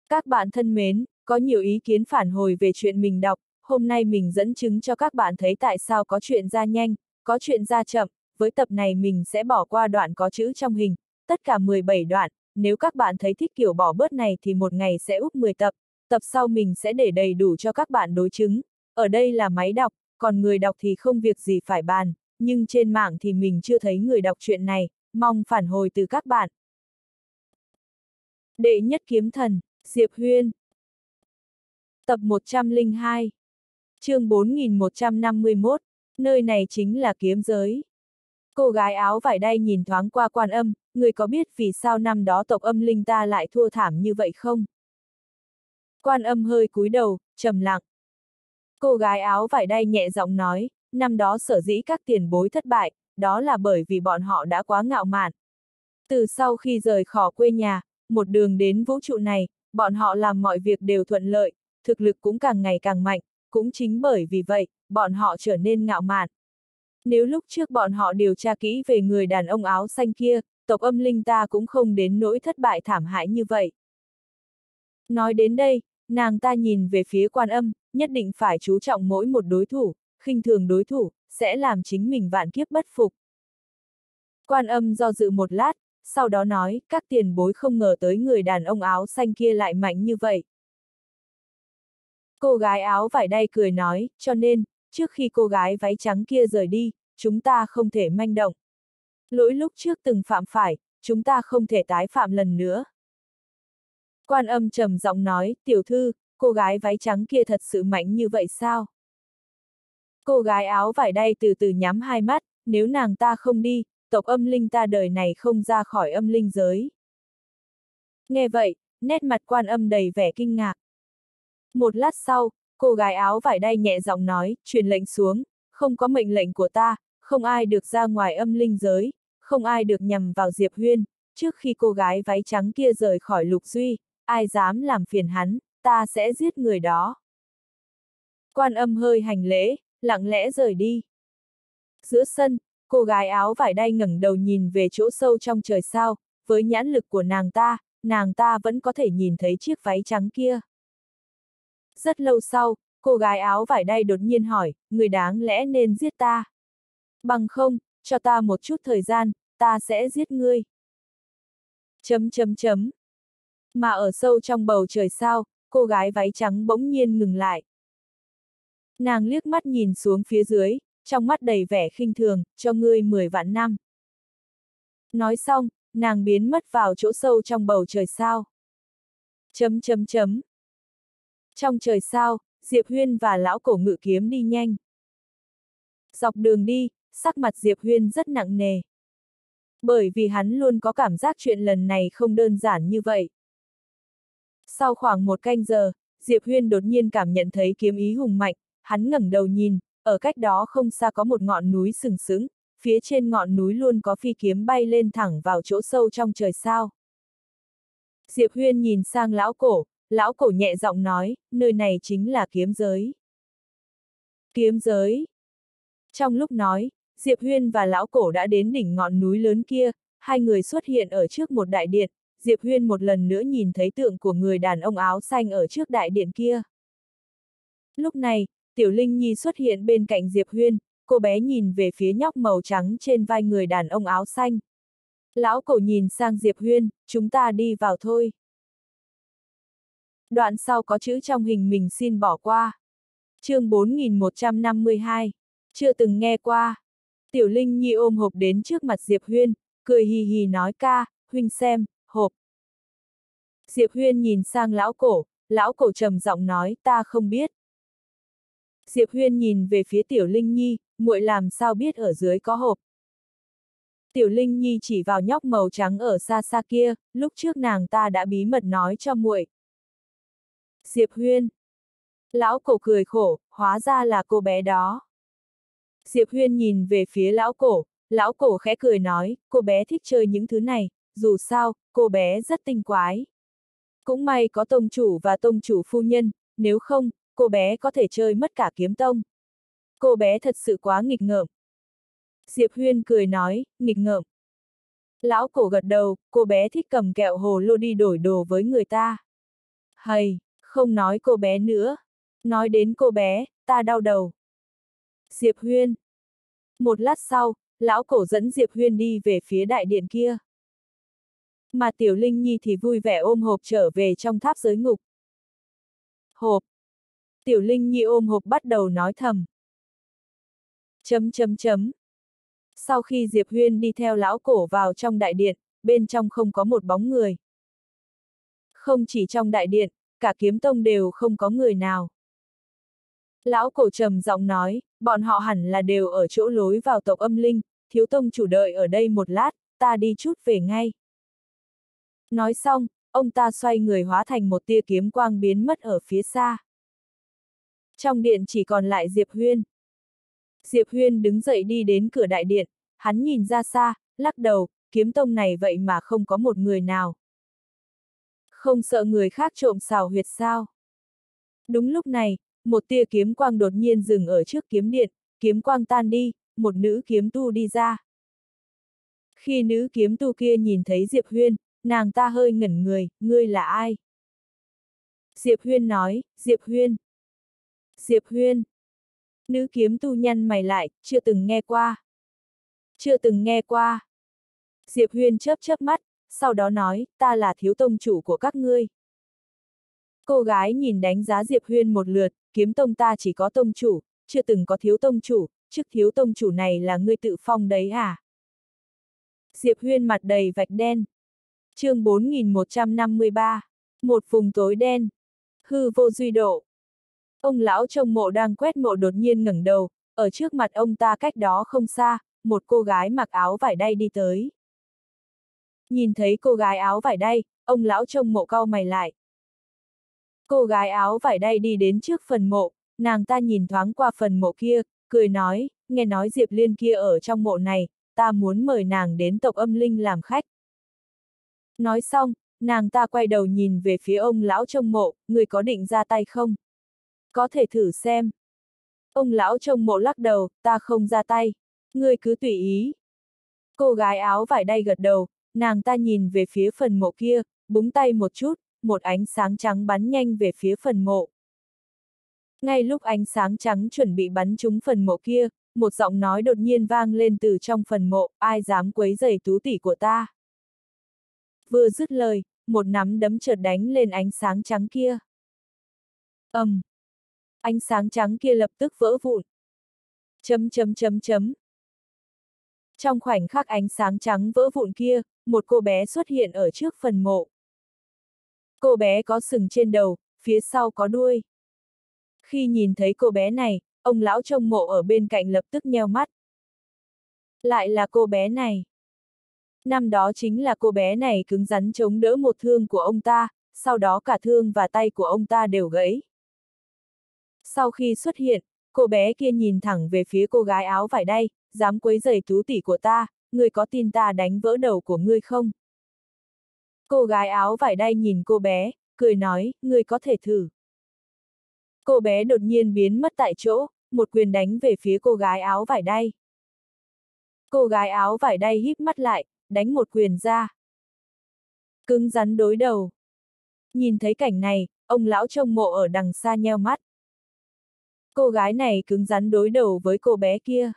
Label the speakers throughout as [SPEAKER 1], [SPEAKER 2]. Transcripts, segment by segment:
[SPEAKER 1] Các bạn thân mến, có nhiều ý kiến phản hồi về chuyện mình đọc, hôm nay mình dẫn chứng cho các bạn thấy tại sao có chuyện ra nhanh, có chuyện ra chậm, với tập này mình sẽ bỏ qua đoạn có chữ trong hình, tất cả 17 đoạn, nếu các bạn thấy thích kiểu bỏ bớt này thì một ngày sẽ úp 10 tập, tập sau mình sẽ để đầy đủ cho các bạn đối chứng. Ở đây là máy đọc, còn người đọc thì không việc gì phải bàn, nhưng trên mạng thì mình chưa thấy người đọc chuyện này, mong phản hồi từ các bạn. Đệ nhất kiếm thần, Diệp Huyên. Tập 102. Chương 4151, nơi này chính là kiếm giới. Cô gái áo vải đay nhìn thoáng qua Quan Âm, người có biết vì sao năm đó tộc Âm Linh ta lại thua thảm như vậy không? Quan Âm hơi cúi đầu, trầm lặng. Cô gái áo vải đay nhẹ giọng nói, năm đó sở dĩ các tiền bối thất bại, đó là bởi vì bọn họ đã quá ngạo mạn. Từ sau khi rời khỏi quê nhà, một đường đến vũ trụ này, bọn họ làm mọi việc đều thuận lợi, thực lực cũng càng ngày càng mạnh, cũng chính bởi vì vậy, bọn họ trở nên ngạo mạn. Nếu lúc trước bọn họ điều tra kỹ về người đàn ông áo xanh kia, tộc Âm Linh ta cũng không đến nỗi thất bại thảm hại như vậy. Nói đến đây, nàng ta nhìn về phía Quan Âm, nhất định phải chú trọng mỗi một đối thủ, khinh thường đối thủ, sẽ làm chính mình vạn kiếp bất phục. Quan Âm do dự một lát, sau đó nói, các tiền bối không ngờ tới người đàn ông áo xanh kia lại mạnh như vậy. Cô gái áo vải đay cười nói, cho nên, trước khi cô gái váy trắng kia rời đi, chúng ta không thể manh động. Lỗi lúc trước từng phạm phải, chúng ta không thể tái phạm lần nữa. Quan Âm trầm giọng nói, tiểu thư, cô gái váy trắng kia thật sự mạnh như vậy sao? Cô gái áo vải đay từ từ nhắm hai mắt, nếu nàng ta không đi, tộc Âm Linh ta đời này không ra khỏi âm linh giới. Nghe vậy, nét mặt Quan Âm đầy vẻ kinh ngạc. Một lát sau, cô gái áo vải đay nhẹ giọng nói, truyền lệnh xuống, không có mệnh lệnh của ta, không ai được ra ngoài âm linh giới, không ai được nhằm vào Diệp Huyên, trước khi cô gái váy trắng kia rời khỏi Lục Duy, ai dám làm phiền hắn, ta sẽ giết người đó. Quan Âm hơi hành lễ, lặng lẽ rời đi. Giữa sân, cô gái áo vải đay ngẩng đầu nhìn về chỗ sâu trong trời sao, với nhãn lực của nàng ta vẫn có thể nhìn thấy chiếc váy trắng kia. Rất lâu sau, cô gái áo vải đay đột nhiên hỏi, người đáng lẽ nên giết ta. Bằng không, cho ta một chút thời gian, ta sẽ giết ngươi. Mà ở sâu trong bầu trời sao, cô gái váy trắng bỗng nhiên ngừng lại. Nàng liếc mắt nhìn xuống phía dưới, trong mắt đầy vẻ khinh thường, cho ngươi 10 vạn năm. Nói xong, nàng biến mất vào chỗ sâu trong bầu trời sao. Trong trời sao, Diệp Huyên và lão cổ ngự kiếm đi nhanh. Dọc đường đi, sắc mặt Diệp Huyên rất nặng nề. Bởi vì hắn luôn có cảm giác chuyện lần này không đơn giản như vậy. Sau khoảng một canh giờ, Diệp Huyên đột nhiên cảm nhận thấy kiếm ý hùng mạnh, hắn ngẩng đầu nhìn, ở cách đó không xa có một ngọn núi sừng sững, phía trên ngọn núi luôn có phi kiếm bay lên thẳng vào chỗ sâu trong trời sao. Diệp Huyên nhìn sang lão cổ nhẹ giọng nói, nơi này chính là kiếm giới. Kiếm giới. Trong lúc nói, Diệp Huyên và lão cổ đã đến đỉnh ngọn núi lớn kia, hai người xuất hiện ở trước một đại điện, Diệp Huyên một lần nữa nhìn thấy tượng của người đàn ông áo xanh ở trước đại điện kia. Lúc này, Tiểu Linh Nhi xuất hiện bên cạnh Diệp Huyên, cô bé nhìn về phía nhóc màu trắng trên vai người đàn ông áo xanh. Lão cổ nhìn sang Diệp Huyên, chúng ta đi vào thôi. Đoạn sau có chữ trong hình mình xin bỏ qua. Chương 4152, chưa từng nghe qua. Tiểu Linh Nhi ôm hộp đến trước mặt Diệp Huyên, cười hì hì nói ca, huynh xem, hộp. Diệp Huyên nhìn sang lão cổ trầm giọng nói, ta không biết. Diệp Huyên nhìn về phía Tiểu Linh Nhi, muội làm sao biết ở dưới có hộp. Tiểu Linh Nhi chỉ vào nhóc màu trắng ở xa xa kia, lúc trước nàng ta đã bí mật nói cho muội. Diệp Huyên. Lão cổ cười khổ, hóa ra là cô bé đó. Diệp Huyên nhìn về phía lão cổ khẽ cười nói, cô bé thích chơi những thứ này, dù sao, cô bé rất tinh quái. Cũng may có tông chủ và tông chủ phu nhân, nếu không, cô bé có thể chơi mất cả kiếm tông. Cô bé thật sự quá nghịch ngợm. Diệp Huyên cười nói, nghịch ngợm. Lão cổ gật đầu, cô bé thích cầm kẹo hồ lô đi đổi đồ với người ta. Hầy, không nói cô bé nữa. Nói đến cô bé, ta đau đầu. Diệp Huyên. Một lát sau, lão cổ dẫn Diệp Huyên đi về phía đại điện kia. Mà Tiểu Linh Nhi thì vui vẻ ôm hộp trở về trong tháp giới ngục. Hộp. Tiểu Linh Nhi ôm hộp bắt đầu nói thầm. Chấm chấm chấm. Sau khi Diệp Huyên đi theo lão cổ vào trong đại điện, bên trong không có một bóng người. Không chỉ trong đại điện, cả kiếm tông đều không có người nào. Lão cổ trầm giọng nói, bọn họ hẳn là đều ở chỗ lối vào tộc Âm Linh, thiếu tông chủ đợi ở đây một lát, ta đi chút về ngay. Nói xong, ông ta xoay người hóa thành một tia kiếm quang biến mất ở phía xa. Trong điện chỉ còn lại Diệp Huyên. Diệp Huyên đứng dậy đi đến cửa đại điện, hắn nhìn ra xa, lắc đầu, kiếm tông này vậy mà không có một người nào. Không sợ người khác trộm xào huyệt sao? Đúng lúc này, một tia kiếm quang đột nhiên dừng ở trước kiếm điện, kiếm quang tan đi, một nữ kiếm tu đi ra. Khi nữ kiếm tu kia nhìn thấy Diệp Huyên, nàng ta hơi ngẩn người, ngươi là ai? Diệp Huyên nói, Diệp Huyên. Diệp Huyên. Nữ kiếm tu nhăn mày lại, chưa từng nghe qua. Chưa từng nghe qua. Diệp Huyên chớp chớp mắt, sau đó nói, ta là thiếu tông chủ của các ngươi. Cô gái nhìn đánh giá Diệp Huyên một lượt, kiếm tông ta chỉ có tông chủ, chưa từng có thiếu tông chủ, chức thiếu tông chủ này là ngươi tự phong đấy à? Diệp Huyên mặt đầy vạch đen. Chương 4153. Một vùng tối đen. Hư vô duy độ. Ông lão trong mộ đang quét mộ đột nhiên ngẩng đầu, ở trước mặt ông ta cách đó không xa, một cô gái mặc áo vải đay đi tới. Nhìn thấy cô gái áo vải đay, ông lão trong mộ cau mày lại. Cô gái áo vải đay đi đến trước phần mộ, nàng ta nhìn thoáng qua phần mộ kia, cười nói, nghe nói Diệp Liên kia ở trong mộ này, ta muốn mời nàng đến tộc Âm Linh làm khách. Nói xong, nàng ta quay đầu nhìn về phía ông lão trong mộ, người có định ra tay không? Có thể thử xem. Ông lão trong mộ lắc đầu, ta không ra tay. Ngươi cứ tùy ý. Cô gái áo vải đay gật đầu, nàng ta nhìn về phía phần mộ kia, búng tay một chút, một ánh sáng trắng bắn nhanh về phía phần mộ. Ngay lúc ánh sáng trắng chuẩn bị bắn trúng phần mộ kia, một giọng nói đột nhiên vang lên từ trong phần mộ, ai dám quấy rầy tú tỷ của ta. Vừa dứt lời, một nắm đấm chợt đánh lên ánh sáng trắng kia. Ánh sáng trắng kia lập tức vỡ vụn. Chấm chấm chấm chấm. Trong khoảnh khắc ánh sáng trắng vỡ vụn kia, một cô bé xuất hiện ở trước phần mộ. Cô bé có sừng trên đầu, phía sau có đuôi. Khi nhìn thấy cô bé này, ông lão trông mộ ở bên cạnh lập tức nheo mắt. Lại là cô bé này. Năm đó chính là cô bé này cứng rắn chống đỡ một thương của ông ta, sau đó cả thương và tay của ông ta đều gãy. Sau khi xuất hiện, cô bé kia nhìn thẳng về phía cô gái áo vải đay, dám quấy rầy tú tỷ của ta, ngươi có tin ta đánh vỡ đầu của ngươi không? Cô gái áo vải đay nhìn cô bé, cười nói, ngươi có thể thử. Cô bé đột nhiên biến mất tại chỗ, một quyền đánh về phía cô gái áo vải đay. Cô gái áo vải đay híp mắt lại, đánh một quyền ra. Cứng rắn đối đầu. Nhìn thấy cảnh này, ông lão trông mộ ở đằng xa nheo mắt. Cô gái này cứng rắn đối đầu với cô bé kia.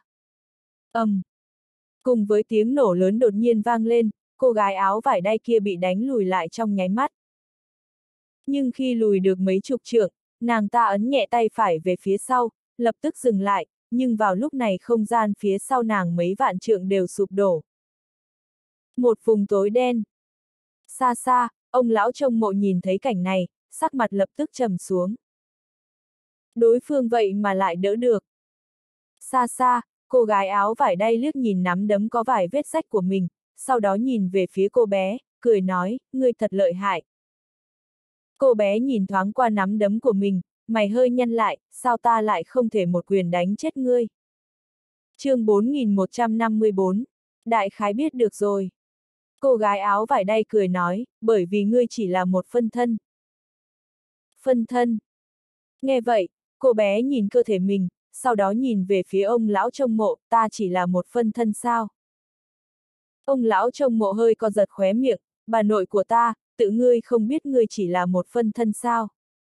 [SPEAKER 1] Cùng với tiếng nổ lớn đột nhiên vang lên, cô gái áo vải đay kia bị đánh lùi lại trong nháy mắt. Nhưng khi lùi được mấy chục trượng, nàng ta ấn nhẹ tay phải về phía sau, lập tức dừng lại, nhưng vào lúc này không gian phía sau nàng mấy vạn trượng đều sụp đổ. Một vùng tối đen. Xa xa, ông lão trông mộ nhìn thấy cảnh này, sắc mặt lập tức trầm xuống. Đối phương vậy mà lại đỡ được. Xa xa, cô gái áo vải đay liếc nhìn nắm đấm có vài vết rách của mình, sau đó nhìn về phía cô bé, cười nói, ngươi thật lợi hại. Cô bé nhìn thoáng qua nắm đấm của mình, mày hơi nhăn lại, sao ta lại không thể một quyền đánh chết ngươi? Chương 4154, đại khái biết được rồi. Cô gái áo vải đay cười nói, bởi vì ngươi chỉ là một phân thân. Phân thân. Nghe vậy, cô bé nhìn cơ thể mình, sau đó nhìn về phía ông lão trông mộ, ta chỉ là một phân thân sao? Ông lão trông mộ hơi co giật khóe miệng, bà nội của ta, sự ngươi không biết ngươi chỉ là một phân thân sao?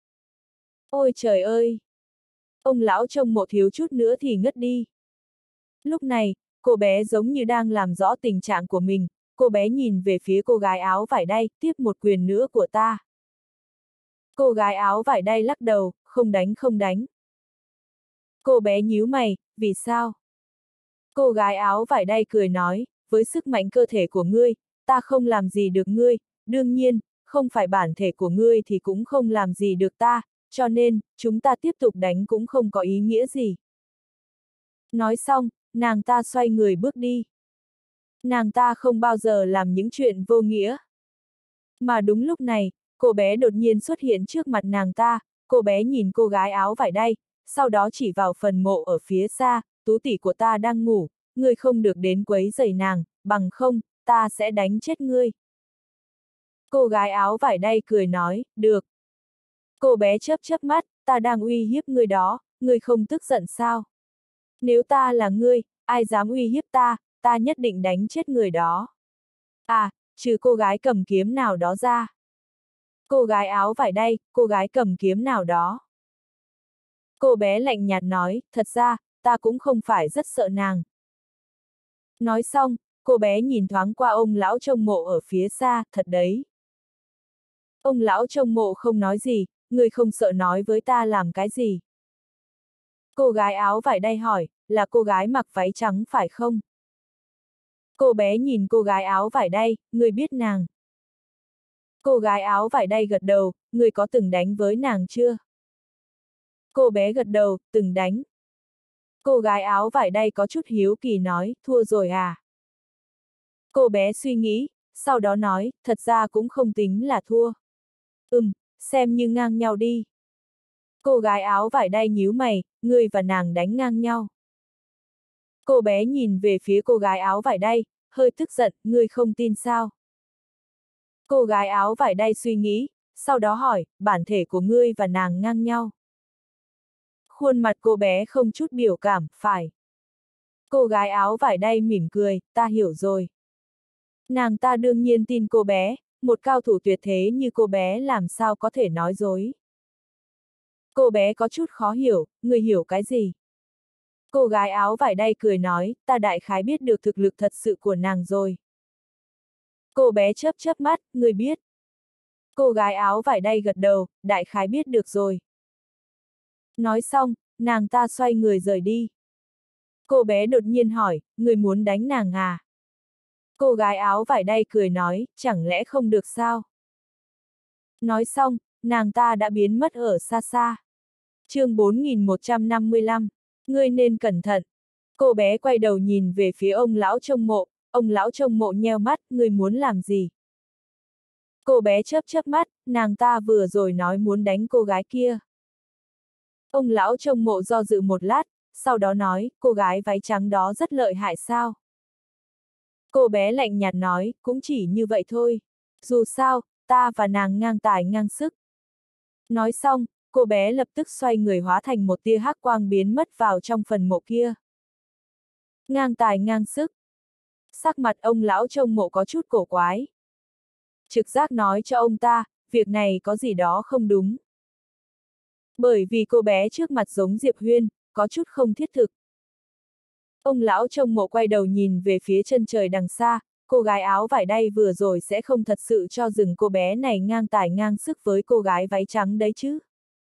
[SPEAKER 1] Ôi trời ơi! Ông lão trông mộ thiếu chút nữa thì ngất đi. Lúc này, cô bé giống như đang làm rõ tình trạng của mình, cô bé nhìn về phía cô gái áo vải đay, tiếp một quyền nữa của ta. Cô gái áo vải đay lắc đầu, không đánh không đánh. Cô bé nhíu mày, vì sao? Cô gái áo vải đay cười nói, với sức mạnh cơ thể của ngươi, ta không làm gì được ngươi, đương nhiên, không phải bản thể của ngươi thì cũng không làm gì được ta, cho nên, chúng ta tiếp tục đánh cũng không có ý nghĩa gì. Nói xong, nàng ta xoay người bước đi. Nàng ta không bao giờ làm những chuyện vô nghĩa. Mà đúng lúc này, cô bé đột nhiên xuất hiện trước mặt nàng ta, cô bé nhìn cô gái áo vải đay, sau đó chỉ vào phần mộ ở phía xa, tú tỷ của ta đang ngủ, ngươi không được đến quấy rầy nàng, bằng không, ta sẽ đánh chết ngươi. Cô gái áo vải đay cười nói, được. Cô bé chớp chớp mắt, ta đang uy hiếp ngươi đó, ngươi không tức giận sao? Nếu ta là ngươi, ai dám uy hiếp ta, ta nhất định đánh chết người đó. À, trừ cô gái cầm kiếm nào đó ra. Cô gái áo vải đay, cô gái cầm kiếm nào đó. Cô bé lạnh nhạt nói, thật ra, ta cũng không phải rất sợ nàng. Nói xong, cô bé nhìn thoáng qua ông lão trông mộ ở phía xa, thật đấy. Ông lão trông mộ không nói gì, người không sợ nói với ta làm cái gì. Cô gái áo vải đay hỏi, là cô gái mặc váy trắng phải không? Cô bé nhìn cô gái áo vải đay, người biết nàng. Cô gái áo vải đay gật đầu, người có từng đánh với nàng chưa? Cô bé gật đầu, từng đánh. Cô gái áo vải đay có chút hiếu kỳ nói, thua rồi à? Cô bé suy nghĩ, sau đó nói, thật ra cũng không tính là thua. Xem như ngang nhau đi. Cô gái áo vải đay nhíu mày, ngươi và nàng đánh ngang nhau. Cô bé nhìn về phía cô gái áo vải đay, hơi tức giận, ngươi không tin sao? Cô gái áo vải đay suy nghĩ, sau đó hỏi, bản thể của ngươi và nàng ngang nhau. Khuôn mặt cô bé không chút biểu cảm, phải. Cô gái áo vải đay mỉm cười, ta hiểu rồi. Nàng ta đương nhiên tin cô bé, một cao thủ tuyệt thế như cô bé làm sao có thể nói dối. Cô bé có chút khó hiểu, người hiểu cái gì? Cô gái áo vải đay cười nói, ta đại khái biết được thực lực thật sự của nàng rồi. Cô bé chớp chớp mắt, người biết. Cô gái áo vải đay gật đầu, đại khái biết được rồi. Nói xong, nàng ta xoay người rời đi. Cô bé đột nhiên hỏi, người muốn đánh nàng à? Cô gái áo vải đay cười nói, chẳng lẽ không được sao? Nói xong, nàng ta đã biến mất ở xa xa. Chương 4155, ngươi nên cẩn thận. Cô bé quay đầu nhìn về phía ông lão trông mộ, ông lão trông mộ nheo mắt, ngươi muốn làm gì? Cô bé chớp chớp mắt, nàng ta vừa rồi nói muốn đánh cô gái kia. Ông lão trông mộ do dự một lát, sau đó nói, cô gái váy trắng đó rất lợi hại sao? Cô bé lạnh nhạt nói, cũng chỉ như vậy thôi. Dù sao, ta và nàng ngang tài ngang sức. Nói xong, cô bé lập tức xoay người hóa thành một tia hắc quang biến mất vào trong phần mộ kia. Ngang tài ngang sức. Sắc mặt ông lão trông mộ có chút cổ quái. Trực giác nói cho ông ta, việc này có gì đó không đúng. Bởi vì cô bé trước mặt giống Diệp Huyên, có chút không thiết thực. Ông lão trông mộ quay đầu nhìn về phía chân trời đằng xa, cô gái áo vải đay vừa rồi sẽ không thật sự cho rằng cô bé này ngang tài ngang sức với cô gái váy trắng đấy chứ.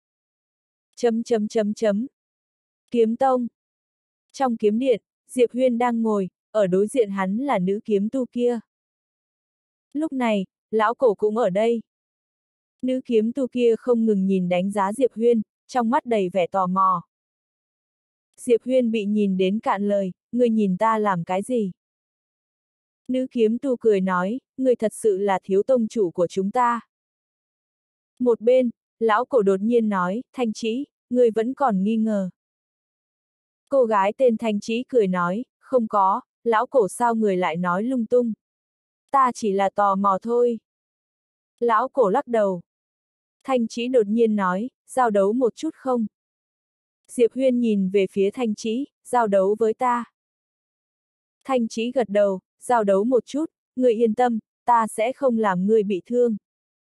[SPEAKER 1] Kiếm tông. Trong kiếm điện, Diệp Huyên đang ngồi, ở đối diện hắn là nữ kiếm tu kia. Lúc này, lão cổ cũng ở đây. Nữ kiếm tu kia không ngừng nhìn đánh giá Diệp Huyên, trong mắt đầy vẻ tò mò. Diệp Huyên bị nhìn đến cạn lời, người nhìn ta làm cái gì? Nữ kiếm tu cười nói, người thật sự là thiếu tông chủ của chúng ta. Một bên, lão cổ đột nhiên nói, Thanh Trĩ, người vẫn còn nghi ngờ. Cô gái tên Thanh Trĩ cười nói, không có, lão cổ sao người lại nói lung tung. Ta chỉ là tò mò thôi. Lão cổ lắc đầu. Thanh Trĩ đột nhiên nói, giao đấu một chút không? Diệp Huyên nhìn về phía Thanh Trĩ, giao đấu với ta. Thanh Trĩ gật đầu, giao đấu một chút, người yên tâm, ta sẽ không làm ngươi bị thương.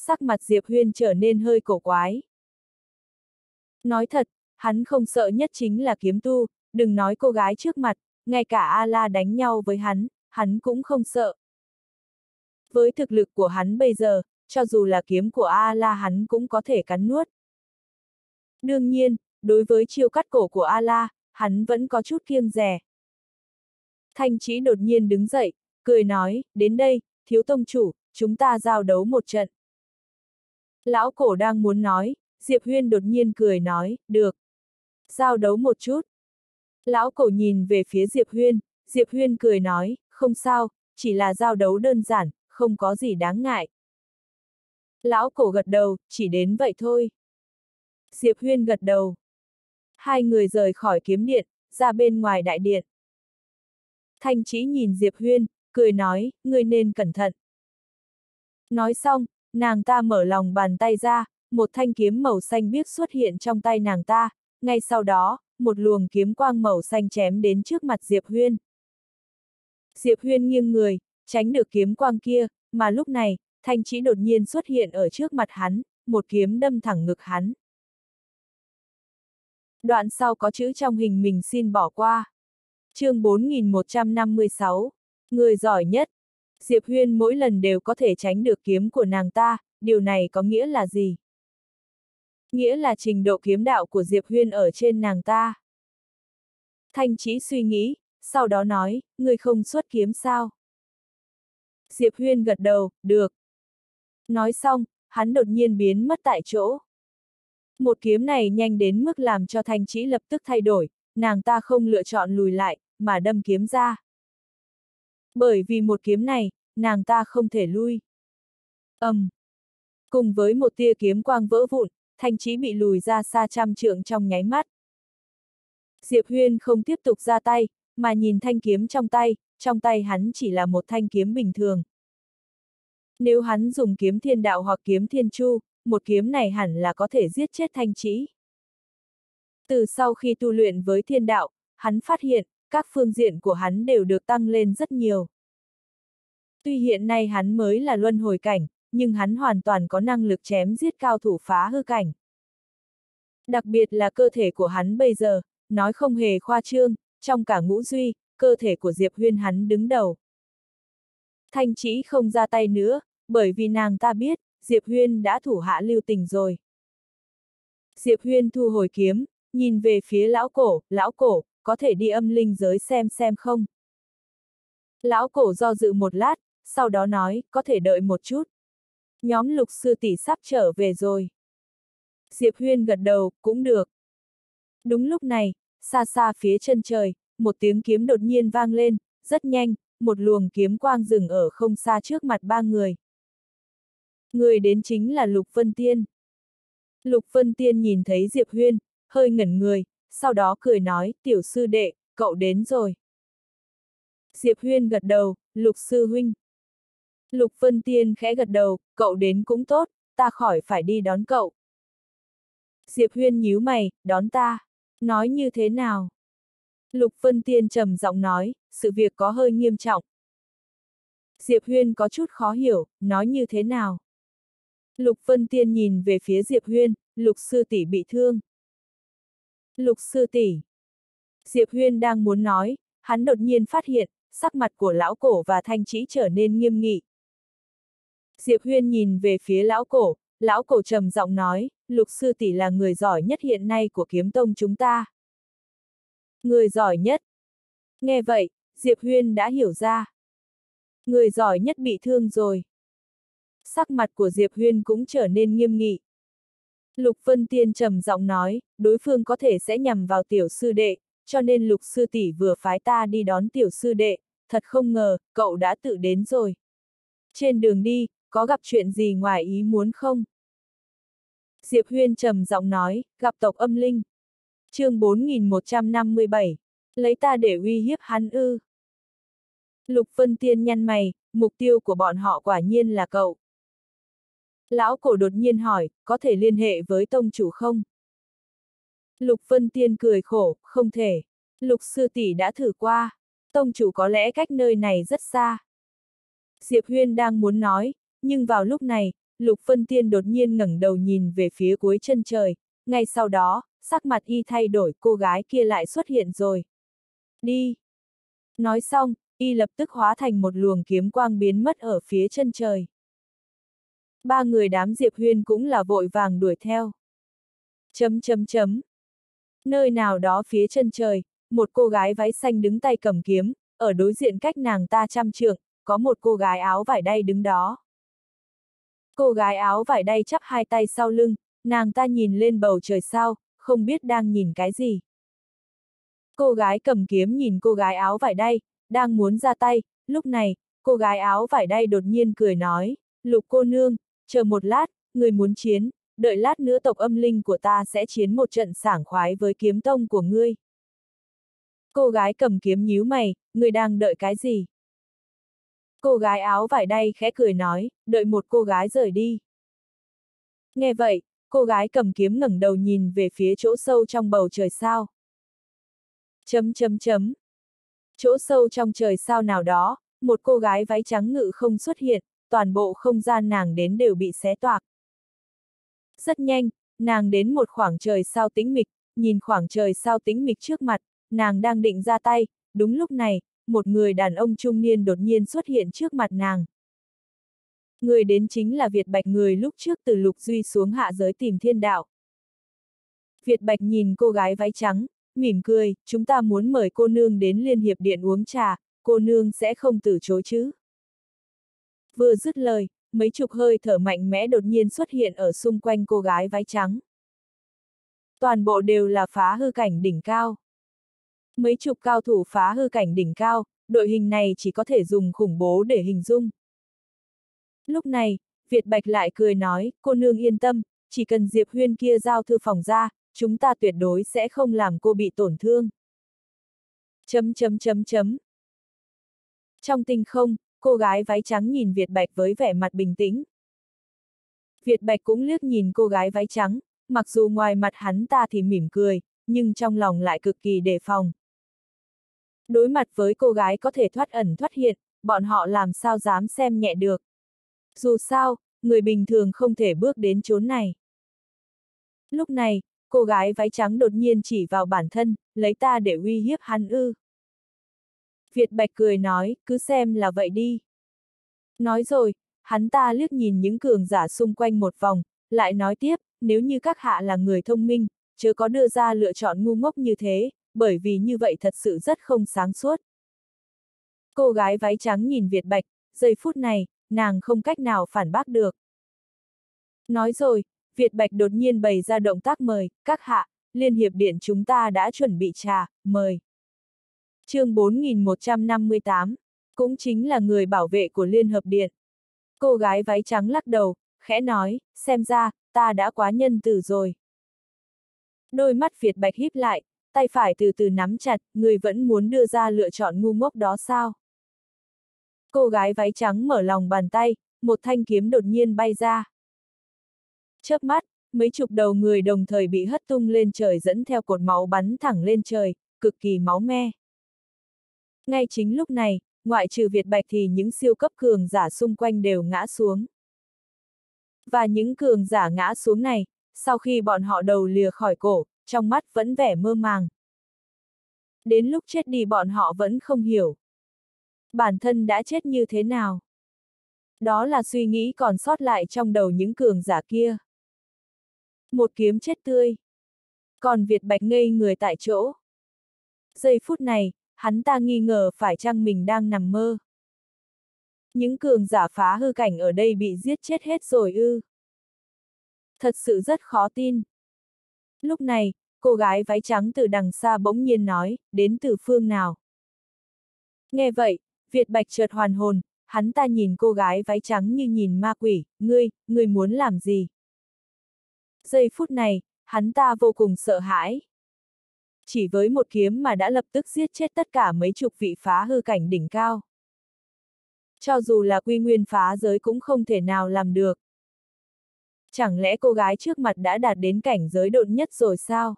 [SPEAKER 1] Sắc mặt Diệp Huyên trở nên hơi cổ quái. Nói thật, hắn không sợ nhất chính là kiếm tu, đừng nói cô gái trước mặt, ngay cả A-la đánh nhau với hắn cũng không sợ. Với thực lực của hắn bây giờ, cho dù là kiếm của A-la hắn cũng có thể cắn nuốt. Đương nhiên, đối với chiêu cắt cổ của A-la, hắn vẫn có chút kiêng dè. Thanh Chí đột nhiên đứng dậy, cười nói, đến đây, thiếu tông chủ, chúng ta giao đấu một trận. Lão cổ đang muốn nói, Diệp Huyên đột nhiên cười nói, được. Giao đấu một chút. Lão cổ nhìn về phía Diệp Huyên cười nói, không sao, chỉ là giao đấu đơn giản, không có gì đáng ngại. Lão cổ gật đầu, chỉ đến vậy thôi. Diệp Huyên gật đầu. Hai người rời khỏi kiếm điện, ra bên ngoài đại điện. Thanh Chí nhìn Diệp Huyên, cười nói, ngươi nên cẩn thận. Nói xong, nàng ta mở lòng bàn tay ra, một thanh kiếm màu xanh biếc xuất hiện trong tay nàng ta, ngay sau đó, một luồng kiếm quang màu xanh chém đến trước mặt Diệp Huyên. Diệp Huyên nghiêng người, tránh được kiếm quang kia, mà lúc này, Thanh Chí đột nhiên xuất hiện ở trước mặt hắn, một kiếm đâm thẳng ngực hắn. Đoạn sau có chữ trong hình mình xin bỏ qua. Chương 4156, người giỏi nhất. Diệp Huyên mỗi lần đều có thể tránh được kiếm của nàng ta, điều này có nghĩa là gì? Nghĩa là trình độ kiếm đạo của Diệp Huyên ở trên nàng ta. Thanh Chí suy nghĩ, sau đó nói, người không xuất kiếm sao? Diệp Huyên gật đầu, được. Nói xong, hắn đột nhiên biến mất tại chỗ. Một kiếm này nhanh đến mức làm cho Thanh Chí lập tức thay đổi, nàng ta không lựa chọn lùi lại, mà đâm kiếm ra. Bởi vì một kiếm này, nàng ta không thể lui. Cùng với một tia kiếm quang vỡ vụn, Thanh Chí bị lùi ra xa trăm trượng trong nháy mắt. Diệp Huyên không tiếp tục ra tay, mà nhìn thanh kiếm trong tay hắn chỉ là một thanh kiếm bình thường. Nếu hắn dùng kiếm thiên đạo hoặc kiếm thiên chu, một kiếm này hẳn là có thể giết chết Thanh Chí. Từ sau khi tu luyện với thiên đạo, hắn phát hiện, các phương diện của hắn đều được tăng lên rất nhiều. Tuy hiện nay hắn mới là luân hồi cảnh, nhưng hắn hoàn toàn có năng lực chém giết cao thủ phá hư cảnh. Đặc biệt là cơ thể của hắn bây giờ, nói không hề khoa trương, trong cả ngũ duy, cơ thể của Diệp Huyên hắn đứng đầu. Thanh Chí không ra tay nữa, bởi vì nàng ta biết, Diệp Huyên đã thủ hạ lưu tình rồi. Diệp Huyên thu hồi kiếm, nhìn về phía lão cổ, có thể đi âm linh giới xem không? Lão cổ do dự một lát, sau đó nói, có thể đợi một chút. Nhóm Lục sư tỷ sắp trở về rồi. Diệp Huyên gật đầu, cũng được. Đúng lúc này, xa xa phía chân trời, một tiếng kiếm đột nhiên vang lên, rất nhanh, một luồng kiếm quang dừng ở không xa trước mặt ba người. Người đến chính là Lục Vân Tiên. Lục Vân Tiên nhìn thấy Diệp Huyên, hơi ngẩn người, sau đó cười nói, tiểu sư đệ, cậu đến rồi. Diệp Huyên gật đầu, Lục sư huynh. Lục Vân Tiên khẽ gật đầu, cậu đến cũng tốt, ta khỏi phải đi đón cậu. Diệp Huyên nhíu mày, đón ta, nói như thế nào? Lục Vân Tiên trầm giọng nói, sự việc có hơi nghiêm trọng. Diệp Huyên có chút khó hiểu, nói như thế nào? Lục Vân Tiên nhìn về phía Diệp Huyên, Lục sư tỷ bị thương. Lục sư tỷ. Diệp Huyên đang muốn nói, hắn đột nhiên phát hiện, sắc mặt của lão cổ và Thanh Chí trở nên nghiêm nghị. Diệp Huyên nhìn về phía lão cổ trầm giọng nói, Lục sư tỷ là người giỏi nhất hiện nay của kiếm tông chúng ta. Người giỏi nhất. Nghe vậy, Diệp Huyên đã hiểu ra. Người giỏi nhất bị thương rồi. Sắc mặt của Diệp Huyên cũng trở nên nghiêm nghị. Lục Vân Tiên trầm giọng nói, đối phương có thể sẽ nhằm vào tiểu sư đệ, cho nên Lục sư tỷ vừa phái ta đi đón tiểu sư đệ, thật không ngờ, cậu đã tự đến rồi. Trên đường đi, có gặp chuyện gì ngoài ý muốn không? Diệp Huyên trầm giọng nói, gặp tộc âm linh. Chương 4157, lấy ta để uy hiếp hắn ư. Lục Vân Tiên nhăn mày, mục tiêu của bọn họ quả nhiên là cậu. Lão cổ đột nhiên hỏi, có thể liên hệ với tông chủ không? Lục Vân Tiên cười khổ, không thể. Lục sư tỷ đã thử qua, tông chủ có lẽ cách nơi này rất xa. Diệp Huyên đang muốn nói, nhưng vào lúc này, Lục Vân Tiên đột nhiên ngẩng đầu nhìn về phía cuối chân trời, ngay sau đó, sắc mặt y thay đổi, cô gái kia lại xuất hiện rồi. Đi! Nói xong, y lập tức hóa thành một luồng kiếm quang biến mất ở phía chân trời. Ba người đám Diệp Huyên cũng là vội vàng đuổi theo. Chấm chấm chấm. Nơi nào đó phía chân trời, một cô gái váy xanh đứng tay cầm kiếm, ở đối diện cách nàng ta 100 trượng, có một cô gái áo vải đay đứng đó. Cô gái áo vải đay chắp hai tay sau lưng, nàng ta nhìn lên bầu trời sao, không biết đang nhìn cái gì. Cô gái cầm kiếm nhìn cô gái áo vải đay, đang muốn ra tay, lúc này, cô gái áo vải đay đột nhiên cười nói, Lục cô nương, chờ một lát, người muốn chiến, đợi lát nữa tộc âm linh của ta sẽ chiến một trận sảng khoái với kiếm tông của ngươi. Cô gái cầm kiếm nhíu mày, người đang đợi cái gì? Cô gái áo vải đay khẽ cười nói, đợi một cô gái rời đi. Nghe vậy, cô gái cầm kiếm ngẩng đầu nhìn về phía chỗ sâu trong bầu trời sao. Chấm chấm chấm. Chỗ sâu trong trời sao nào đó, một cô gái váy trắng ngự không xuất hiện, toàn bộ không gian nàng đến đều bị xé toạc. Rất nhanh, nàng đến một khoảng trời sao tĩnh mịch, nhìn khoảng trời sao tĩnh mịch trước mặt, nàng đang định ra tay, đúng lúc này, một người đàn ông trung niên đột nhiên xuất hiện trước mặt nàng. Người đến chính là Việt Bạch, người lúc trước từ Lục Duy xuống hạ giới tìm thiên đạo. Việt Bạch nhìn cô gái váy trắng, mỉm cười, chúng ta muốn mời cô nương đến Liên Hiệp Điện uống trà, cô nương sẽ không từ chối chứ. Vừa dứt lời, mấy chục hơi thở mạnh mẽ đột nhiên xuất hiện ở xung quanh cô gái váy trắng. Toàn bộ đều là phá hư cảnh đỉnh cao. Mấy chục cao thủ phá hư cảnh đỉnh cao, đội hình này chỉ có thể dùng khủng bố để hình dung. Lúc này, Việt Bạch lại cười nói, cô nương yên tâm, chỉ cần Diệp Huyên kia giao thư phòng ra, chúng ta tuyệt đối sẽ không làm cô bị tổn thương. Chấm chấm chấm chấm. Trong tinh không, cô gái váy trắng nhìn Việt Bạch với vẻ mặt bình tĩnh. Việt Bạch cũng liếc nhìn cô gái váy trắng, mặc dù ngoài mặt hắn ta thì mỉm cười, nhưng trong lòng lại cực kỳ đề phòng. Đối mặt với cô gái có thể thoát ẩn thoát hiện, bọn họ làm sao dám xem nhẹ được. Dù sao, người bình thường không thể bước đến chốn này. Lúc này, cô gái váy trắng đột nhiên chỉ vào bản thân, lấy ta để uy hiếp hắn ư. Việt Bạch cười nói, cứ xem là vậy đi. Nói rồi, hắn ta liếc nhìn những cường giả xung quanh một vòng, lại nói tiếp, nếu như các hạ là người thông minh, chớ có đưa ra lựa chọn ngu ngốc như thế, bởi vì như vậy thật sự rất không sáng suốt. Cô gái váy trắng nhìn Việt Bạch, giây phút này, nàng không cách nào phản bác được. Nói rồi, Việt Bạch đột nhiên bày ra động tác mời, các hạ, Liên Hiệp Điện chúng ta đã chuẩn bị trà, mời. Chương 4158, cũng chính là người bảo vệ của Liên Hợp Điện. Cô gái váy trắng lắc đầu, khẽ nói, xem ra, ta đã quá nhân từ rồi. Đôi mắt Việt Bạch híp lại, tay phải từ từ nắm chặt, người vẫn muốn đưa ra lựa chọn ngu ngốc đó sao? Cô gái váy trắng mở lòng bàn tay, một thanh kiếm đột nhiên bay ra. Chớp mắt, mấy chục đầu người đồng thời bị hất tung lên trời dẫn theo cột máu bắn thẳng lên trời, cực kỳ máu me. Ngay chính lúc này, ngoại trừ Việt Bạch thì những siêu cấp cường giả xung quanh đều ngã xuống. Và những cường giả ngã xuống này, sau khi bọn họ đầu lìa khỏi cổ, trong mắt vẫn vẻ mơ màng. Đến lúc chết đi bọn họ vẫn không hiểu. Bản thân đã chết như thế nào? Đó là suy nghĩ còn sót lại trong đầu những cường giả kia. Một kiếm chết tươi. Còn Việt Bạch ngây người tại chỗ. Giây phút này, hắn ta nghi ngờ phải chăng mình đang nằm mơ. Những cường giả phá hư cảnh ở đây bị giết chết hết rồi ư? Thật sự rất khó tin. Lúc này, cô gái váy trắng từ đằng xa bỗng nhiên nói, đến từ phương nào? Nghe vậy, Việt Bạch chợt hoàn hồn, hắn ta nhìn cô gái váy trắng như nhìn ma quỷ, ngươi muốn làm gì? Giây phút này, hắn ta vô cùng sợ hãi. Chỉ với một kiếm mà đã lập tức giết chết tất cả mấy chục vị phá hư cảnh đỉnh cao. Cho dù là Quy Nguyên phá giới cũng không thể nào làm được. Chẳng lẽ cô gái trước mặt đã đạt đến cảnh giới độn nhất rồi sao?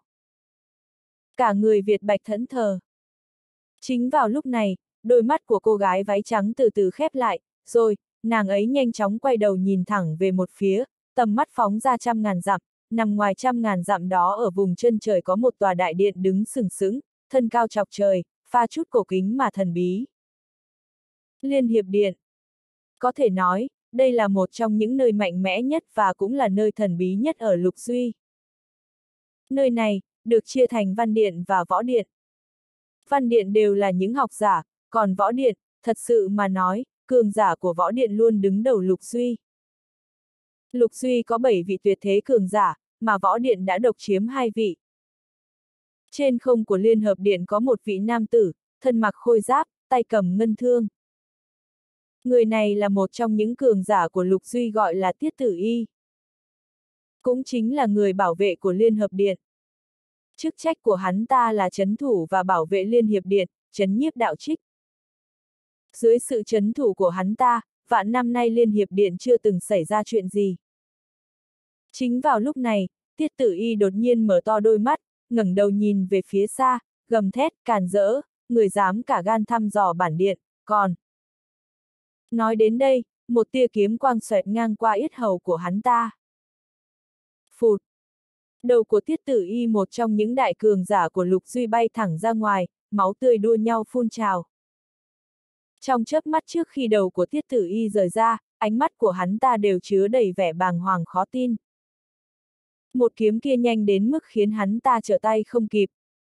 [SPEAKER 1] Cả người Việt Bạch thẫn thờ. Chính vào lúc này, đôi mắt của cô gái váy trắng từ từ khép lại, rồi, nàng ấy nhanh chóng quay đầu nhìn thẳng về một phía, tầm mắt phóng ra trăm ngàn dặm, nằm ngoài trăm ngàn dặm đó ở vùng chân trời có một tòa đại điện đứng sừng sững, thân cao chọc trời, pha chút cổ kính mà thần bí. Liên Hiệp Điện. Có thể nói, đây là một trong những nơi mạnh mẽ nhất và cũng là nơi thần bí nhất ở Lục Duy. Nơi này, được chia thành Văn Điện và Võ Điện. Văn Điện đều là những học giả, còn Võ Điện, thật sự mà nói, cường giả của Võ Điện luôn đứng đầu Lục Duy. Lục Duy có 7 vị tuyệt thế cường giả, mà Võ Điện đã độc chiếm 2 vị. Trên không của Liên Hợp Điện có một vị nam tử, thân mặc khôi giáp, tay cầm ngân thương. Người này là một trong những cường giả của Lục Duy gọi là Tiết Tử Y. Cũng chính là người bảo vệ của Liên Hợp Điện. Chức trách của hắn ta là trấn thủ và bảo vệ Liên Hiệp Điện, trấn nhiếp đạo trích. Dưới sự trấn thủ của hắn ta, vạn năm nay Liên Hiệp Điện chưa từng xảy ra chuyện gì. Chính vào lúc này, Tiết Tử Y đột nhiên mở to đôi mắt, ngẩng đầu nhìn về phía xa, gầm thét, càn rỡ, người dám cả gan thăm dò bản điện, còn. Nói đến đây, một tia kiếm quang xoẹt ngang qua yết hầu của hắn ta. Phụt! Đầu của Tiết Tử Y, một trong những đại cường giả của Lục Duy, bay thẳng ra ngoài, máu tươi đua nhau phun trào. Trong chớp mắt trước khi đầu của Tiết Tử Y rời ra, ánh mắt của hắn ta đều chứa đầy vẻ bàng hoàng khó tin. Một kiếm kia nhanh đến mức khiến hắn ta trở tay không kịp.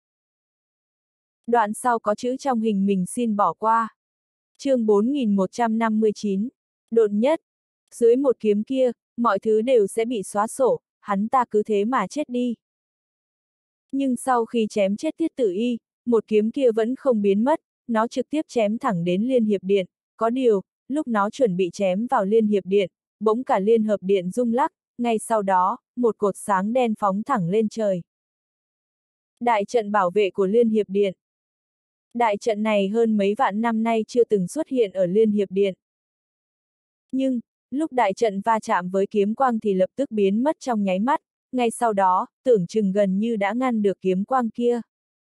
[SPEAKER 1] Đoạn sau có chữ trong hình mình xin bỏ qua. Chương 4159. Đột nhất. Dưới một kiếm kia, mọi thứ đều sẽ bị xóa sổ, hắn ta cứ thế mà chết đi. Nhưng sau khi chém chết Tiết Tử Y, một kiếm kia vẫn không biến mất, nó trực tiếp chém thẳng đến Liên Hiệp Điện. Có điều, lúc nó chuẩn bị chém vào Liên Hiệp Điện, bỗng cả Liên Hợp Điện rung lắc, ngay sau đó, một cột sáng đen phóng thẳng lên trời. Đại trận bảo vệ của Liên Hiệp Điện. Đại trận này hơn mấy vạn năm nay chưa từng xuất hiện ở Liên Hiệp Điện. Nhưng, lúc đại trận va chạm với kiếm quang thì lập tức biến mất trong nháy mắt, ngay sau đó, tưởng chừng gần như đã ngăn được kiếm quang kia.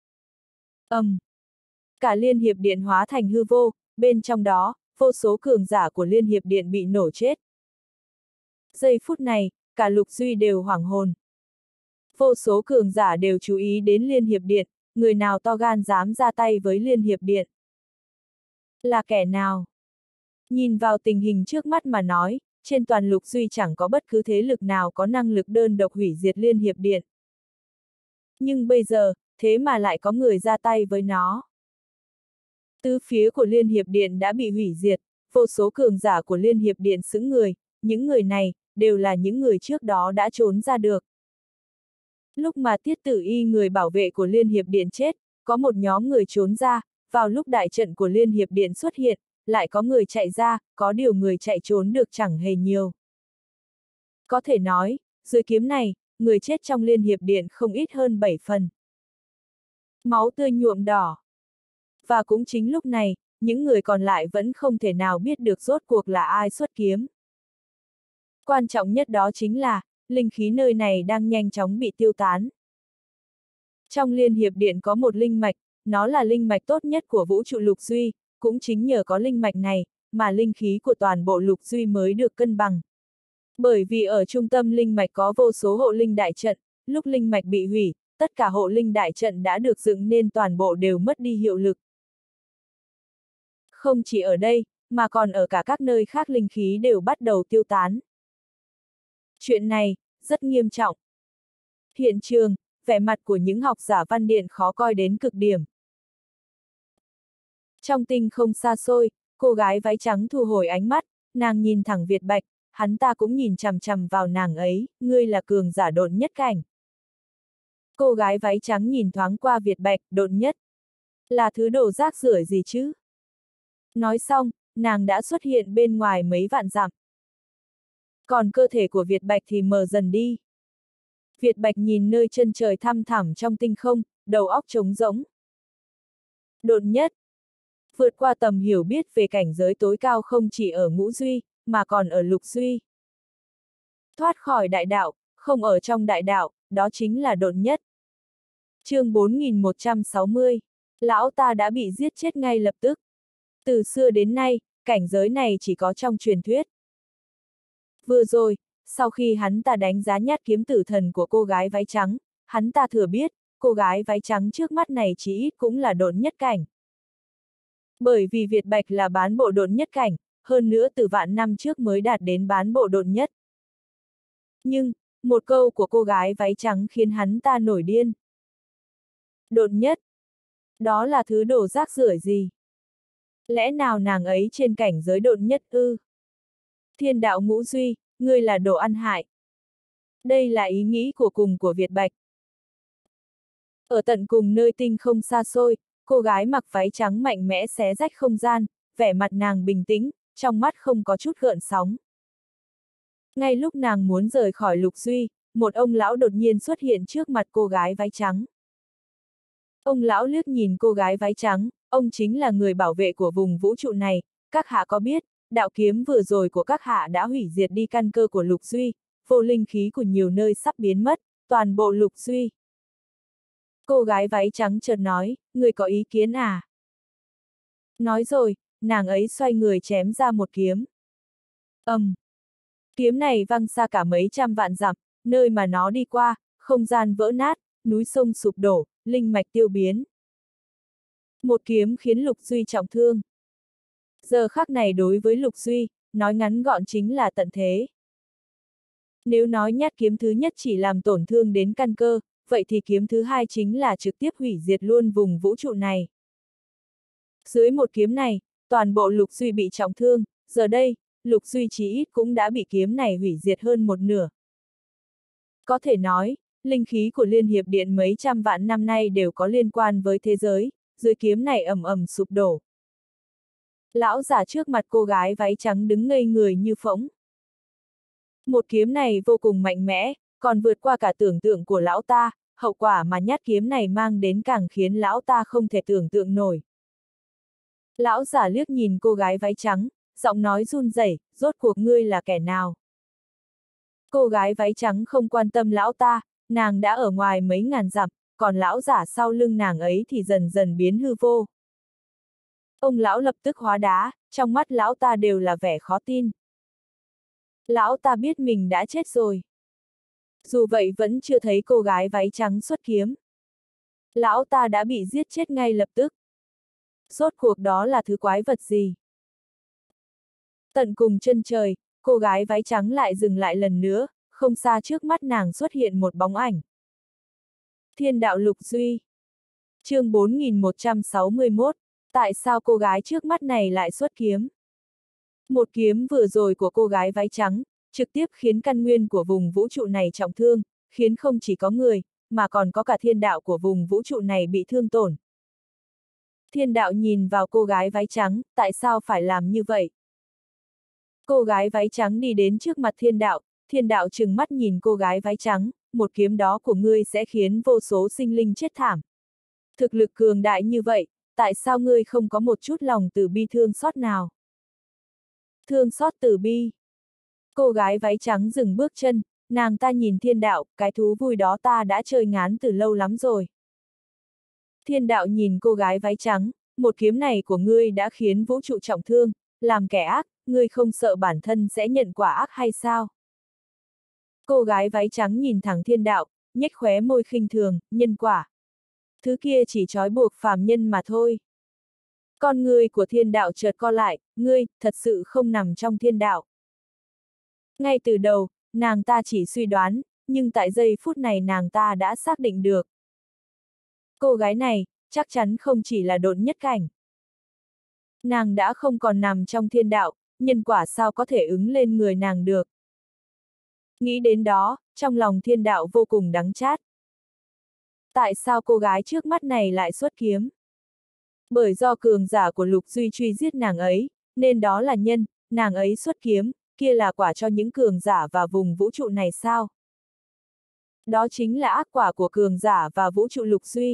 [SPEAKER 1] Cả Liên Hiệp Điện hóa thành hư vô, bên trong đó, vô số cường giả của Liên Hiệp Điện bị nổ chết. Giây phút này, cả Lục Duy đều hoảng hồn. Vô số cường giả đều chú ý đến Liên Hiệp Điện, người nào to gan dám ra tay với Liên Hiệp Điện? Là kẻ nào? Nhìn vào tình hình trước mắt mà nói, trên toàn Lục Duy chẳng có bất cứ thế lực nào có năng lực đơn độc hủy diệt Liên Hiệp Điện. Nhưng bây giờ, thế mà lại có người ra tay với nó. Tứ phía của Liên Hiệp Điện đã bị hủy diệt, vô số cường giả của Liên Hiệp Điện sững người, những người này, đều là những người trước đó đã trốn ra được. Lúc mà Tiết Tử Y, người bảo vệ của Liên Hiệp Điện chết, có một nhóm người trốn ra, vào lúc đại trận của Liên Hiệp Điện xuất hiện, lại có người chạy ra, có điều người chạy trốn được chẳng hề nhiều. Có thể nói, dưới kiếm này, người chết trong Liên Hiệp Điện không ít hơn 7 phần. Máu tươi nhuộm đỏ. Và cũng chính lúc này, những người còn lại vẫn không thể nào biết được rốt cuộc là ai xuất kiếm. Quan trọng nhất đó chính là, linh khí nơi này đang nhanh chóng bị tiêu tán. Trong Liên Hiệp Điện có một linh mạch, nó là linh mạch tốt nhất của vũ trụ Lục Duy, cũng chính nhờ có linh mạch này, mà linh khí của toàn bộ Lục Duy mới được cân bằng. Bởi vì ở trung tâm linh mạch có vô số hộ linh đại trận, lúc linh mạch bị hủy, tất cả hộ linh đại trận đã được dựng nên toàn bộ đều mất đi hiệu lực. Không chỉ ở đây, mà còn ở cả các nơi khác linh khí đều bắt đầu tiêu tán. Chuyện này, rất nghiêm trọng. Hiện trường, vẻ mặt của những học giả Văn Điện khó coi đến cực điểm. Trong tinh không xa xôi, cô gái váy trắng thu hồi ánh mắt, nàng nhìn thẳng Việt Bạch, hắn ta cũng nhìn chằm chằm vào nàng ấy, ngươi là cường giả độn nhất cảnh. Cô gái váy trắng nhìn thoáng qua Việt Bạch, độn nhất. Là thứ đồ rác rưởi gì chứ? Nói xong, nàng đã xuất hiện bên ngoài mấy vạn dặm. Còn cơ thể của Việt Bạch thì mờ dần đi. Việt Bạch nhìn nơi chân trời thăm thẳm trong tinh không, đầu óc trống rỗng. Đột nhất. Vượt qua tầm hiểu biết về cảnh giới tối cao không chỉ ở Ngũ Duy, mà còn ở Lục Duy. Thoát khỏi đại đạo, không ở trong đại đạo, đó chính là đột nhất. Chương 4160. Lão ta đã bị giết chết ngay lập tức. Từ xưa đến nay, cảnh giới này chỉ có trong truyền thuyết. Vừa rồi, sau khi hắn ta đánh giá nhát kiếm tử thần của cô gái váy trắng, hắn ta thừa biết, cô gái váy trắng trước mắt này chỉ ít cũng là độn nhất cảnh. Bởi vì Việt Bạch là bán bộ độn nhất cảnh, hơn nữa từ vạn năm trước mới đạt đến bán bộ độn nhất. Nhưng, một câu của cô gái váy trắng khiến hắn ta nổi điên. Độn nhất? Đó là thứ đồ rác rưởi gì? Lẽ nào nàng ấy trên cảnh giới độn nhất ư? Thiên đạo ngũ duy, ngươi là đồ ăn hại. Đây là ý nghĩ của cùng của Việt Bạch. Ở tận cùng nơi tinh không xa xôi, cô gái mặc váy trắng mạnh mẽ xé rách không gian, vẻ mặt nàng bình tĩnh, trong mắt không có chút gợn sóng. Ngay lúc nàng muốn rời khỏi Lục Duy, một ông lão đột nhiên xuất hiện trước mặt cô gái váy trắng. Ông lão liếc nhìn cô gái váy trắng, ông chính là người bảo vệ của vùng vũ trụ này, các hạ có biết, đạo kiếm vừa rồi của các hạ đã hủy diệt đi căn cơ của Lục Duy, vô linh khí của nhiều nơi sắp biến mất, toàn bộ Lục Duy. Cô gái váy trắng chợt nói, người có ý kiến à? Nói rồi, nàng ấy xoay người chém ra một kiếm. Kiếm này văng xa cả mấy trăm vạn dặm, nơi mà nó đi qua, không gian vỡ nát, núi sông sụp đổ, linh mạch tiêu biến. Một kiếm khiến Lục Duy trọng thương. Giờ khắc này đối với Lục Duy, nói ngắn gọn chính là tận thế. Nếu nói nhát kiếm thứ nhất chỉ làm tổn thương đến căn cơ, vậy thì kiếm thứ hai chính là trực tiếp hủy diệt luôn vùng vũ trụ này. Dưới một kiếm này, toàn bộ Lục Duy bị trọng thương, giờ đây, Lục Duy chí ít cũng đã bị kiếm này hủy diệt hơn một nửa. Có thể nói, linh khí của Liên Hiệp Điện mấy trăm vạn năm nay đều có liên quan với thế giới, dưới kiếm này ầm ầm sụp đổ. Lão giả trước mặt cô gái váy trắng đứng ngây người như phỗng. Một kiếm này vô cùng mạnh mẽ, còn vượt qua cả tưởng tượng của lão ta, hậu quả mà nhát kiếm này mang đến càng khiến lão ta không thể tưởng tượng nổi. Lão giả liếc nhìn cô gái váy trắng, giọng nói run rẩy, rốt cuộc ngươi là kẻ nào? Cô gái váy trắng không quan tâm lão ta, nàng đã ở ngoài mấy ngàn dặm, còn lão giả sau lưng nàng ấy thì dần dần biến hư vô. Ông lão lập tức hóa đá, trong mắt lão ta đều là vẻ khó tin. Lão ta biết mình đã chết rồi. Dù vậy vẫn chưa thấy cô gái váy trắng xuất kiếm. Lão ta đã bị giết chết ngay lập tức. Rốt cuộc đó là thứ quái vật gì? Tận cùng chân trời, cô gái váy trắng lại dừng lại lần nữa, không xa trước mắt nàng xuất hiện một bóng ảnh. Thiên đạo Lục Duy. Chương 4161, tại sao cô gái trước mắt này lại xuất kiếm? Một kiếm vừa rồi của cô gái váy trắng, trực tiếp khiến căn nguyên của vùng vũ trụ này trọng thương, khiến không chỉ có người, mà còn có cả thiên đạo của vùng vũ trụ này bị thương tổn. Thiên đạo nhìn vào cô gái váy trắng, tại sao phải làm như vậy? Cô gái váy trắng đi đến trước mặt thiên đạo trừng mắt nhìn cô gái váy trắng, một kiếm đó của ngươi sẽ khiến vô số sinh linh chết thảm. Thực lực cường đại như vậy, tại sao ngươi không có một chút lòng từ bi thương xót nào? Thương xót từ bi. Cô gái váy trắng dừng bước chân, nàng ta nhìn thiên đạo, cái thú vui đó ta đã chơi ngán từ lâu lắm rồi. Thiên đạo nhìn cô gái váy trắng, một kiếm này của ngươi đã khiến vũ trụ trọng thương, làm kẻ ác, ngươi không sợ bản thân sẽ nhận quả ác hay sao? Cô gái váy trắng nhìn thẳng thiên đạo, nhếch khóe môi khinh thường, nhân quả. Thứ kia chỉ trói buộc phàm nhân mà thôi. Con người của thiên đạo chợt co lại, ngươi, thật sự không nằm trong thiên đạo. Ngay từ đầu, nàng ta chỉ suy đoán, nhưng tại giây phút này nàng ta đã xác định được. Cô gái này, chắc chắn không chỉ là độn nhất cảnh. Nàng đã không còn nằm trong thiên đạo, nhân quả sao có thể ứng lên người nàng được. Nghĩ đến đó, trong lòng thiên đạo vô cùng đắng chát. Tại sao cô gái trước mắt này lại xuất kiếm? Bởi do cường giả của Lục Duy truy giết nàng ấy, nên đó là nhân, nàng ấy xuất kiếm, kia là quả cho những cường giả và vùng vũ trụ này sao? Đó chính là ác quả của cường giả và vũ trụ Lục Duy.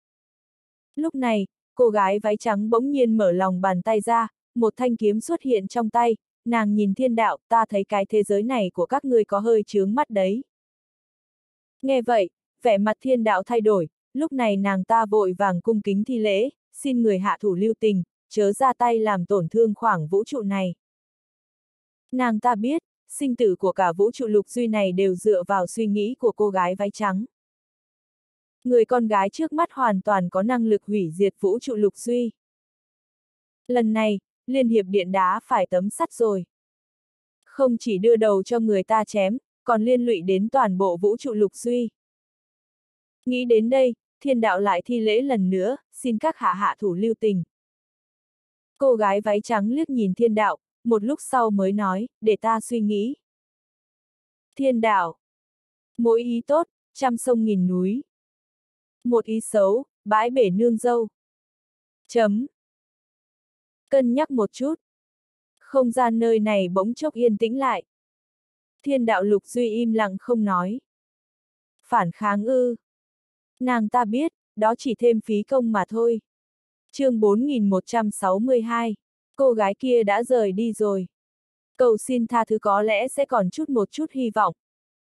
[SPEAKER 1] Lúc này, cô gái váy trắng bỗng nhiên mở lòng bàn tay ra, một thanh kiếm xuất hiện trong tay, nàng nhìn thiên đạo, ta thấy cái thế giới này của các ngươi có hơi chướng mắt đấy. Nghe vậy, vẻ mặt thiên đạo thay đổi, lúc này nàng ta vội vàng cung kính thi lễ, xin người hạ thủ lưu tình, chớ ra tay làm tổn thương khoảng vũ trụ này. Nàng ta biết, sinh tử của cả vũ trụ Lục Duy này đều dựa vào suy nghĩ của cô gái váy trắng. Người con gái trước mắt hoàn toàn có năng lực hủy diệt vũ trụ Lục Duy. Lần này, Liên hiệp điện đá phải tấm sắt rồi. Không chỉ đưa đầu cho người ta chém, còn liên lụy đến toàn bộ vũ trụ Lục Duy. Nghĩ đến đây, Thiên đạo lại thi lễ lần nữa, xin các hạ thủ lưu tình. Cô gái váy trắng liếc nhìn Thiên đạo, một lúc sau mới nói, để ta suy nghĩ. Thiên đạo. Mỗi ý tốt, trăm sông nghìn núi. Một ý xấu, bãi bể nương dâu. Chấm. Cân nhắc một chút. Không gian nơi này bỗng chốc yên tĩnh lại. Thiên đạo Lục Duy im lặng không nói. Phản kháng ư. Nàng ta biết, đó chỉ thêm phí công mà thôi. Chương 4162, cô gái kia đã rời đi rồi. Cầu xin tha thứ có lẽ sẽ còn một chút hy vọng.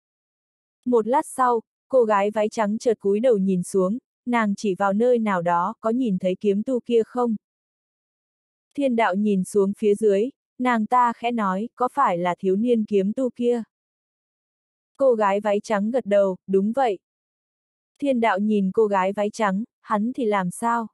[SPEAKER 1] Một lát sau, cô gái váy trắng chợt cúi đầu nhìn xuống, nàng chỉ vào nơi nào đó, có nhìn thấy kiếm tu kia không? Thiên đạo nhìn xuống phía dưới, nàng ta khẽ nói, có phải là thiếu niên kiếm tu kia? Cô gái váy trắng gật đầu, đúng vậy. Thiên đạo nhìn cô gái váy trắng, hắn thì làm sao?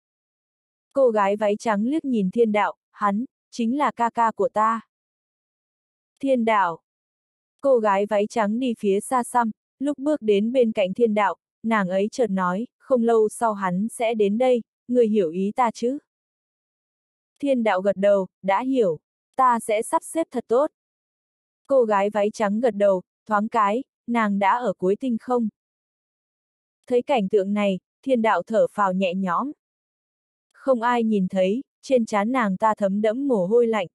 [SPEAKER 1] Cô gái váy trắng liếc nhìn thiên đạo, hắn, chính là ca ca của ta. Thiên đạo. Cô gái váy trắng đi phía xa xăm, lúc bước đến bên cạnh thiên đạo, nàng ấy chợt nói, không lâu sau hắn sẽ đến đây, người hiểu ý ta chứ? Thiên đạo gật đầu, đã hiểu, ta sẽ sắp xếp thật tốt. Cô gái váy trắng gật đầu, thoáng cái, nàng đã ở cuối tinh không. Thấy cảnh tượng này, thiên đạo thở phào nhẹ nhõm. Không ai nhìn thấy, trên trán nàng ta thấm đẫm mồ hôi lạnh.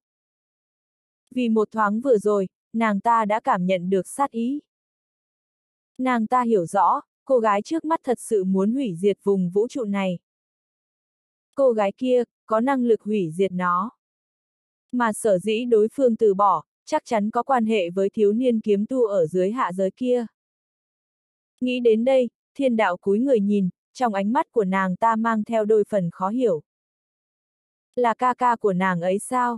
[SPEAKER 1] Vì một thoáng vừa rồi, nàng ta đã cảm nhận được sát ý. Nàng ta hiểu rõ, cô gái trước mắt thật sự muốn hủy diệt vùng vũ trụ này. Cô gái kia, có năng lực hủy diệt nó. Mà sở dĩ đối phương từ bỏ, chắc chắn có quan hệ với thiếu niên kiếm tu ở dưới hạ giới kia. Nghĩ đến đây, thiên đạo cúi người nhìn, trong ánh mắt của nàng ta mang theo đôi phần khó hiểu. Là ca ca của nàng ấy sao?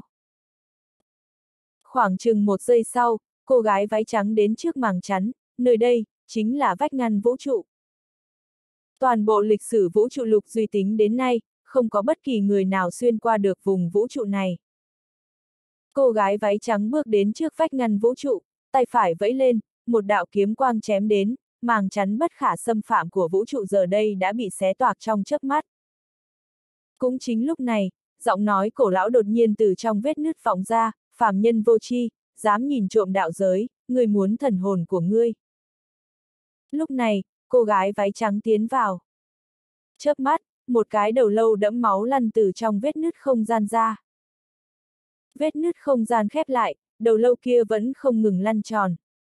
[SPEAKER 1] Khoảng chừng một giây sau, cô gái váy trắng đến trước màng chắn, nơi đây, chính là vách ngăn vũ trụ. Toàn bộ lịch sử vũ trụ Lục Duy tính đến nay, không có bất kỳ người nào xuyên qua được vùng vũ trụ này. Cô gái váy trắng bước đến trước vách ngăn vũ trụ, tay phải vẫy lên, một đạo kiếm quang chém đến, màng chắn bất khả xâm phạm của vũ trụ giờ đây đã bị xé toạc trong chớp mắt. Cũng chính lúc này, giọng nói cổ lão đột nhiên từ trong vết nứt vọng ra, phàm nhân vô tri, dám nhìn trộm đạo giới, người muốn thần hồn của ngươi. Lúc này, cô gái váy trắng tiến vào. Chớp mắt, một cái đầu lâu đẫm máu lăn từ trong vết nứt không gian ra. Vết nứt không gian khép lại, đầu lâu kia vẫn không ngừng lăn tròn.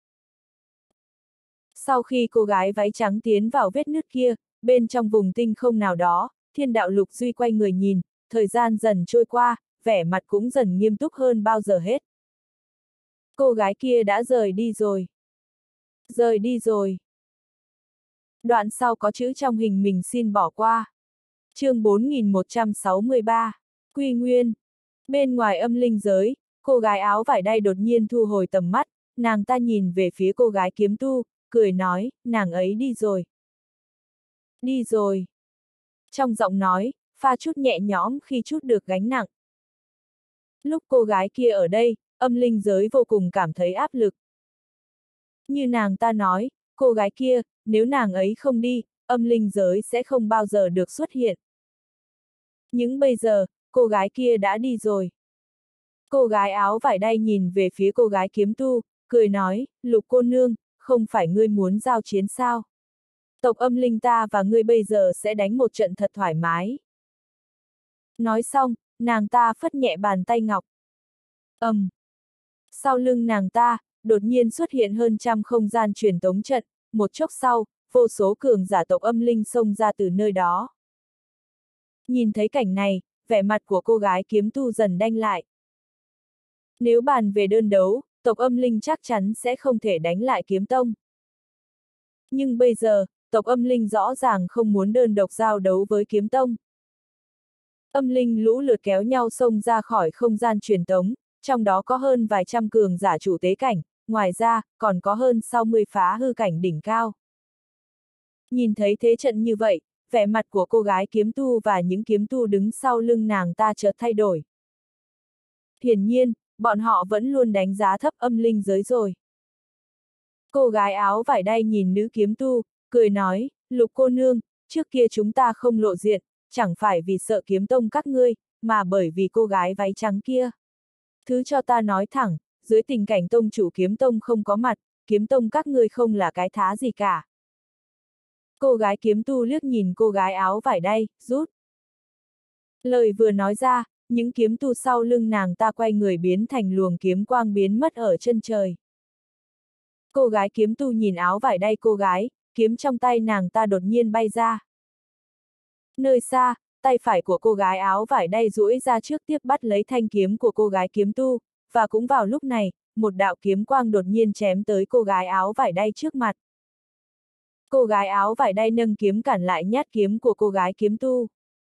[SPEAKER 1] Sau khi cô gái váy trắng tiến vào vết nứt kia, bên trong vùng tinh không nào đó, thiên đạo Lục Duy quay người nhìn, thời gian dần trôi qua, vẻ mặt cũng dần nghiêm túc hơn bao giờ hết. Cô gái kia đã rời đi rồi. Rời đi rồi. Đoạn sau có chữ trong hình mình xin bỏ qua. Chương 4163, Quy Nguyên. Bên ngoài âm linh giới, cô gái áo vải đay đột nhiên thu hồi tầm mắt, nàng ta nhìn về phía cô gái kiếm tu, cười nói, nàng ấy đi rồi. Đi rồi. Trong giọng nói, pha chút nhẹ nhõm khi chút được gánh nặng. Lúc cô gái kia ở đây, âm linh giới vô cùng cảm thấy áp lực. Như nàng ta nói, cô gái kia, nếu nàng ấy không đi, âm linh giới sẽ không bao giờ được xuất hiện. Nhưng bây giờ, cô gái kia đã đi rồi. Cô gái áo vải đay nhìn về phía cô gái kiếm tu, cười nói, Lục cô nương, không phải ngươi muốn giao chiến sao? Tộc âm linh ta và ngươi bây giờ sẽ đánh một trận thật thoải mái. Nói xong, nàng ta phất nhẹ bàn tay ngọc. Sau lưng nàng ta, đột nhiên xuất hiện hơn trăm không gian truyền tống trận, một chốc sau, vô số cường giả tộc âm linh xông ra từ nơi đó. Nhìn thấy cảnh này, vẻ mặt của cô gái kiếm tu dần đanh lại. Nếu bàn về đơn đấu, tộc âm linh chắc chắn sẽ không thể đánh lại kiếm tông. Nhưng bây giờ, tộc âm linh rõ ràng không muốn đơn độc giao đấu với kiếm tông. Âm linh lũ lượt kéo nhau xông ra khỏi không gian truyền tống, trong đó có hơn vài trăm cường giả chủ tế cảnh, ngoài ra, còn có hơn 60 phá hư cảnh đỉnh cao. Nhìn thấy thế trận như vậy, vẻ mặt của cô gái kiếm tu và những kiếm tu đứng sau lưng nàng ta chợt thay đổi. Hiển nhiên, bọn họ vẫn luôn đánh giá thấp âm linh giới rồi. Cô gái áo vải đay nhìn nữ kiếm tu, cười nói, Lục cô nương, trước kia chúng ta không lộ diện, chẳng phải vì sợ kiếm tông các ngươi, mà bởi vì cô gái váy trắng kia. Thứ cho ta nói thẳng, dưới tình cảnh tông chủ kiếm tông không có mặt, kiếm tông các ngươi không là cái thá gì cả. Cô gái kiếm tu liếc nhìn cô gái áo vải đay, rút. Lời vừa nói ra, những kiếm tu sau lưng nàng ta quay người biến thành luồng kiếm quang biến mất ở chân trời. Cô gái kiếm tu nhìn áo vải đay cô gái, kiếm trong tay nàng ta đột nhiên bay ra. Nơi xa, tay phải của cô gái áo vải đay duỗi ra trước tiếp bắt lấy thanh kiếm của cô gái kiếm tu, và cũng vào lúc này, một đạo kiếm quang đột nhiên chém tới cô gái áo vải đay trước mặt. Cô gái áo vải đay nâng kiếm cản lại nhát kiếm của cô gái kiếm tu.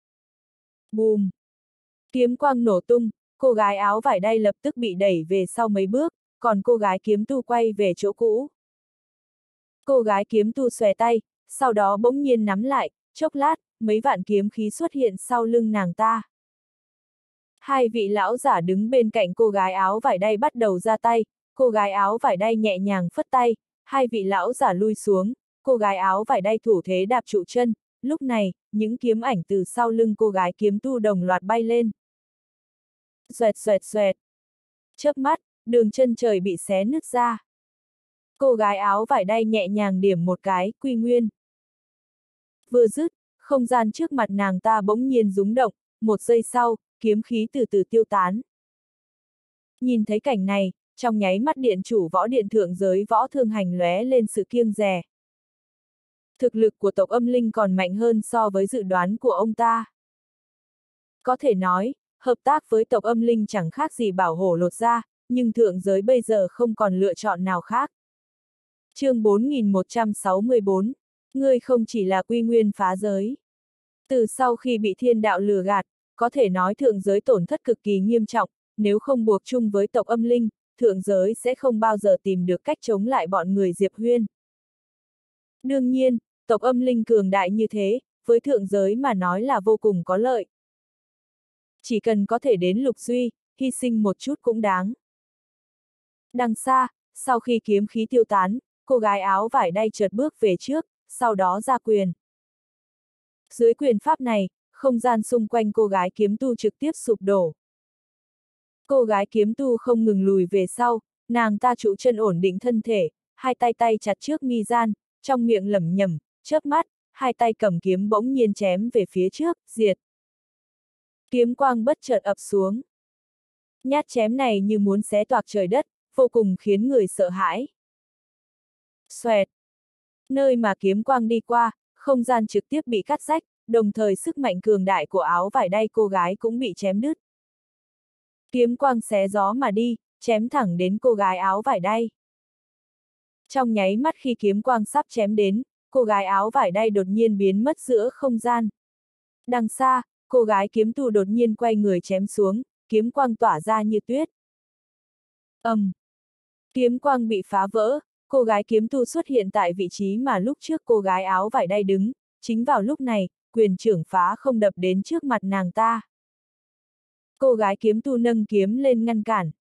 [SPEAKER 1] Bùm! Kiếm quang nổ tung, cô gái áo vải đay lập tức bị đẩy về sau mấy bước, còn cô gái kiếm tu quay về chỗ cũ. Cô gái kiếm tu xòe tay, sau đó bỗng nhiên nắm lại, chốc lát, mấy vạn kiếm khí xuất hiện sau lưng nàng ta. Hai vị lão giả đứng bên cạnh cô gái áo vải đay bắt đầu ra tay, cô gái áo vải đay nhẹ nhàng phất tay, hai vị lão giả lui xuống, cô gái áo vải đay thủ thế đạp trụ chân, lúc này, những kiếm ảnh từ sau lưng cô gái kiếm tu đồng loạt bay lên. Xoẹt xoẹt xoẹt. Chớp mắt, đường chân trời bị xé nứt ra. Cô gái áo vải đay nhẹ nhàng điểm một cái, quy nguyên. Vừa dứt, không gian trước mặt nàng ta bỗng nhiên rúng động, một giây sau, kiếm khí từ từ tiêu tán. Nhìn thấy cảnh này, trong nháy mắt điện chủ võ điện thượng giới võ thương hành lóe lên sự kiêng dè. Thực lực của tộc âm linh còn mạnh hơn so với dự đoán của ông ta. Có thể nói, hợp tác với tộc âm linh chẳng khác gì bảo hổ lột da, nhưng thượng giới bây giờ không còn lựa chọn nào khác. Chương 4164, ngươi không chỉ là quy nguyên phá giới. Từ sau khi bị thiên đạo lừa gạt, có thể nói thượng giới tổn thất cực kỳ nghiêm trọng, nếu không buộc chung với tộc âm linh, thượng giới sẽ không bao giờ tìm được cách chống lại bọn người Diệp Huyên. Đương nhiên, tộc âm linh cường đại như thế, với thượng giới mà nói là vô cùng có lợi. Chỉ cần có thể đến Lục Duy, hy sinh một chút cũng đáng. Đằng xa, sau khi kiếm khí tiêu tán, cô gái áo vải đay chợt bước về trước, sau đó ra quyền. Dưới quyền pháp này, không gian xung quanh cô gái kiếm tu trực tiếp sụp đổ. Cô gái kiếm tu không ngừng lùi về sau, nàng ta trụ chân ổn định thân thể, hai tay chặt trước mi gian, trong miệng lẩm nhẩm, chớp mắt, hai tay cầm kiếm bỗng nhiên chém về phía trước, diệt. Kiếm quang bất chợt ập xuống. Nhát chém này như muốn xé toạc trời đất, vô cùng khiến người sợ hãi. Xoẹt. Nơi mà kiếm quang đi qua, không gian trực tiếp bị cắt rách, đồng thời sức mạnh cường đại của áo vải đay cô gái cũng bị chém đứt. Kiếm quang xé gió mà đi, chém thẳng đến cô gái áo vải đay. Trong nháy mắt khi kiếm quang sắp chém đến, cô gái áo vải đay đột nhiên biến mất giữa không gian. Đằng xa, cô gái kiếm tu đột nhiên quay người chém xuống, kiếm quang tỏa ra như tuyết. Kiếm quang bị phá vỡ, cô gái kiếm tu xuất hiện tại vị trí mà lúc trước cô gái áo vải đay đứng, chính vào lúc này, quyền trưởng phá không đập đến trước mặt nàng ta. Cô gái kiếm tu nâng kiếm lên ngăn cản.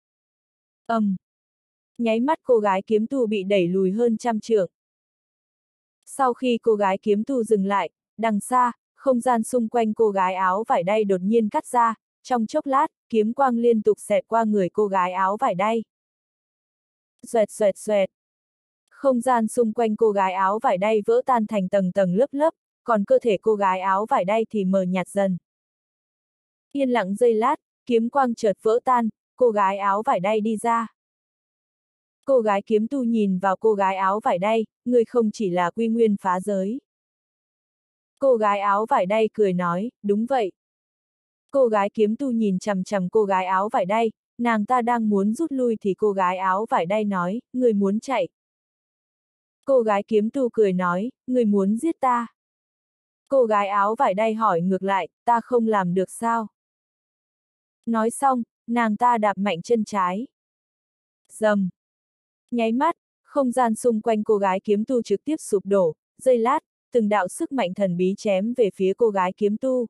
[SPEAKER 1] Nháy mắt cô gái kiếm tu bị đẩy lùi hơn trăm trượng. Sau khi cô gái kiếm tu dừng lại, đằng xa, không gian xung quanh cô gái áo vải đay đột nhiên cắt ra, trong chốc lát, kiếm quang liên tục xẹt qua người cô gái áo vải đay. Xoẹt xoẹt xoẹt. Không gian xung quanh cô gái áo vải đay vỡ tan thành tầng tầng lớp lớp, còn cơ thể cô gái áo vải đay thì mờ nhạt dần. Yên lặng giây lát, kiếm quang chợt vỡ tan, cô gái áo vải đay đi ra. Cô gái kiếm tu nhìn vào cô gái áo vải đay, người không chỉ là quy nguyên phá giới. Cô gái áo vải đay cười nói, đúng vậy. Cô gái kiếm tu nhìn chằm chằm cô gái áo vải đay, nàng ta đang muốn rút lui thì cô gái áo vải đay nói, người muốn chạy. Cô gái kiếm tu cười nói, người muốn giết ta. Cô gái áo vải đay hỏi ngược lại, ta không làm được sao? Nói xong, nàng ta đạp mạnh chân trái. Rầm. Nháy mắt, không gian xung quanh cô gái kiếm tu trực tiếp sụp đổ, giây lát, từng đạo sức mạnh thần bí chém về phía cô gái kiếm tu.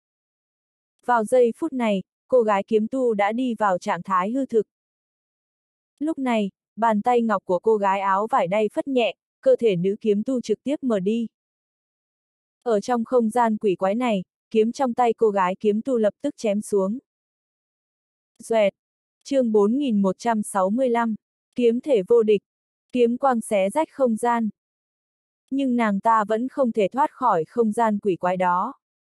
[SPEAKER 1] Vào giây phút này, cô gái kiếm tu đã đi vào trạng thái hư thực. Lúc này, bàn tay ngọc của cô gái áo vải đay phất nhẹ, cơ thể nữ kiếm tu trực tiếp mở đi. Ở trong không gian quỷ quái này, kiếm trong tay cô gái kiếm tu lập tức chém xuống. Xoẹt. Chương 4165. Kiếm thể vô địch. Kiếm quang xé rách không gian. Nhưng nàng ta vẫn không thể thoát khỏi không gian quỷ quái đó.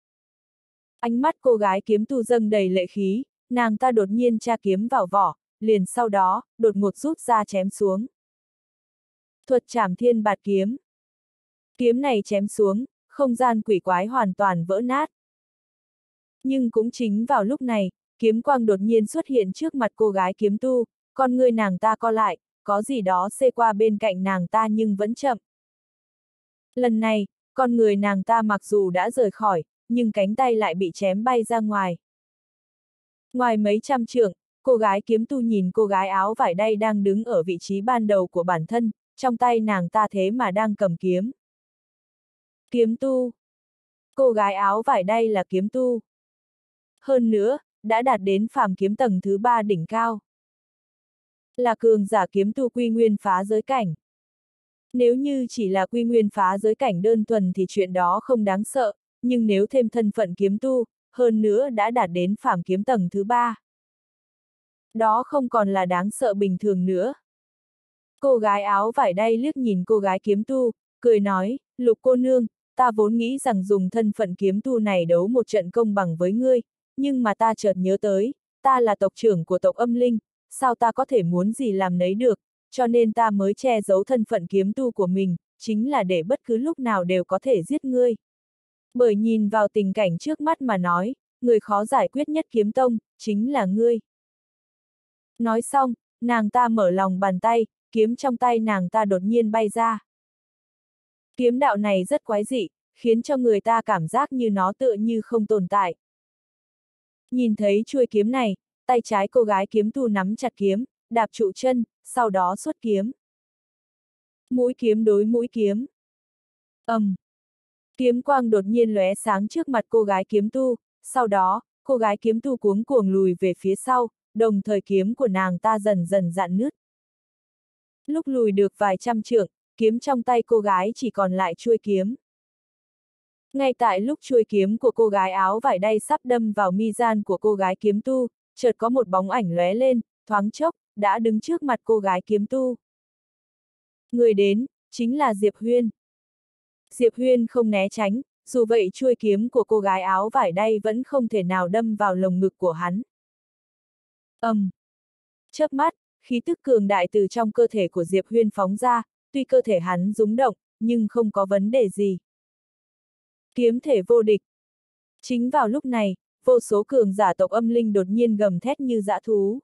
[SPEAKER 1] Ánh mắt cô gái kiếm tu dâng đầy lệ khí, nàng ta đột nhiên tra kiếm vào vỏ, liền sau đó, đột ngột rút ra chém xuống. Thuật trảm thiên bạt kiếm. Kiếm này chém xuống, không gian quỷ quái hoàn toàn vỡ nát. Nhưng cũng chính vào lúc này, kiếm quang đột nhiên xuất hiện trước mặt cô gái kiếm tu, con ngươi nàng ta co lại, có gì đó xê qua bên cạnh nàng ta nhưng vẫn chậm. Lần này, con người nàng ta mặc dù đã rời khỏi, nhưng cánh tay lại bị chém bay ra ngoài. Ngoài mấy trăm trượng, cô gái kiếm tu nhìn cô gái áo vải đay đang đứng ở vị trí ban đầu của bản thân, trong tay nàng ta thế mà đang cầm kiếm. Kiếm tu. Cô gái áo vải đay là kiếm tu. Hơn nữa, đã đạt đến phàm kiếm tầng thứ 3 đỉnh cao. Là cường giả kiếm tu quy nguyên phá giới cảnh. Nếu như chỉ là quy nguyên phá giới cảnh đơn thuần thì chuyện đó không đáng sợ, nhưng nếu thêm thân phận kiếm tu, hơn nữa đã đạt đến phàm kiếm tầng thứ 3. Đó không còn là đáng sợ bình thường nữa. Cô gái áo vải đay liếc nhìn cô gái kiếm tu, cười nói, Lục cô nương, ta vốn nghĩ rằng dùng thân phận kiếm tu này đấu một trận công bằng với ngươi, nhưng mà ta chợt nhớ tới, ta là tộc trưởng của tộc Âm Linh, sao ta có thể muốn gì làm nấy được, cho nên ta mới che giấu thân phận kiếm tu của mình, chính là để bất cứ lúc nào đều có thể giết ngươi. Bởi nhìn vào tình cảnh trước mắt mà nói, người khó giải quyết nhất kiếm tông, chính là ngươi. Nói xong, nàng ta mở lòng bàn tay, kiếm trong tay nàng ta đột nhiên bay ra. Kiếm đạo này rất quái dị, khiến cho người ta cảm giác như nó tựa như không tồn tại. Nhìn thấy chuôi kiếm này, tay trái cô gái kiếm tu nắm chặt kiếm, đạp trụ chân, sau đó xuất kiếm. Mũi kiếm đối mũi kiếm. Kiếm quang đột nhiên lóe sáng trước mặt cô gái kiếm tu, sau đó, cô gái kiếm tu cuống cuồng lùi về phía sau, đồng thời kiếm của nàng ta dần dần rạn nứt. Lúc lùi được vài trăm trượng, kiếm trong tay cô gái chỉ còn lại chuôi kiếm. Ngay tại lúc chuôi kiếm của cô gái áo vải đay sắp đâm vào mi gian của cô gái kiếm tu, chợt có một bóng ảnh lóe lên, thoáng chốc, đã đứng trước mặt cô gái kiếm tu. Người đến, chính là Diệp Huyên. Diệp Huyên không né tránh, dù vậy chuôi kiếm của cô gái áo vải đay vẫn không thể nào đâm vào lồng ngực của hắn. Chớp mắt, khí tức cường đại từ trong cơ thể của Diệp Huyên phóng ra, tuy cơ thể hắn rúng động, nhưng không có vấn đề gì. Kiếm thể vô địch. Chính vào lúc này, vô số cường giả tộc Âm Linh đột nhiên gầm thét như dã thú.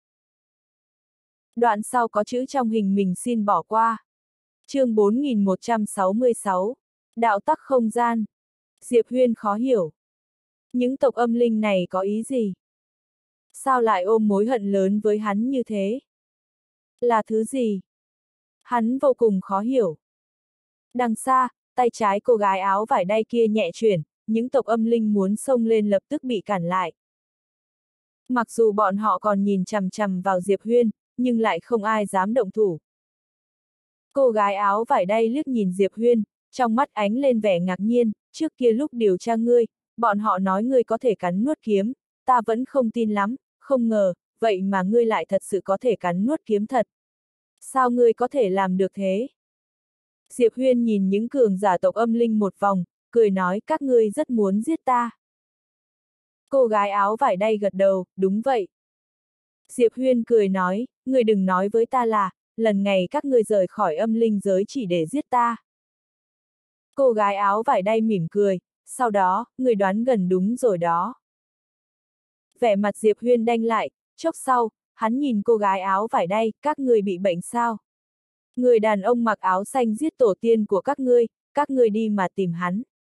[SPEAKER 1] Đoạn sau có chữ trong hình mình xin bỏ qua. Chương 4166. Đạo tắc không gian. Diệp Huyên khó hiểu. Những tộc Âm Linh này có ý gì? Sao lại ôm mối hận lớn với hắn như thế? Là thứ gì? Hắn vô cùng khó hiểu. Đằng xa, tay trái cô gái áo vải đay kia nhẹ chuyển, những tộc Âm Linh muốn xông lên lập tức bị cản lại. Mặc dù bọn họ còn nhìn chằm chằm vào Diệp Huyên, nhưng lại không ai dám động thủ. Cô gái áo vải đay liếc nhìn Diệp Huyên, trong mắt ánh lên vẻ ngạc nhiên, trước kia lúc điều tra ngươi, bọn họ nói ngươi có thể cắn nuốt kiếm, ta vẫn không tin lắm, không ngờ, vậy mà ngươi lại thật sự có thể cắn nuốt kiếm thật. Sao ngươi có thể làm được thế? Diệp Huyên nhìn những cường giả tộc Âm Linh một vòng, cười nói các ngươi rất muốn giết ta. Cô gái áo vải đay gật đầu, đúng vậy. Diệp Huyên cười nói, ngươi đừng nói với ta là, lần này các ngươi rời khỏi Âm Linh giới chỉ để giết ta. Cô gái áo vải đay mỉm cười, sau đó, ngươi đoán gần đúng rồi đó. Vẻ mặt Diệp Huyên đanh lại, chốc sau, hắn nhìn cô gái áo vải đay, các ngươi bị bệnh sao? Người đàn ông mặc áo xanh giết tổ tiên của các ngươi đi mà tìm hắn.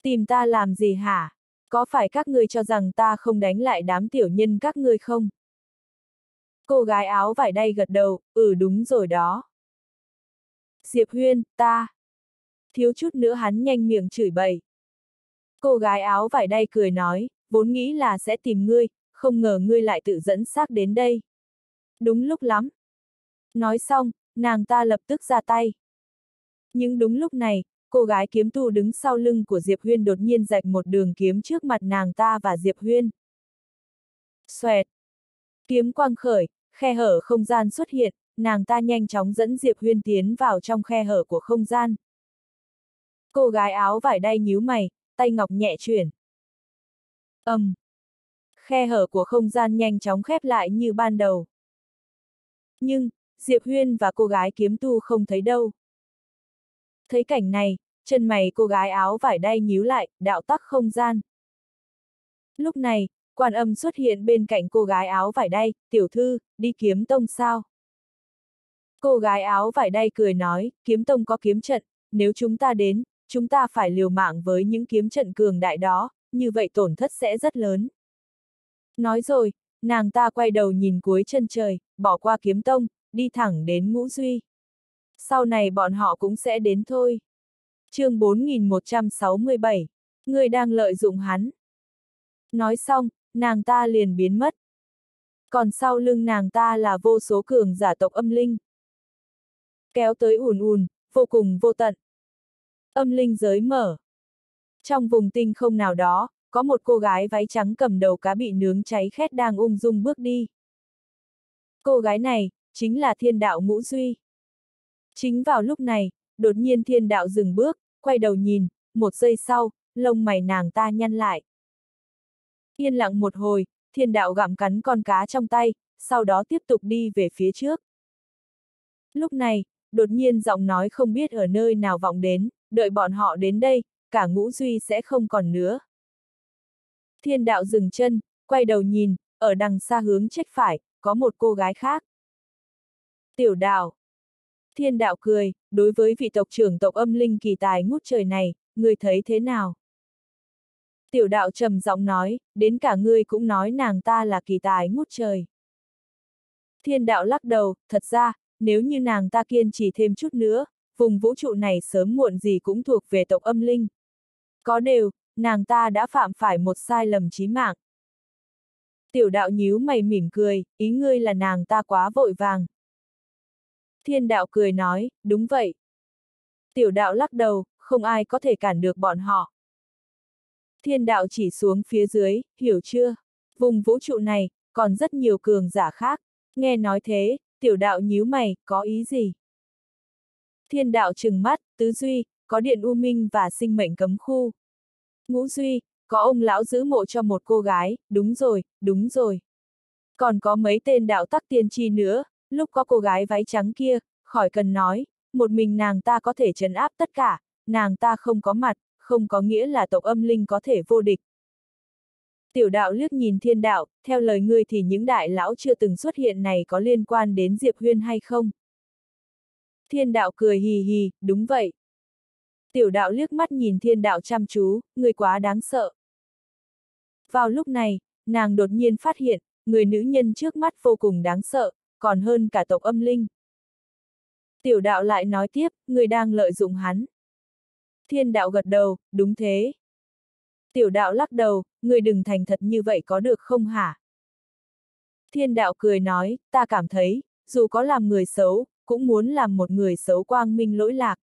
[SPEAKER 1] Tìm ta làm gì hả? Có phải các ngươi cho rằng ta không đánh lại đám tiểu nhân các ngươi không? Cô gái áo vải đay gật đầu, đúng rồi đó. Diệp Huyên, ta. Thiếu chút nữa hắn nhanh miệng chửi bậy. Cô gái áo vải đay cười nói, vốn nghĩ là sẽ tìm ngươi, không ngờ ngươi lại tự dẫn xác đến đây. Đúng lúc lắm. Nói xong, nàng ta lập tức ra tay. Nhưng đúng lúc này, cô gái kiếm tu đứng sau lưng của Diệp Huyên đột nhiên rạch một đường kiếm trước mặt nàng ta và Diệp Huyên. Xoẹt. Kiếm quang khởi, khe hở không gian xuất hiện, nàng ta nhanh chóng dẫn Diệp Huyên tiến vào trong khe hở của không gian. Cô gái áo vải đay nhíu mày, tay ngọc nhẹ chuyển. Khe hở của không gian nhanh chóng khép lại như ban đầu. Nhưng, Diệp Huyên và cô gái kiếm tu không thấy đâu. Thấy cảnh này, chân mày cô gái áo vải đay nhíu lại, đạo tắc không gian. Lúc này, Quan Âm xuất hiện bên cạnh cô gái áo vải đay, tiểu thư, đi kiếm tông sao? Cô gái áo vải đay cười nói, kiếm tông có kiếm trận, nếu chúng ta đến, chúng ta phải liều mạng với những kiếm trận cường đại đó, như vậy tổn thất sẽ rất lớn. Nói rồi, nàng ta quay đầu nhìn cuối chân trời, bỏ qua kiếm tông, đi thẳng đến Ngũ Duy. Sau này bọn họ cũng sẽ đến thôi. Chương 4167, người đang lợi dụng hắn. Nói xong, nàng ta liền biến mất. Còn sau lưng nàng ta là vô số cường giả tộc âm linh. Kéo tới ùn ùn, vô cùng vô tận. Âm linh giới mở. Trong vùng tinh không nào đó, có một cô gái váy trắng cầm đầu cá bị nướng cháy khét đang ung dung bước đi. Cô gái này, chính là Thiên Đạo Ngũ Duy. Chính vào lúc này, đột nhiên Thiên Đạo dừng bước, quay đầu nhìn, một giây sau, lông mày nàng ta nhăn lại. Yên lặng một hồi, Thiên Đạo gặm cắn con cá trong tay, sau đó tiếp tục đi về phía trước. Lúc này, đột nhiên giọng nói không biết ở nơi nào vọng đến, đợi bọn họ đến đây, cả Ngũ Duy sẽ không còn nữa. Thiên Đạo dừng chân, quay đầu nhìn, ở đằng xa hướng trách phải, có một cô gái khác. Tiểu Đạo. Thiên Đạo cười, đối với vị tộc trưởng tộc âm linh kỳ tài ngút trời này, người thấy thế nào? Tiểu Đạo trầm giọng nói, đến cả ngươi cũng nói nàng ta là kỳ tài ngút trời. Thiên Đạo lắc đầu, thật ra, nếu như nàng ta kiên trì thêm chút nữa, vùng vũ trụ này sớm muộn gì cũng thuộc về tộc âm linh. Có điều, nàng ta đã phạm phải một sai lầm chí mạng. Tiểu Đạo nhíu mày mỉm cười, ý ngươi là nàng ta quá vội vàng. Thiên Đạo cười nói, đúng vậy. Tiểu Đạo lắc đầu, không ai có thể cản được bọn họ. Thiên Đạo chỉ xuống phía dưới, hiểu chưa? Vùng vũ trụ này, còn rất nhiều cường giả khác. Nghe nói thế, Tiểu Đạo nhíu mày, có ý gì? Thiên Đạo trừng mắt, tứ duy, có điện u minh và sinh mệnh cấm khu. Ngũ duy, có ông lão giữ mộ cho một cô gái, đúng rồi, đúng rồi. Còn có mấy tên đạo tắc tiên tri nữa, lúc có cô gái váy trắng kia, khỏi cần nói, một mình nàng ta có thể trấn áp tất cả, nàng ta không có mặt, không có nghĩa là tộc âm linh có thể vô địch. Tiểu Đạo liếc nhìn Thiên Đạo, theo lời ngươi thì những đại lão chưa từng xuất hiện này có liên quan đến Diệp Huyên hay không? Thiên Đạo cười hì hì, đúng vậy. Tiểu Đạo liếc mắt nhìn Thiên Đạo chăm chú, ngươi quá đáng sợ. Vào lúc này, nàng đột nhiên phát hiện, người nữ nhân trước mắt vô cùng đáng sợ, còn hơn cả tộc âm linh. Tiểu Đạo lại nói tiếp, người đang lợi dụng hắn. Thiên Đạo gật đầu, đúng thế. Tiểu Đạo lắc đầu, người đừng thành thật như vậy có được không hả? Thiên Đạo cười nói, ta cảm thấy, dù có làm người xấu, cũng muốn làm một người xấu quang minh lỗi lạc.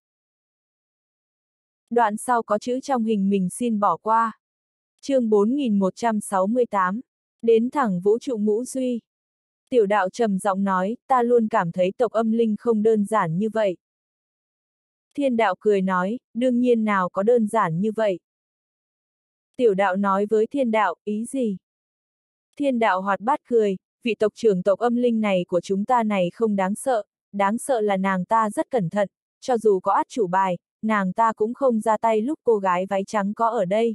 [SPEAKER 1] Đoạn sau có chữ trong hình mình xin bỏ qua. Chương 4168, đến thẳng vũ trụ Ngũ Duy. Tiểu Đạo trầm giọng nói, ta luôn cảm thấy tộc âm linh không đơn giản như vậy. Thiên Đạo cười nói, đương nhiên nào có đơn giản như vậy. Tiểu Đạo nói với Thiên Đạo, ý gì? Thiên Đạo hoạt bát cười, vị tộc trưởng tộc âm linh này của chúng ta này không đáng sợ là nàng ta rất cẩn thận, cho dù có át chủ bài, nàng ta cũng không ra tay lúc cô gái váy trắng có ở đây.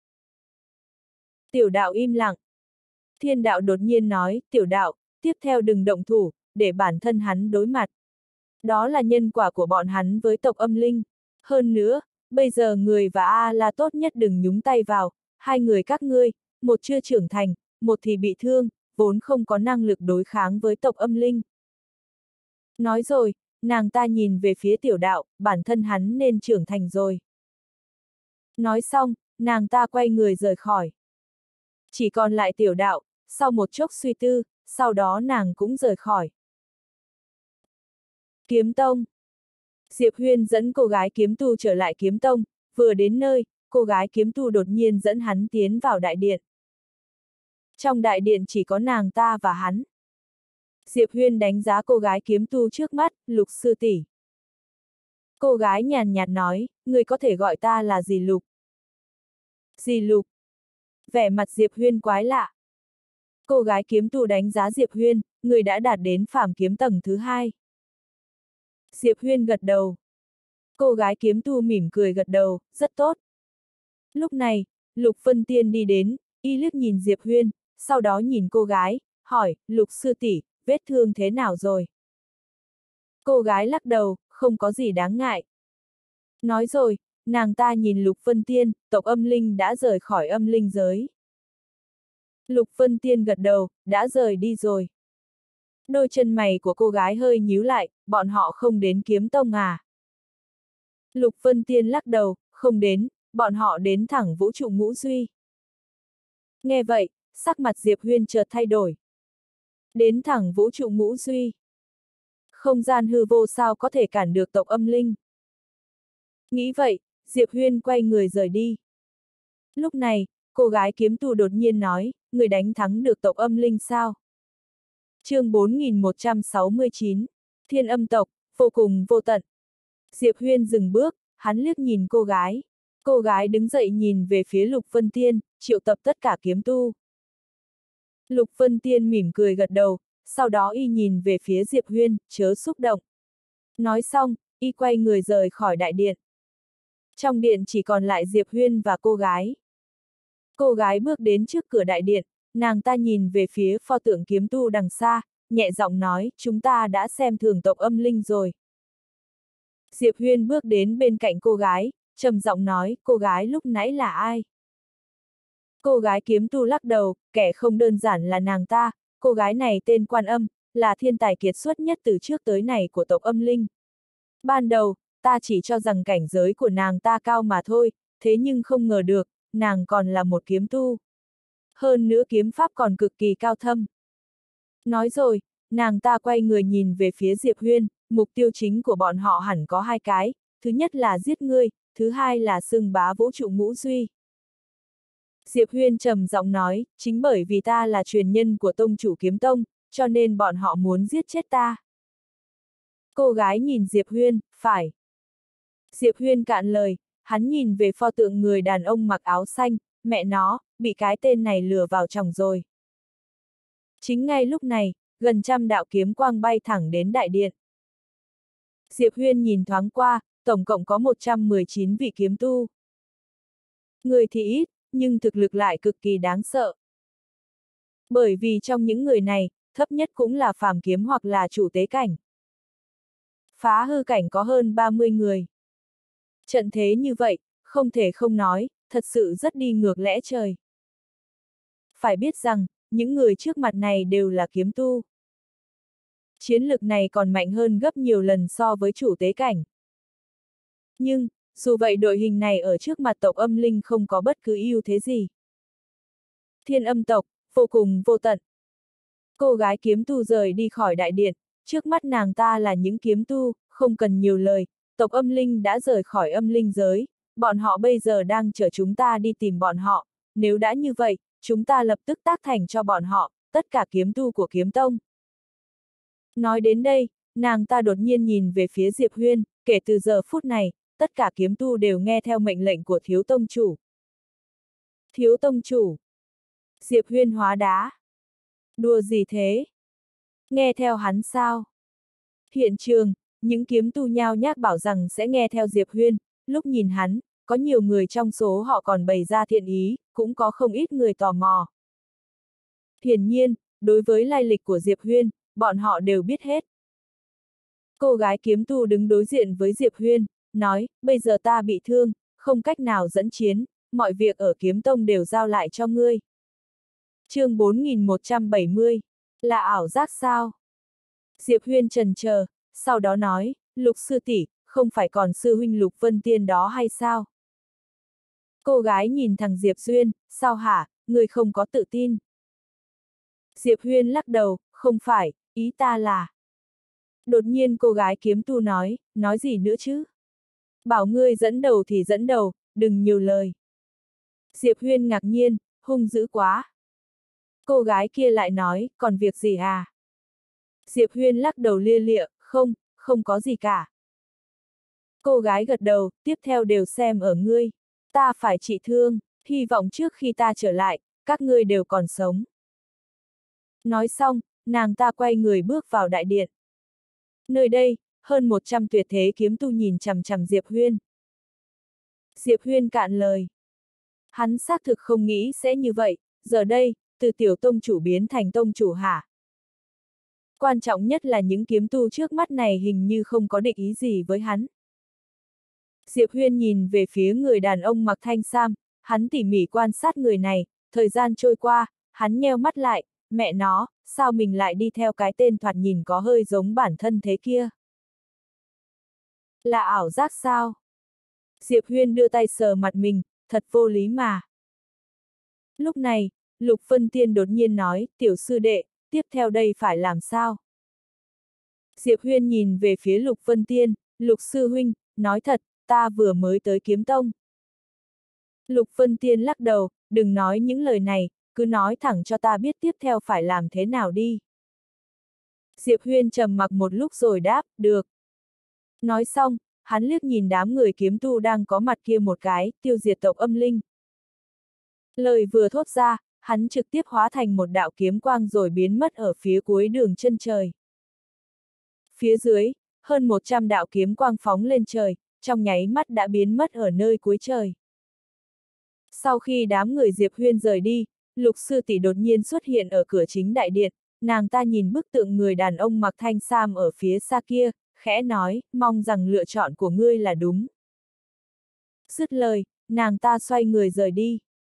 [SPEAKER 1] Tiểu Đạo im lặng. Thiên Đạo đột nhiên nói, Tiểu Đạo, tiếp theo đừng động thủ, để bản thân hắn đối mặt. Đó là nhân quả của bọn hắn với tộc âm linh. Hơn nữa, bây giờ người và A-la tốt nhất đừng nhúng tay vào, hai người các ngươi, một chưa trưởng thành, một thì bị thương, vốn không có năng lực đối kháng với tộc âm linh. Nói rồi, nàng ta nhìn về phía tiểu đạo, bản thân hắn nên trưởng thành rồi. Nói xong, nàng ta quay người rời khỏi. Chỉ còn lại tiểu đạo, sau một chốc suy tư, sau đó nàng cũng rời khỏi. Kiếm tông. Diệp Huyên dẫn cô gái kiếm tu trở lại kiếm tông, vừa đến nơi, cô gái kiếm tu đột nhiên dẫn hắn tiến vào đại điện. Trong đại điện chỉ có nàng ta và hắn. Diệp Huyên đánh giá cô gái kiếm tu trước mắt, Lục sư tỷ. Cô gái nhàn nhạt nói, người có thể gọi ta là dì Lục. Dì Lục. Vẻ mặt Diệp Huyên quái lạ. Cô gái kiếm tu đánh giá Diệp Huyên, người đã đạt đến phàm kiếm tầng thứ 2. Diệp Huyên gật đầu. Cô gái kiếm tu mỉm cười gật đầu, rất tốt. Lúc này, Lục Vân Tiên đi đến, y liếc nhìn Diệp Huyên, sau đó nhìn cô gái, hỏi, Lục sư tỷ, vết thương thế nào rồi? Cô gái lắc đầu, không có gì đáng ngại. Nói rồi, nàng ta nhìn Lục Vân Tiên, tộc âm linh đã rời khỏi âm linh giới. Lục Vân Tiên gật đầu, đã rời đi rồi. Đôi chân mày của cô gái hơi nhíu lại, bọn họ không đến kiếm tông à? Lục Vân Tiên lắc đầu, không đến, bọn họ đến thẳng vũ trụ ngũ duy. Nghe vậy, sắc mặt Diệp Huyên chợt thay đổi. Đến thẳng vũ trụ ngũ duy. Không gian hư vô sao có thể cản được tộc âm linh. Nghĩ vậy, Diệp Huyên quay người rời đi. Lúc này, cô gái kiếm tu đột nhiên nói, người đánh thắng được tộc âm linh sao? Chương 4169, Thiên âm tộc, vô cùng vô tận. Diệp Huyên dừng bước, hắn liếc nhìn cô gái. Cô gái đứng dậy nhìn về phía Lục Vân Tiên, triệu tập tất cả kiếm tu. Lục Vân Tiên mỉm cười gật đầu, sau đó y nhìn về phía Diệp Huyên, chớ xúc động. Nói xong, y quay người rời khỏi đại điện. Trong điện chỉ còn lại Diệp Huyên và cô gái. Cô gái bước đến trước cửa đại điện, nàng ta nhìn về phía pho tượng kiếm tu đằng xa, nhẹ giọng nói, chúng ta đã xem thường tộc âm linh rồi. Diệp Huyên bước đến bên cạnh cô gái, trầm giọng nói, cô gái lúc nãy là ai? Cô gái kiếm tu lắc đầu, kẻ không đơn giản là nàng ta, cô gái này tên Quan Âm, là thiên tài kiệt xuất nhất từ trước tới nay của tộc âm linh. Ban đầu, ta chỉ cho rằng cảnh giới của nàng ta cao mà thôi, thế nhưng không ngờ được, nàng còn là một kiếm tu. Hơn nữa kiếm pháp còn cực kỳ cao thâm. Nói rồi, nàng ta quay người nhìn về phía Diệp Huyên, mục tiêu chính của bọn họ hẳn có hai cái, thứ nhất là giết ngươi, thứ hai là xưng bá vũ trụ ngũ duy. Diệp Huyên trầm giọng nói, chính bởi vì ta là truyền nhân của tông chủ kiếm tông, cho nên bọn họ muốn giết chết ta. Cô gái nhìn Diệp Huyên, phải. Diệp Huyên cạn lời, hắn nhìn về pho tượng người đàn ông mặc áo xanh, mẹ nó, bị cái tên này lừa vào chồng rồi. Chính ngay lúc này, gần trăm đạo kiếm quang bay thẳng đến đại điện. Diệp Huyên nhìn thoáng qua, tổng cộng có 119 vị kiếm tu. Người thì ít, nhưng thực lực lại cực kỳ đáng sợ. Bởi vì trong những người này, thấp nhất cũng là phàm kiếm hoặc là chủ tế cảnh. Phá hư cảnh có hơn 30 người. Trận thế như vậy, không thể không nói, thật sự rất đi ngược lẽ trời. Phải biết rằng, những người trước mặt này đều là kiếm tu. Chiến lực này còn mạnh hơn gấp nhiều lần so với chủ tế cảnh. Nhưng, dù vậy đội hình này ở trước mặt tộc âm linh không có bất cứ ưu thế gì. Thiên âm tộc, vô cùng vô tận. Cô gái kiếm tu rời đi khỏi đại điện, trước mắt nàng ta là những kiếm tu, không cần nhiều lời, tộc âm linh đã rời khỏi âm linh giới, bọn họ bây giờ đang chờ chúng ta đi tìm bọn họ, nếu đã như vậy, chúng ta lập tức tác thành cho bọn họ, tất cả kiếm tu của kiếm tông. Nói đến đây, nàng ta đột nhiên nhìn về phía Diệp Huyên, kể từ giờ phút này, tất cả kiếm tu đều nghe theo mệnh lệnh của thiếu tông chủ. Thiếu tông chủ. Diệp Huyên hóa đá. Đùa gì thế? Nghe theo hắn sao? Hiện trường, những kiếm tu nhao nhác bảo rằng sẽ nghe theo Diệp Huyên, lúc nhìn hắn, có nhiều người trong số họ còn bày ra thiện ý, cũng có không ít người tò mò. Hiển nhiên, đối với lai lịch của Diệp Huyên, bọn họ đều biết hết. Cô gái kiếm tu đứng đối diện với Diệp Huyên, nói, bây giờ ta bị thương, không cách nào dẫn chiến, mọi việc ở kiếm tông đều giao lại cho ngươi. Chương 4170, là ảo giác sao? Diệp Huyên chần chờ, sau đó nói, Lục sư tỷ, không phải còn sư huynh Lục Vân Tiên đó hay sao? Cô gái nhìn thằng Diệp Duyên, sao hả, ngươi không có tự tin? Diệp Huyên lắc đầu, không phải, ý ta là... Đột nhiên cô gái kiếm tu nói gì nữa chứ? Bảo ngươi dẫn đầu thì dẫn đầu, đừng nhiều lời. Diệp Huyên ngạc nhiên, hung dữ quá. Cô gái kia lại nói, còn việc gì à? Diệp Huyên lắc đầu lia lịa, không có gì cả. Cô gái gật đầu, tiếp theo đều xem ở ngươi. Ta phải trị thương, hy vọng trước khi ta trở lại, các ngươi đều còn sống. Nói xong, nàng ta quay người bước vào đại điện. Nơi đây, hơn 100 tuyệt thế kiếm tu nhìn chằm chằm Diệp Huyên. Diệp Huyên cạn lời. Hắn xác thực không nghĩ sẽ như vậy, giờ đây, từ tiểu tông chủ biến thành tông chủ hả? Quan trọng nhất là những kiếm tu trước mắt này hình như không có định ý gì với hắn. Diệp Huyên nhìn về phía người đàn ông mặc thanh sam, hắn tỉ mỉ quan sát người này, thời gian trôi qua, hắn nheo mắt lại, mẹ nó, sao mình lại đi theo cái tên thoạt nhìn có hơi giống bản thân thế kia? Là ảo giác sao? Diệp Huyên đưa tay sờ mặt mình, thật vô lý mà. Lúc này, Lục Vân Tiên đột nhiên nói, tiểu sư đệ, tiếp theo đây phải làm sao? Diệp Huyên nhìn về phía Lục Vân Tiên, Lục sư huynh, nói thật, ta vừa mới tới kiếm tông. Lục Vân Tiên lắc đầu, đừng nói những lời này, cứ nói thẳng cho ta biết tiếp theo phải làm thế nào đi. Diệp Huyên trầm mặc một lúc rồi đáp, được. Nói xong, hắn liếc nhìn đám người kiếm tu đang có mặt kia một cái, tiêu diệt tộc âm linh. Lời vừa thốt ra, hắn trực tiếp hóa thành một đạo kiếm quang rồi biến mất ở phía cuối đường chân trời. Phía dưới, hơn 100 đạo kiếm quang phóng lên trời, trong nháy mắt đã biến mất ở nơi cuối trời. Sau khi đám người Diệp Huyên rời đi, Lục sư tỷ đột nhiên xuất hiện ở cửa chính đại điện, nàng ta nhìn bức tượng người đàn ông mặc thanh sam ở phía xa kia, khẽ nói, mong rằng lựa chọn của ngươi là đúng. Dứt lời, nàng ta xoay người rời đi.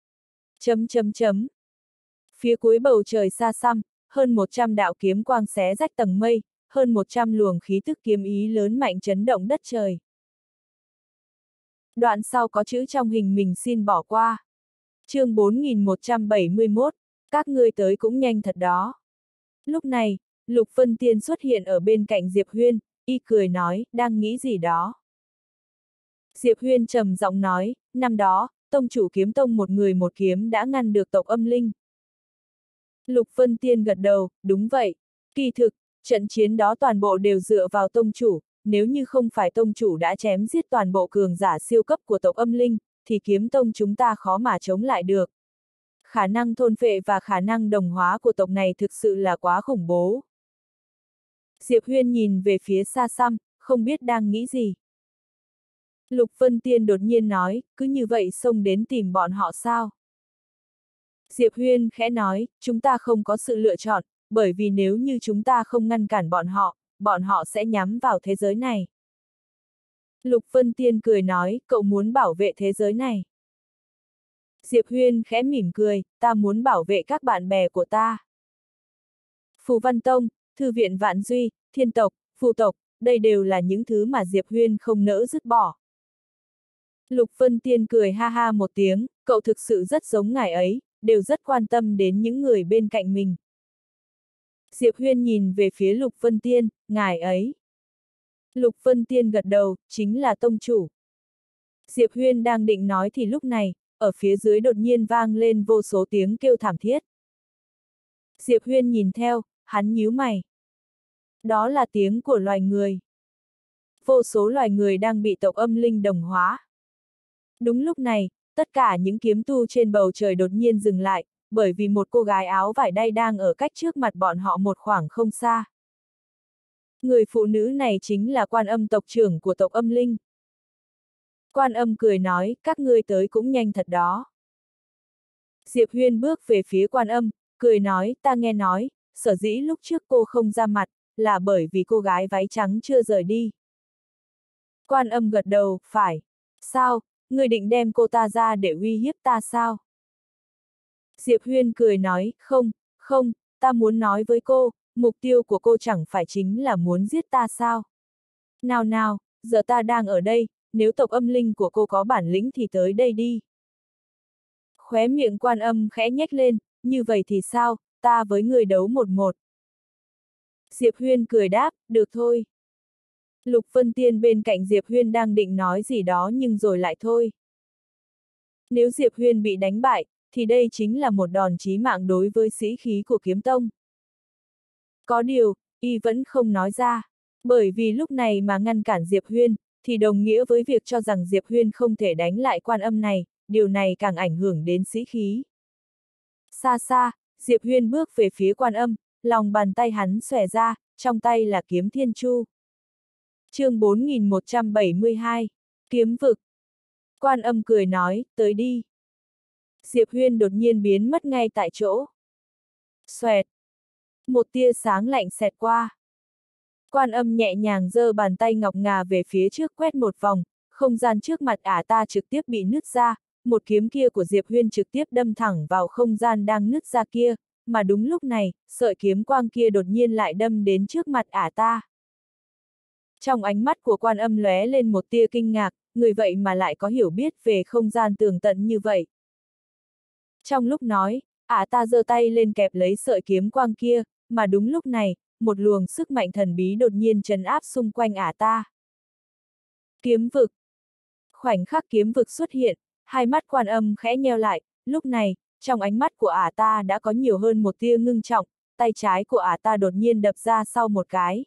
[SPEAKER 1] Phía cuối bầu trời xa xăm, hơn 100 đạo kiếm quang xé rách tầng mây, hơn 100 luồng khí tức kiếm ý lớn mạnh chấn động đất trời. Đoạn sau có chữ trong hình mình xin bỏ qua. Chương 4171, các ngươi tới cũng nhanh thật đó. Lúc này, Lục Vân Tiên xuất hiện ở bên cạnh Diệp Huyên, y cười nói, đang nghĩ gì đó. Diệp Huyên trầm giọng nói, năm đó, tông chủ kiếm tông một người một kiếm đã ngăn được tộc âm linh. Lục Vân Tiên gật đầu, đúng vậy. Kỳ thực, trận chiến đó toàn bộ đều dựa vào tông chủ, nếu như không phải tông chủ đã chém giết toàn bộ cường giả siêu cấp của tộc âm linh, thì kiếm tông chúng ta khó mà chống lại được. Khả năng thôn phệ và khả năng đồng hóa của tộc này thực sự là quá khủng bố. Diệp Huyên nhìn về phía xa xăm, không biết đang nghĩ gì. Lục Vân Tiên đột nhiên nói, cứ như vậy xông đến tìm bọn họ sao? Diệp Huyên khẽ nói, chúng ta không có sự lựa chọn, bởi vì nếu như chúng ta không ngăn cản bọn họ sẽ nhắm vào thế giới này. Lục Vân Tiên cười nói, cậu muốn bảo vệ thế giới này. Diệp Huyên khẽ mỉm cười, ta muốn bảo vệ các bạn bè của ta. Phù Văn Tông, Thư viện Vạn Duy, Thiên tộc, Phù tộc, đây đều là những thứ mà Diệp Huyên không nỡ dứt bỏ. Lục Vân Tiên cười ha ha một tiếng, cậu thực sự rất giống ngài ấy, đều rất quan tâm đến những người bên cạnh mình. Diệp Huyên nhìn về phía Lục Vân Tiên, ngài ấy. Lục Vân Tiên gật đầu, chính là tông chủ. Diệp Huyên đang định nói thì lúc này, ở phía dưới đột nhiên vang lên vô số tiếng kêu thảm thiết. Diệp Huyên nhìn theo, hắn nhíu mày. Đó là tiếng của loài người. Vô số loài người đang bị tộc âm linh đồng hóa. Đúng lúc này, tất cả những kiếm tu trên bầu trời đột nhiên dừng lại, bởi vì một cô gái áo vải đay đang ở cách trước mặt bọn họ một khoảng không xa. Người phụ nữ này chính là Quan Âm tộc trưởng của tộc âm linh. Quan Âm cười nói, các ngươi tới cũng nhanh thật đó. Diệp Huyên bước về phía Quan Âm, cười nói, ta nghe nói, sở dĩ lúc trước cô không ra mặt, là bởi vì cô gái váy trắng chưa rời đi. Quan Âm gật đầu, phải. Sao, người định đem cô ta ra để uy hiếp ta sao? Diệp Huyên cười nói, không, không, ta muốn nói với cô, mục tiêu của cô chẳng phải chính là muốn giết ta sao? Nào nào, giờ ta đang ở đây, nếu tộc Âm linh của cô có bản lĩnh thì tới đây đi. Khóe miệng Quan Âm khẽ nhếch lên, như vậy thì sao, ta với người đấu 1-1. Diệp Huyên cười đáp, được thôi. Lục Vân Tiên bên cạnh Diệp Huyên đang định nói gì đó nhưng rồi lại thôi. Nếu Diệp Huyên bị đánh bại, thì đây chính là một đòn chí mạng đối với sĩ khí của kiếm tông. Có điều, y vẫn không nói ra, bởi vì lúc này mà ngăn cản Diệp Huyên, thì đồng nghĩa với việc cho rằng Diệp Huyên không thể đánh lại Quan Âm này, điều này càng ảnh hưởng đến sĩ khí. Xa xa, Diệp Huyên bước về phía Quan Âm, lòng bàn tay hắn xòe ra, trong tay là kiếm Thiên Chu. Chương 4172, Kiếm vực. Quan Âm cười nói, tới đi. Diệp Huyên đột nhiên biến mất ngay tại chỗ. Xoẹt. Một tia sáng lạnh xẹt qua. Quan Âm nhẹ nhàng giơ bàn tay ngọc ngà về phía trước quét một vòng, không gian trước mặt ả ta trực tiếp bị nứt ra, một kiếm kia của Diệp Huyên trực tiếp đâm thẳng vào không gian đang nứt ra kia, mà đúng lúc này, sợi kiếm quang kia đột nhiên lại đâm đến trước mặt ả ta. Trong ánh mắt của Quan Âm lóe lên một tia kinh ngạc, người vậy mà lại có hiểu biết về không gian tường tận như vậy. Trong lúc nói, ả ta giơ tay lên kẹp lấy sợi kiếm quang kia, mà đúng lúc này, một luồng sức mạnh thần bí đột nhiên trấn áp xung quanh ả ta. Kiếm vực. Khoảnh khắc kiếm vực xuất hiện, hai mắt Quan Âm khẽ nheo lại, lúc này, trong ánh mắt của ả ta đã có nhiều hơn một tia ngưng trọng, tay trái của ả ta đột nhiên đập ra sau một cái.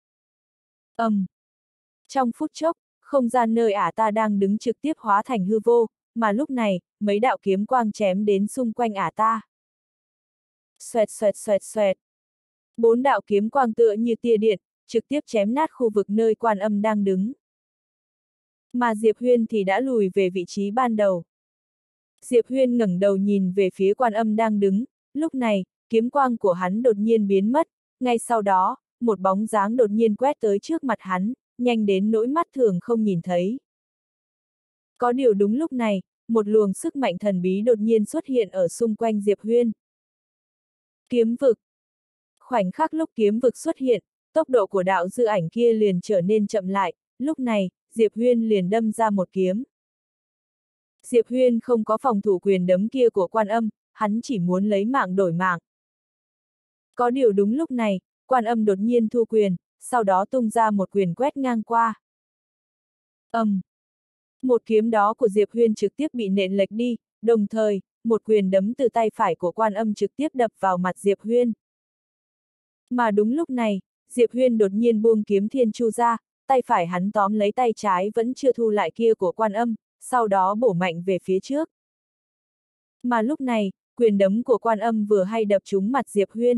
[SPEAKER 1] Trong phút chốc, không gian nơi ả ta đang đứng trực tiếp hóa thành hư vô, mà lúc này, mấy đạo kiếm quang chém đến xung quanh ả ta. Xoẹt xoẹt xoẹt xoẹt. 4 đạo kiếm quang tựa như tia điện, trực tiếp chém nát khu vực nơi Quan Âm đang đứng. Mà Diệp Huyên thì đã lùi về vị trí ban đầu. Diệp Huyên ngẩng đầu nhìn về phía Quan Âm đang đứng, lúc này, kiếm quang của hắn đột nhiên biến mất, ngay sau đó, một bóng dáng đột nhiên quét tới trước mặt hắn, nhanh đến nỗi mắt thường không nhìn thấy. Có điều đúng lúc này, một luồng sức mạnh thần bí đột nhiên xuất hiện ở xung quanh Diệp Huyên. Kiếm vực. Khoảnh khắc lúc kiếm vực xuất hiện, tốc độ của đạo dư ảnh kia liền trở nên chậm lại, lúc này, Diệp Huyên liền đâm ra một kiếm. Diệp Huyên không có phòng thủ quyền đấm kia của Quan Âm, hắn chỉ muốn lấy mạng đổi mạng. Có điều đúng lúc này, Quan Âm đột nhiên thu quyền, sau đó tung ra một quyền quét ngang qua. Một kiếm đó của Diệp Huyên trực tiếp bị nện lệch đi, đồng thời, một quyền đấm từ tay phải của Quan Âm trực tiếp đập vào mặt Diệp Huyên. Mà đúng lúc này, Diệp Huyên đột nhiên buông kiếm Thiên Chu ra, tay phải hắn tóm lấy tay trái vẫn chưa thu lại kia của Quan Âm, sau đó bổ mạnh về phía trước. Mà lúc này, quyền đấm của Quan Âm vừa hay đập trúng mặt Diệp Huyên.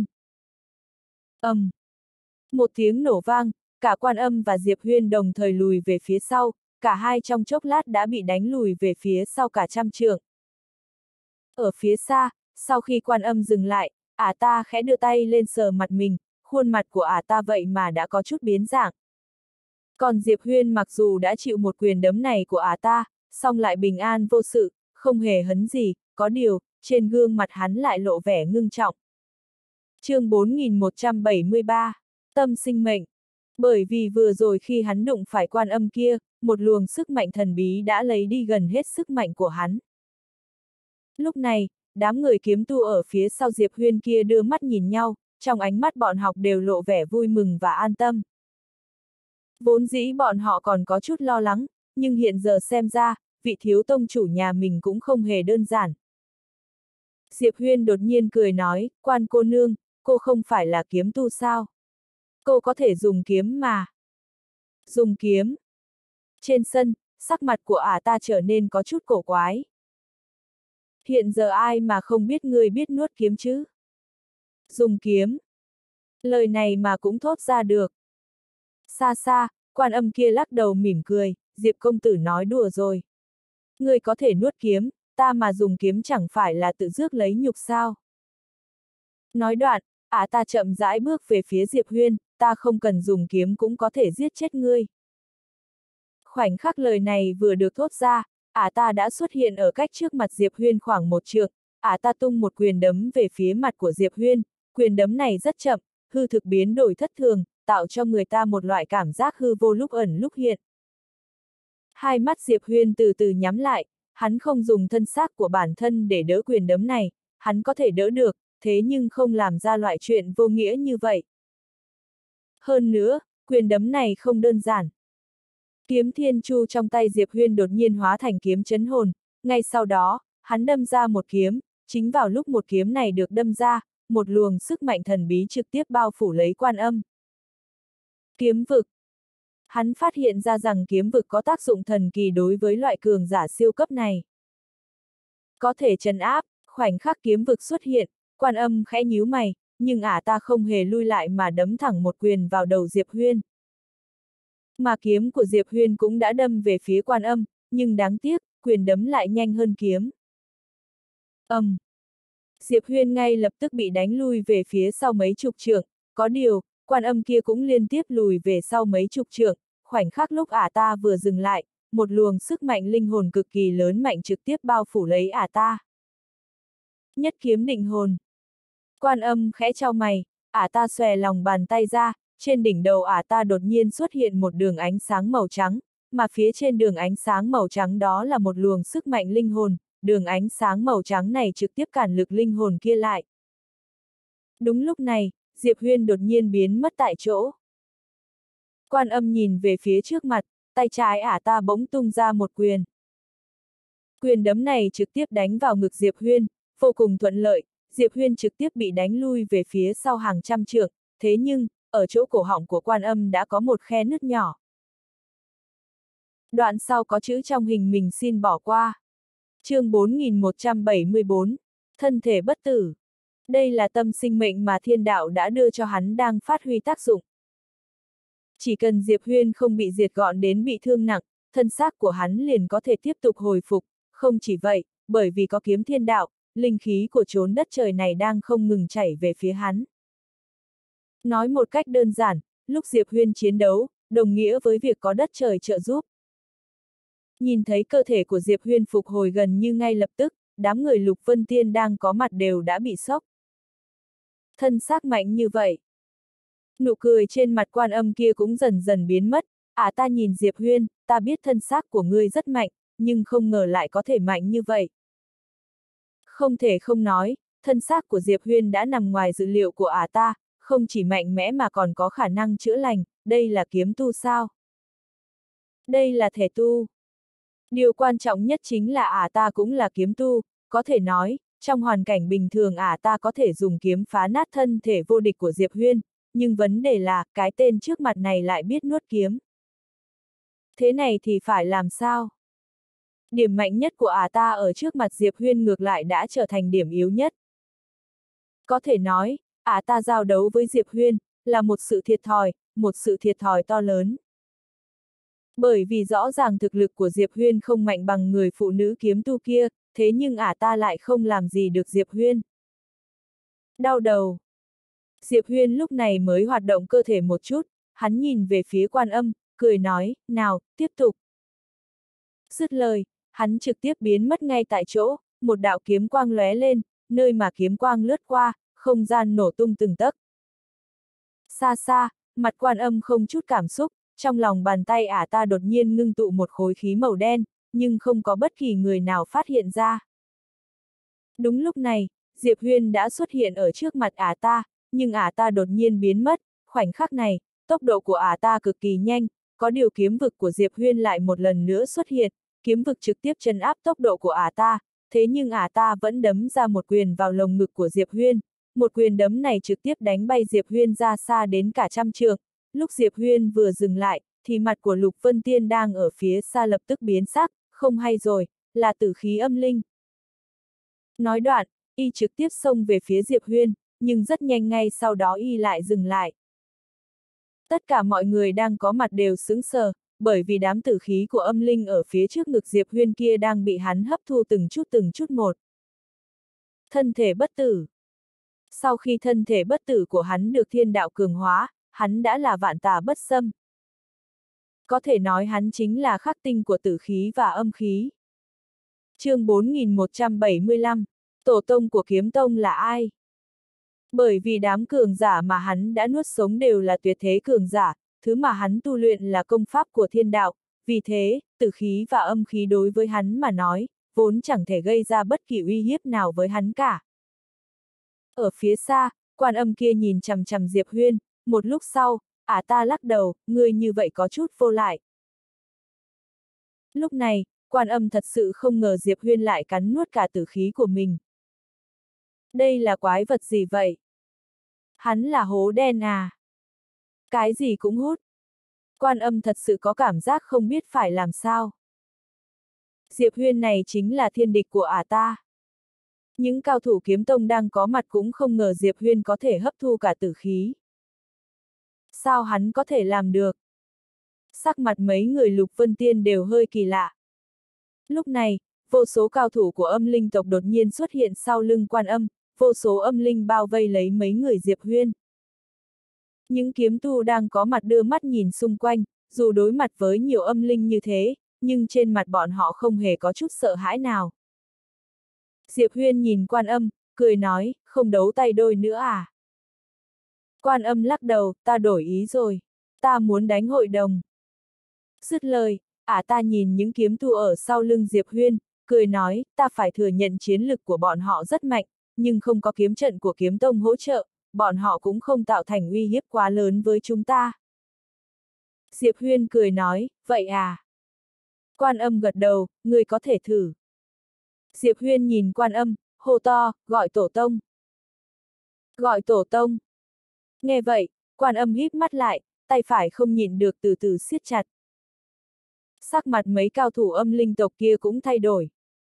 [SPEAKER 1] Một tiếng nổ vang, cả Quan Âm và Diệp Huyên đồng thời lùi về phía sau, cả hai trong chốc lát đã bị đánh lùi về phía sau cả trăm trượng. Ở phía xa, sau khi Quan Âm dừng lại, ả ta khẽ đưa tay lên sờ mặt mình, khuôn mặt của ả ta vậy mà đã có chút biến dạng. Còn Diệp Huyên mặc dù đã chịu một quyền đấm này của ả ta, song lại bình an vô sự, không hề hấn gì, có điều, trên gương mặt hắn lại lộ vẻ ngưng trọng. Chương 4173, Tâm sinh mệnh. Bởi vì vừa rồi khi hắn đụng phải Quan Âm kia, một luồng sức mạnh thần bí đã lấy đi gần hết sức mạnh của hắn. Lúc này, đám người kiếm tu ở phía sau Diệp Huyên kia đưa mắt nhìn nhau, trong ánh mắt bọn họ đều lộ vẻ vui mừng và an tâm. Vốn dĩ bọn họ còn có chút lo lắng, nhưng hiện giờ xem ra, vị thiếu tông chủ nhà mình cũng không hề đơn giản. Diệp Huyên đột nhiên cười nói, Quan cô nương, cô không phải là kiếm tu sao? Cô có thể dùng kiếm mà. Dùng kiếm. Trên sân, sắc mặt của ả ta trở nên có chút cổ quái. Hiện giờ ai mà không biết ngươi biết nuốt kiếm chứ? Dùng kiếm. Lời này mà cũng thốt ra được. Xa xa, Quan Âm kia lắc đầu mỉm cười, Diệp công tử nói đùa rồi. Ngươi có thể nuốt kiếm, ta mà dùng kiếm chẳng phải là tự rước lấy nhục sao? Nói đoạn, ả ta chậm rãi bước về phía Diệp Huyên, ta không cần dùng kiếm cũng có thể giết chết ngươi. Khoảnh khắc lời này vừa được thốt ra, ả ta đã xuất hiện ở cách trước mặt Diệp Huyên khoảng một trượng, ả ta tung một quyền đấm về phía mặt của Diệp Huyên, quyền đấm này rất chậm, hư thực biến đổi thất thường, tạo cho người ta một loại cảm giác hư vô lúc ẩn lúc hiện. Hai mắt Diệp Huyên từ từ nhắm lại, hắn không dùng thân xác của bản thân để đỡ quyền đấm này, hắn có thể đỡ được, thế nhưng không làm ra loại chuyện vô nghĩa như vậy. Hơn nữa, quyền đấm này không đơn giản. Kiếm thiên chu trong tay Diệp Huyên đột nhiên hóa thành kiếm chấn hồn, ngay sau đó, hắn đâm ra một kiếm, chính vào lúc một kiếm này được đâm ra, một luồng sức mạnh thần bí trực tiếp bao phủ lấy Quan Âm. Kiếm vực. Hắn phát hiện ra rằng kiếm vực có tác dụng thần kỳ đối với loại cường giả siêu cấp này. Có thể trấn áp, khoảnh khắc kiếm vực xuất hiện, Quan Âm khẽ nhíu mày, nhưng ả ta không hề lui lại mà đấm thẳng một quyền vào đầu Diệp Huyên. Mà kiếm của Diệp Huyên cũng đã đâm về phía Quan Âm, nhưng đáng tiếc, quyền đấm lại nhanh hơn kiếm. Diệp Huyên ngay lập tức bị đánh lui về phía sau mấy chục trượng, có điều, Quan Âm kia cũng liên tiếp lùi về sau mấy chục trượng, khoảnh khắc lúc ả ta vừa dừng lại, một luồng sức mạnh linh hồn cực kỳ lớn mạnh trực tiếp bao phủ lấy ả ta. Nhất kiếm định hồn. Quan Âm khẽ chau mày, ả ta xòe lòng bàn tay ra, trên đỉnh đầu ả ta đột nhiên xuất hiện một đường ánh sáng màu trắng, mà phía trên đường ánh sáng màu trắng đó là một luồng sức mạnh linh hồn, đường ánh sáng màu trắng này trực tiếp cản lực linh hồn kia lại. Đúng lúc này, Diệp Huyên đột nhiên biến mất tại chỗ. Quan Âm nhìn về phía trước mặt, tay trái ả ta bỗng tung ra một quyền. Quyền đấm này trực tiếp đánh vào ngực Diệp Huyên, vô cùng thuận lợi, Diệp Huyên trực tiếp bị đánh lui về phía sau hàng trăm trượng, thế nhưng, ở chỗ cổ họng của Quan Âm đã có một khe nứt nhỏ. Đoạn sau có chữ trong hình mình xin bỏ qua. Chương 4174, thân thể bất tử. Đây là tâm sinh mệnh mà thiên đạo đã đưa cho hắn đang phát huy tác dụng. Chỉ cần Diệp Huyên không bị diệt gọn đến bị thương nặng, thân xác của hắn liền có thể tiếp tục hồi phục, không chỉ vậy, bởi vì có kiếm thiên đạo, linh khí của chốn đất trời này đang không ngừng chảy về phía hắn. Nói một cách đơn giản, lúc Diệp Huyên chiến đấu, đồng nghĩa với việc có đất trời trợ giúp. Nhìn thấy cơ thể của Diệp Huyên phục hồi gần như ngay lập tức, đám người Lục Vân Tiên đang có mặt đều đã bị sốc. Thân xác mạnh như vậy. Nụ cười trên mặt Quan Âm kia cũng dần dần biến mất, ta nhìn Diệp Huyên, ta biết thân xác của ngươi rất mạnh, nhưng không ngờ lại có thể mạnh như vậy. Không thể không nói, thân xác của Diệp Huyên đã nằm ngoài dự liệu của ta, không chỉ mạnh mẽ mà còn có khả năng chữa lành, đây là kiếm tu sao? Đây là thể tu. Điều quan trọng nhất chính là ta cũng là kiếm tu, có thể nói, trong hoàn cảnh bình thường ta có thể dùng kiếm phá nát thân thể vô địch của Diệp Huyên, nhưng vấn đề là, cái tên trước mặt này lại biết nuốt kiếm. Thế này thì phải làm sao? Điểm mạnh nhất của ta ở trước mặt Diệp Huyên ngược lại đã trở thành điểm yếu nhất. Có thể nói, ta giao đấu với Diệp Huyên, là một sự thiệt thòi to lớn. Bởi vì rõ ràng thực lực của Diệp Huyên không mạnh bằng người phụ nữ kiếm tu kia, thế nhưng ta lại không làm gì được Diệp Huyên. Đau đầu. Diệp Huyên lúc này mới hoạt động cơ thể một chút, hắn nhìn về phía Quan Âm, cười nói, nào, tiếp tục. Dứt lời, hắn trực tiếp biến mất ngay tại chỗ, một đạo kiếm quang lóe lên, nơi mà kiếm quang lướt qua, không gian nổ tung từng tấc. Xa xa, mặt Quan Âm không chút cảm xúc, trong lòng bàn tay ta đột nhiên ngưng tụ một khối khí màu đen, nhưng không có bất kỳ người nào phát hiện ra. Đúng lúc này, Diệp Huyên đã xuất hiện ở trước mặt ta, nhưng ta đột nhiên biến mất, khoảnh khắc này, tốc độ của ta cực kỳ nhanh, có điều kiếm vực của Diệp Huyên lại một lần nữa xuất hiện, kiếm vực trực tiếp trấn áp tốc độ của ta, thế nhưng ta vẫn đấm ra một quyền vào lồng ngực của Diệp Huyên, một quyền đấm này trực tiếp đánh bay Diệp Huyên ra xa đến cả trăm trượng. Lúc Diệp Huyên vừa dừng lại, thì mặt của Lục Vân Tiên đang ở phía xa lập tức biến sắc, không hay rồi, là tử khí âm linh. Nói đoạn, y trực tiếp xông về phía Diệp Huyên, nhưng rất nhanh ngay sau đó y lại dừng lại. Tất cả mọi người đang có mặt đều sững sờ, bởi vì đám tử khí của âm linh ở phía trước ngực Diệp Huyên kia đang bị hắn hấp thu từng chút một. Thân thể bất tử. Sau khi thân thể bất tử của hắn được thiên đạo cường hóa, hắn đã là vạn tà bất xâm. Có thể nói hắn chính là khắc tinh của tử khí và âm khí. Chương 4175, tổ tông của kiếm tông là ai? Bởi vì đám cường giả mà hắn đã nuốt sống đều là tuyệt thế cường giả, thứ mà hắn tu luyện là công pháp của thiên đạo, vì thế, tử khí và âm khí đối với hắn mà nói, vốn chẳng thể gây ra bất kỳ uy hiếp nào với hắn cả. Ở phía xa, Quan Âm kia nhìn chằm chằm Diệp Huyên, một lúc sau, ta lắc đầu, ngươi như vậy có chút vô lại. Lúc này, Quan Âm thật sự không ngờ Diệp Huyên lại cắn nuốt cả tử khí của mình. Đây là quái vật gì vậy? Hắn là hố đen à? Cái gì cũng hút. Quan Âm thật sự có cảm giác không biết phải làm sao. Diệp Huyên này chính là thiên địch của ta. Những cao thủ kiếm tông đang có mặt cũng không ngờ Diệp Huyên có thể hấp thu cả tử khí. Sao hắn có thể làm được? Sắc mặt mấy người Lục Vân Tiên đều hơi kỳ lạ. Lúc này, vô số cao thủ của âm linh tộc đột nhiên xuất hiện sau lưng Quan Âm, vô số âm linh bao vây lấy mấy người Diệp Huyên. Những kiếm tu đang có mặt đưa mắt nhìn xung quanh, dù đối mặt với nhiều âm linh như thế, nhưng trên mặt bọn họ không hề có chút sợ hãi nào. Diệp Huyên nhìn Quan Âm, cười nói, không đấu tay đôi nữa à? Quan Âm lắc đầu, ta đổi ý rồi. Ta muốn đánh hội đồng. Dứt lời, ta nhìn những kiếm tu ở sau lưng Diệp Huyên, cười nói, ta phải thừa nhận chiến lực của bọn họ rất mạnh, nhưng không có kiếm trận của kiếm tông hỗ trợ, bọn họ cũng không tạo thành uy hiếp quá lớn với chúng ta. Diệp Huyên cười nói, vậy à? Quan Âm gật đầu, ngươi có thể thử. Diệp Huyên nhìn Quan Âm, hô to, gọi tổ tông. Gọi tổ tông. Nghe vậy, Quan Âm híp mắt lại, tay phải không nhịn được từ từ siết chặt. Sắc mặt mấy cao thủ âm linh tộc kia cũng thay đổi.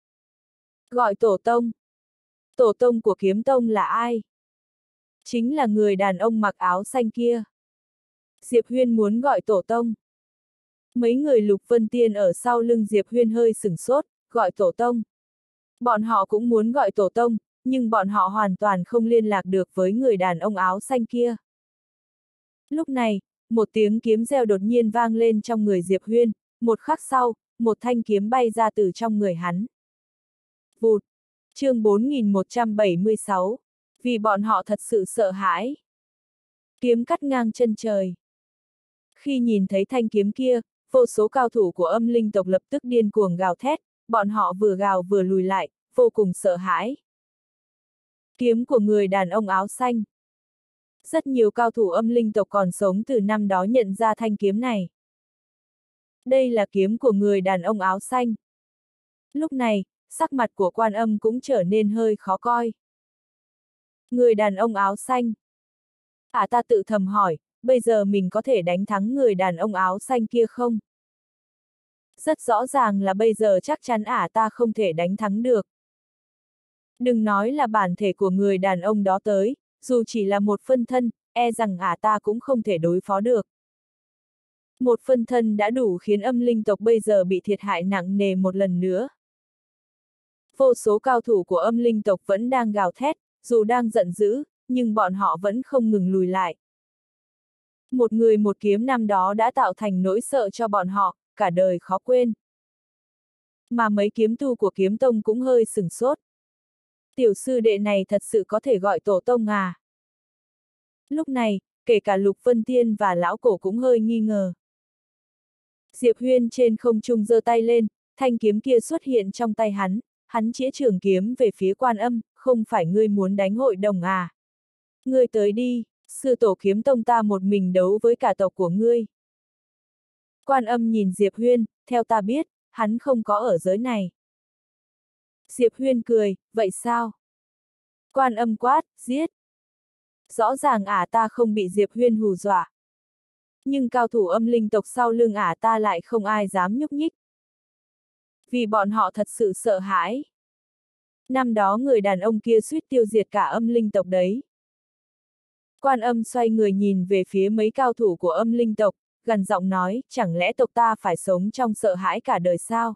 [SPEAKER 1] Gọi tổ tông. Tổ tông của kiếm tông là ai? Chính là người đàn ông mặc áo xanh kia. Diệp Huyên muốn gọi tổ tông. Mấy người Lục Vân Tiên ở sau lưng Diệp Huyên hơi sửng sốt, gọi tổ tông. Bọn họ cũng muốn gọi tổ tông, nhưng bọn họ hoàn toàn không liên lạc được với người đàn ông áo xanh kia. Lúc này, một tiếng kiếm reo đột nhiên vang lên trong người Diệp Huyên, một khắc sau, một thanh kiếm bay ra từ trong người hắn. Vụt! Chương 4176, vì bọn họ thật sự sợ hãi. Kiếm cắt ngang chân trời. Khi nhìn thấy thanh kiếm kia, vô số cao thủ của âm linh tộc lập tức điên cuồng gào thét, bọn họ vừa gào vừa lùi lại, vô cùng sợ hãi. Kiếm của người đàn ông áo xanh. Rất nhiều cao thủ âm linh tộc còn sống từ năm đó nhận ra thanh kiếm này. Đây là kiếm của người đàn ông áo xanh. Lúc này, sắc mặt của Quan Âm cũng trở nên hơi khó coi. Người đàn ông áo xanh. Ta tự thầm hỏi, bây giờ mình có thể đánh thắng người đàn ông áo xanh kia không? Rất rõ ràng là bây giờ chắc chắn ta không thể đánh thắng được. Đừng nói là bản thể của người đàn ông đó tới, dù chỉ là một phân thân, e rằng ta cũng không thể đối phó được. Một phân thân đã đủ khiến âm linh tộc bây giờ bị thiệt hại nặng nề một lần nữa. Vô số cao thủ của âm linh tộc vẫn đang gào thét, dù đang giận dữ, nhưng bọn họ vẫn không ngừng lùi lại. Một người một kiếm năm đó đã tạo thành nỗi sợ cho bọn họ, cả đời khó quên. Mà mấy kiếm tu của kiếm tông cũng hơi sửng sốt. Tiểu sư đệ này thật sự có thể gọi tổ tông à? Lúc này, kể cả Lục Vân Tiên và lão cổ cũng hơi nghi ngờ. Diệp Huyên trên không trung giơ tay lên, thanh kiếm kia xuất hiện trong tay hắn chĩa trường kiếm về phía Quan Âm, không phải ngươi muốn đánh hội đồng à? Ngươi tới đi, sư tổ kiếm tông ta một mình đấu với cả tộc của ngươi. Quan Âm nhìn Diệp Huyên, theo ta biết, hắn không có ở giới này. Diệp Huyên cười, vậy sao? Quan Âm quát, giết. Rõ ràng ta không bị Diệp Huyên hù dọa. Nhưng cao thủ âm linh tộc sau lưng ta lại không ai dám nhúc nhích. Vì bọn họ thật sự sợ hãi. Năm đó người đàn ông kia suýt tiêu diệt cả âm linh tộc đấy. Quan Âm xoay người nhìn về phía mấy cao thủ của âm linh tộc, gằn giọng nói, chẳng lẽ tộc ta phải sống trong sợ hãi cả đời sao?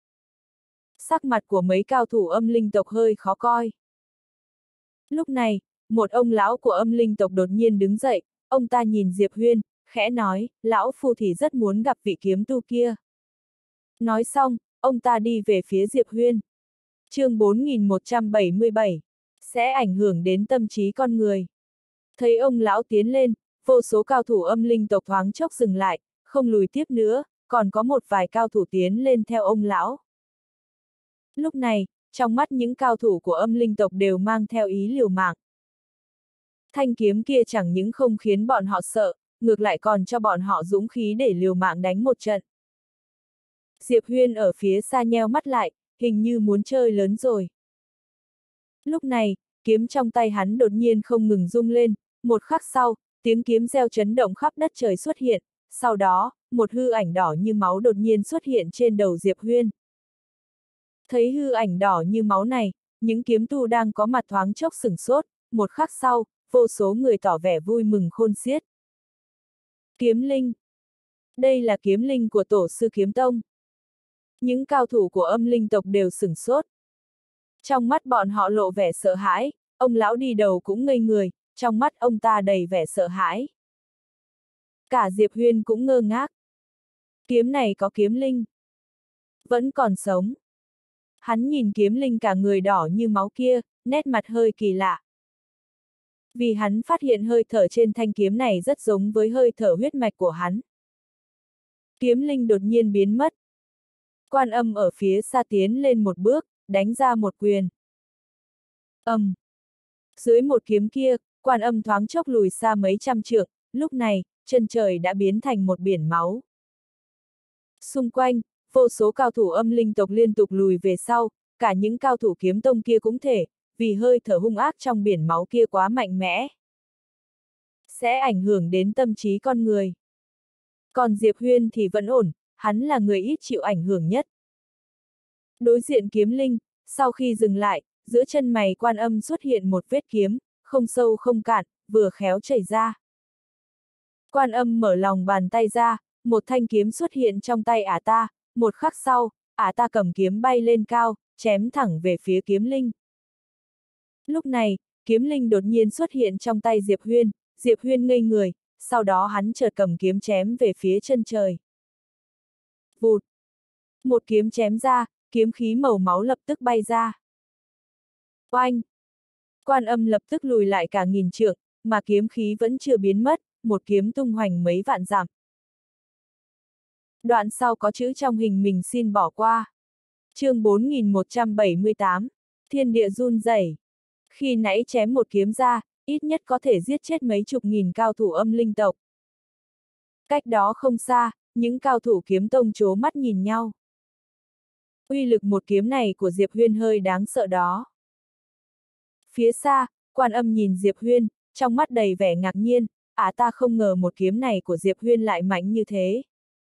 [SPEAKER 1] Sắc mặt của mấy cao thủ âm linh tộc hơi khó coi. Lúc này, một ông lão của âm linh tộc đột nhiên đứng dậy, ông ta nhìn Diệp Huyên, khẽ nói, lão phu thì rất muốn gặp vị kiếm tu kia. Nói xong, ông ta đi về phía Diệp Huyên. Chương 4177, sẽ ảnh hưởng đến tâm trí con người. Thấy ông lão tiến lên, vô số cao thủ âm linh tộc thoáng chốc dừng lại, không lùi tiếp nữa, còn có một vài cao thủ tiến lên theo ông lão. Lúc này, trong mắt những cao thủ của âm linh tộc đều mang theo ý liều mạng. Thanh kiếm kia chẳng những không khiến bọn họ sợ, ngược lại còn cho bọn họ dũng khí để liều mạng đánh một trận. Diệp Huyên ở phía xa nheo mắt lại, hình như muốn chơi lớn rồi. Lúc này, kiếm trong tay hắn đột nhiên không ngừng rung lên, một khắc sau, tiếng kiếm reo chấn động khắp đất trời xuất hiện, sau đó, một hư ảnh đỏ như máu đột nhiên xuất hiện trên đầu Diệp Huyên. Thấy hư ảnh đỏ như máu này, những kiếm tu đang có mặt thoáng chốc sửng sốt, một khắc sau, vô số người tỏ vẻ vui mừng khôn xiết. Kiếm linh. Đây là kiếm linh của tổ sư kiếm tông. Những cao thủ của âm linh tộc đều sửng sốt. Trong mắt bọn họ lộ vẻ sợ hãi, ông lão đi đầu cũng ngây người, trong mắt ông ta đầy vẻ sợ hãi. Cả Diệp Huyên cũng ngơ ngác. Kiếm này có kiếm linh. Vẫn còn sống. Hắn nhìn kiếm linh cả người đỏ như máu kia, nét mặt hơi kỳ lạ. Vì hắn phát hiện hơi thở trên thanh kiếm này rất giống với hơi thở huyết mạch của hắn. Kiếm linh đột nhiên biến mất. Quan Âm ở phía xa tiến lên một bước, đánh ra một quyền. Dưới một kiếm kia, Quan Âm thoáng chốc lùi xa mấy trăm trượng, lúc này, chân trời đã biến thành một biển máu. Xung quanh, vô số cao thủ âm linh tộc liên tục lùi về sau, cả những cao thủ kiếm tông kia cũng thể, vì hơi thở hung ác trong biển máu kia quá mạnh mẽ. Sẽ ảnh hưởng đến tâm trí con người. Còn Diệp Huyên thì vẫn ổn, hắn là người ít chịu ảnh hưởng nhất. Đối diện kiếm linh, sau khi dừng lại, giữa chân mày Quan Âm xuất hiện một vết kiếm, không sâu không cạn, vừa khéo chảy ra. Quan Âm mở lòng bàn tay ra, một thanh kiếm xuất hiện trong tay ả ta, một khắc sau, ả ta cầm kiếm bay lên cao, chém thẳng về phía kiếm linh. Lúc này, kiếm linh đột nhiên xuất hiện trong tay Diệp Huyên ngây người, sau đó hắn chợt cầm kiếm chém về phía chân trời. Vụt! Một kiếm chém ra, kiếm khí màu máu lập tức bay ra. Oanh! Quan Âm lập tức lùi lại cả nghìn trượng, mà kiếm khí vẫn chưa biến mất, một kiếm tung hoành mấy vạn dặm. Đoạn sau có chữ trong hình mình xin bỏ qua. Chương 4178, thiên địa run rẩy. Khi nãy chém một kiếm ra, ít nhất có thể giết chết mấy chục nghìn cao thủ âm linh tộc. Cách đó không xa, những cao thủ kiếm tông trố mắt nhìn nhau. Uy lực một kiếm này của Diệp Huyên hơi đáng sợ đó. Phía xa, Quan Âm nhìn Diệp Huyên, trong mắt đầy vẻ ngạc nhiên, ả ta không ngờ một kiếm này của Diệp Huyên lại mạnh như thế.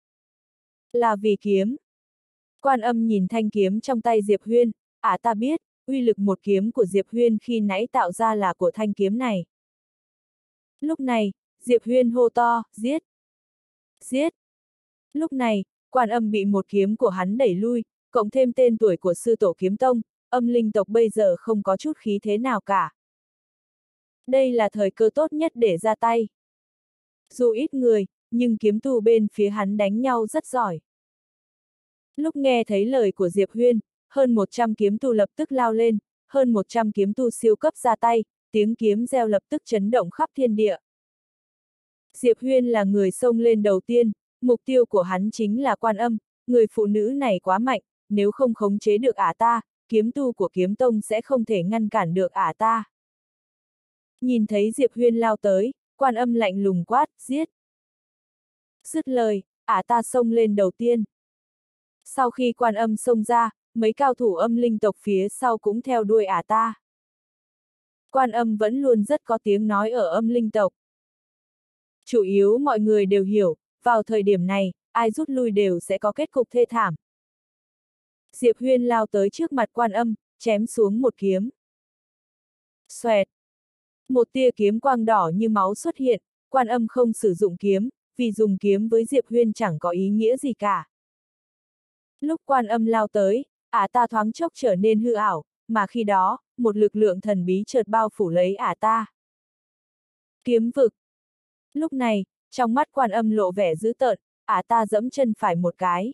[SPEAKER 1] Là vì kiếm. Quan Âm nhìn thanh kiếm trong tay Diệp Huyên, ả ta biết, uy lực một kiếm của Diệp Huyên khi nãy tạo ra là của thanh kiếm này. Lúc này, Diệp Huyên hô to, giết! Giết! Lúc này, Quan Âm bị một kiếm của hắn đẩy lui, cộng thêm tên tuổi của sư tổ kiếm tông, âm linh tộc bây giờ không có chút khí thế nào cả. Đây là thời cơ tốt nhất để ra tay. Dù ít người, nhưng kiếm tu bên phía hắn đánh nhau rất giỏi. Lúc nghe thấy lời của Diệp Huyên, hơn 100 kiếm tu lập tức lao lên, hơn 100 kiếm tu siêu cấp ra tay, tiếng kiếm reo lập tức chấn động khắp thiên địa. Diệp Huyên là người xông lên đầu tiên, mục tiêu của hắn chính là Quan Âm, người phụ nữ này quá mạnh, nếu không khống chế được ả ta, kiếm tu của kiếm tông sẽ không thể ngăn cản được ả ta. Nhìn thấy Diệp Huyên lao tới, Quan Âm lạnh lùng quát, giết! Dứt lời, ả ta xông lên đầu tiên. Sau khi Quan Âm xông ra, mấy cao thủ âm linh tộc phía sau cũng theo đuôi ả ta. Quan Âm vẫn luôn rất có tiếng nói ở âm linh tộc. Chủ yếu mọi người đều hiểu, vào thời điểm này, ai rút lui đều sẽ có kết cục thê thảm. Diệp Huyên lao tới trước mặt Quan Âm, chém xuống một kiếm. Xoẹt! Một tia kiếm quang đỏ như máu xuất hiện, Quan Âm không sử dụng kiếm, vì dùng kiếm với Diệp Huyên chẳng có ý nghĩa gì cả. Lúc Quan Âm lao tới, ả ta thoáng chốc trở nên hư ảo, mà khi đó, một lực lượng thần bí chợt bao phủ lấy ả ta. Kiếm vực. Lúc này, trong mắt Quan Âm lộ vẻ dữ tợn, ta giẫm chân phải một cái.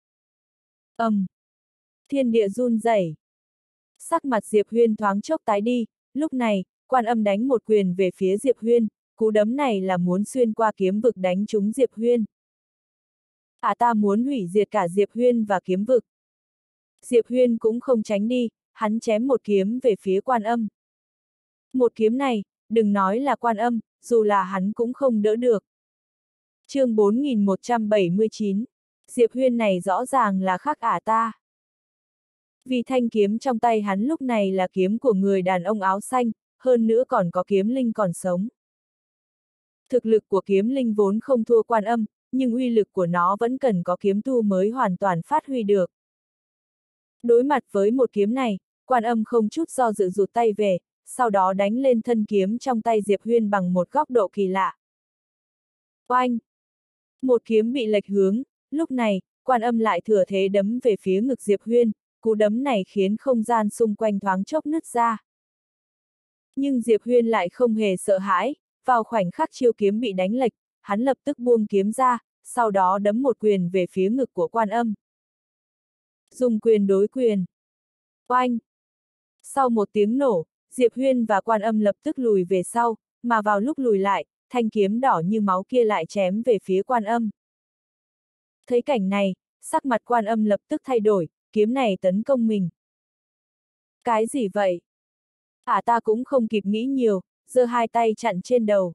[SPEAKER 1] Thiên địa run rẩy. Sắc mặt Diệp Huyên thoáng chốc tái đi, lúc này, Quan Âm đánh một quyền về phía Diệp Huyên, cú đấm này là muốn xuyên qua kiếm vực đánh trúng Diệp Huyên. Ta muốn hủy diệt cả Diệp Huyên và kiếm vực. Diệp Huyên cũng không tránh đi, hắn chém một kiếm về phía Quan Âm. Một kiếm này, đừng nói là Quan Âm, dù là hắn cũng không đỡ được. Chương 4179, Diệp Huyên này rõ ràng là khác ta. Vì thanh kiếm trong tay hắn lúc này là kiếm của người đàn ông áo xanh, hơn nữa còn có kiếm linh còn sống. Thực lực của kiếm linh vốn không thua Quan Âm, nhưng uy lực của nó vẫn cần có kiếm tu mới hoàn toàn phát huy được. Đối mặt với một kiếm này, Quan Âm không chút do dự rụt tay về, sau đó đánh lên thân kiếm trong tay Diệp Huyên bằng một góc độ kỳ lạ. Oanh! Một kiếm bị lệch hướng, lúc này, Quan Âm lại thừa thế đấm về phía ngực Diệp Huyên, cú đấm này khiến không gian xung quanh thoáng chốc nứt ra. Nhưng Diệp Huyên lại không hề sợ hãi, vào khoảnh khắc chiêu kiếm bị đánh lệch, hắn lập tức buông kiếm ra, sau đó đấm một quyền về phía ngực của Quan Âm. Dùng quyền đối quyền. Oanh! Sau một tiếng nổ, Diệp Huyên và Quan Âm lập tức lùi về sau, mà vào lúc lùi lại, thanh kiếm đỏ như máu kia lại chém về phía Quan Âm. Thấy cảnh này, sắc mặt Quan Âm lập tức thay đổi, kiếm này tấn công mình. Cái gì vậy? Ta cũng không kịp nghĩ nhiều, giơ hai tay chặn trên đầu.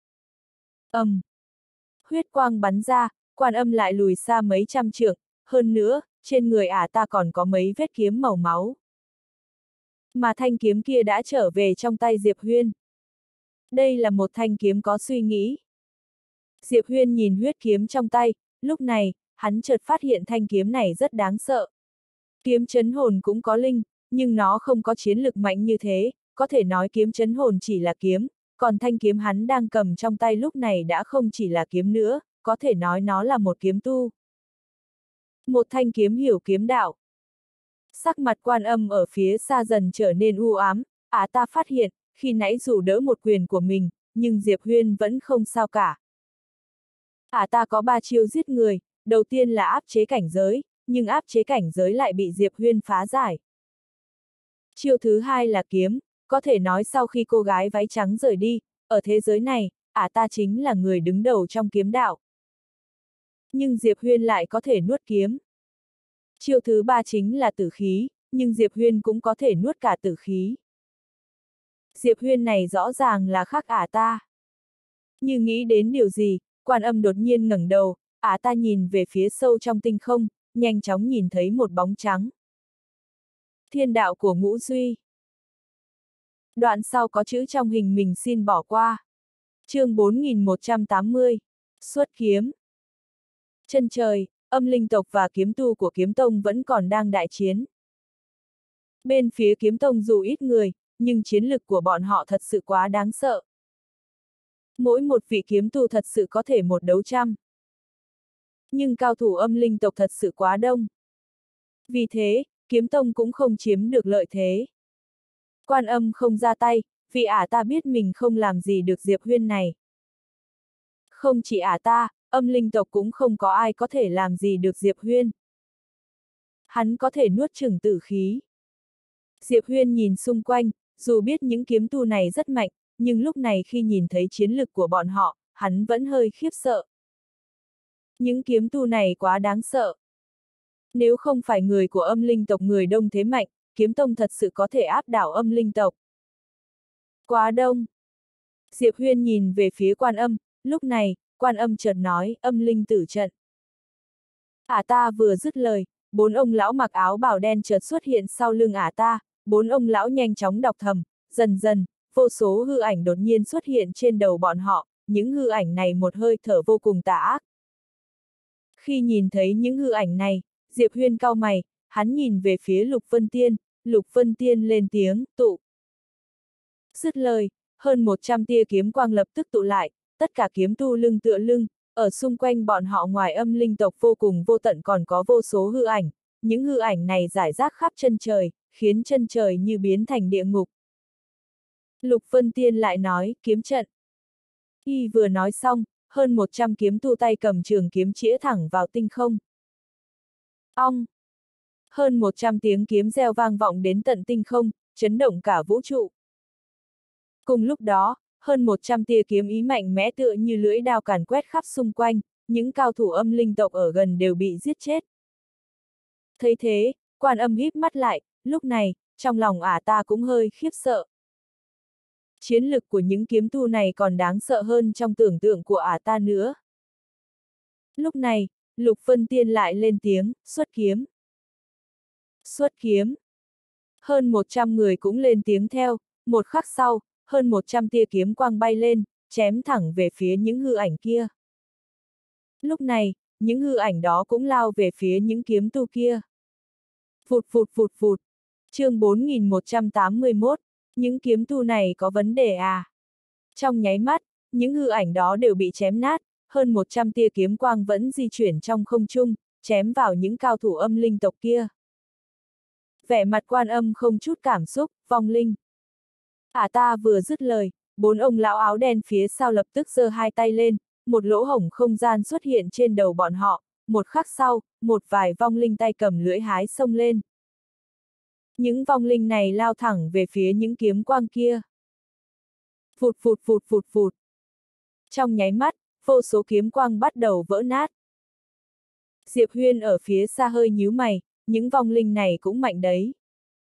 [SPEAKER 1] Huyết quang bắn ra, Quan Âm lại lùi xa mấy trăm trượng, hơn nữa, trên người ta còn có mấy vết kiếm màu máu. Mà thanh kiếm kia đã trở về trong tay Diệp Huyên. Đây là một thanh kiếm có suy nghĩ. Diệp Huyên nhìn huyết kiếm trong tay, lúc này, hắn chợt phát hiện thanh kiếm này rất đáng sợ. Kiếm chấn hồn cũng có linh, nhưng nó không có chiến lực mạnh như thế, có thể nói kiếm chấn hồn chỉ là kiếm, còn thanh kiếm hắn đang cầm trong tay lúc này đã không chỉ là kiếm nữa, có thể nói nó là một kiếm tu. Một thanh kiếm hiểu kiếm đạo. Sắc mặt Quan Âm ở phía xa dần trở nên u ám, ta phát hiện, khi nãy dù đỡ một quyền của mình, nhưng Diệp Huyên vẫn không sao cả. Ta có 3 chiêu giết người, đầu tiên là áp chế cảnh giới, nhưng áp chế cảnh giới lại bị Diệp Huyên phá giải. Chiêu thứ hai là kiếm, có thể nói sau khi cô gái váy trắng rời đi, ở thế giới này, ta chính là người đứng đầu trong kiếm đạo. Nhưng Diệp Huyên lại có thể nuốt kiếm. Chiêu thứ ba chính là tử khí, nhưng Diệp Huyên cũng có thể nuốt cả tử khí. Diệp Huyên này rõ ràng là khác ta. Như nghĩ đến điều gì, Quan Âm đột nhiên ngẩng đầu, ta nhìn về phía sâu trong tinh không, nhanh chóng nhìn thấy một bóng trắng. Thiên đạo của Ngũ Duy. Đoạn sau có chữ trong hình mình xin bỏ qua. Chương 4180. Xuất kiếm. Chân trời, âm linh tộc và kiếm tu của kiếm tông vẫn còn đang đại chiến. Bên phía kiếm tông dù ít người, nhưng chiến lực của bọn họ thật sự quá đáng sợ. Mỗi một vị kiếm tu thật sự có thể một đấu trăm. Nhưng cao thủ âm linh tộc thật sự quá đông. Vì thế, kiếm tông cũng không chiếm được lợi thế. Quan Âm không ra tay, vì ta biết mình không làm gì được Diệp Huyên này. Không chỉ ta, âm linh tộc cũng không có ai có thể làm gì được Diệp Huyên. Hắn có thể nuốt chửng tử khí. Diệp Huyên nhìn xung quanh, dù biết những kiếm tu này rất mạnh, nhưng lúc này khi nhìn thấy chiến lực của bọn họ, hắn vẫn hơi khiếp sợ. Những kiếm tu này quá đáng sợ. Nếu không phải người của âm linh tộc người đông thế mạnh, kiếm tông thật sự có thể áp đảo âm linh tộc. Quá đông. Diệp Huyên nhìn về phía Quan Âm, lúc này, Quan Âm chợt nói, âm linh tử trận. Ta vừa dứt lời, 4 ông lão mặc áo bào đen chợt xuất hiện sau lưng ta, 4 ông lão nhanh chóng đọc thầm, dần dần, vô số hư ảnh đột nhiên xuất hiện trên đầu bọn họ, những hư ảnh này một hơi thở vô cùng tà ác. Khi nhìn thấy những hư ảnh này, Diệp Huyên cau mày, hắn nhìn về phía Lục Vân Tiên, Lục Vân Tiên lên tiếng, tụ. Dứt lời, hơn 100 tia kiếm quang lập tức tụ lại, tất cả kiếm tu lưng tựa lưng, ở xung quanh bọn họ ngoài âm linh tộc vô cùng vô tận còn có vô số hư ảnh, những hư ảnh này rải rác khắp chân trời, khiến chân trời như biến thành địa ngục. Lục Vân Tiên lại nói, kiếm trận. Y vừa nói xong, hơn 100 kiếm tu tay cầm trường kiếm chĩa thẳng vào tinh không. Ong! Hơn 100 tiếng kiếm reo vang vọng đến tận tinh không, chấn động cả vũ trụ. Cùng lúc đó, hơn 100 tia kiếm ý mạnh mẽ tựa như lưỡi đao càn quét khắp xung quanh, những cao thủ âm linh tộc ở gần đều bị giết chết. Thấy thế, Quan Âm híp mắt lại, lúc này, trong lòng ả ta cũng hơi khiếp sợ. Chiến lực của những kiếm tu này còn đáng sợ hơn trong tưởng tượng của ả ta nữa. Lúc này, Lục Vân Tiên lại lên tiếng, xuất kiếm. Xuất kiếm. Hơn 100 người cũng lên tiếng theo, một khắc sau, hơn 100 tia kiếm quang bay lên, chém thẳng về phía những hư ảnh kia. Lúc này, những hư ảnh đó cũng lao về phía những kiếm tu kia. Phụt phụt phụt phụt. Chương 4181, những kiếm tu này có vấn đề à? Trong nháy mắt, những hư ảnh đó đều bị chém nát, hơn 100 tia kiếm quang vẫn di chuyển trong không trung, chém vào những cao thủ âm linh tộc kia. Vẻ mặt Quan Âm không chút cảm xúc, vong linh. Ả ta vừa dứt lời, 4 ông lão áo đen phía sau lập tức giơ hai tay lên, một lỗ hổng không gian xuất hiện trên đầu bọn họ, một khắc sau, một vài vong linh tay cầm lưỡi hái xông lên. Những vong linh này lao thẳng về phía những kiếm quang kia. Phụt phụt phụt phụt phụt. Trong nháy mắt, vô số kiếm quang bắt đầu vỡ nát. Diệp Huyên ở phía xa hơi nhíu mày, những vong linh này cũng mạnh đấy.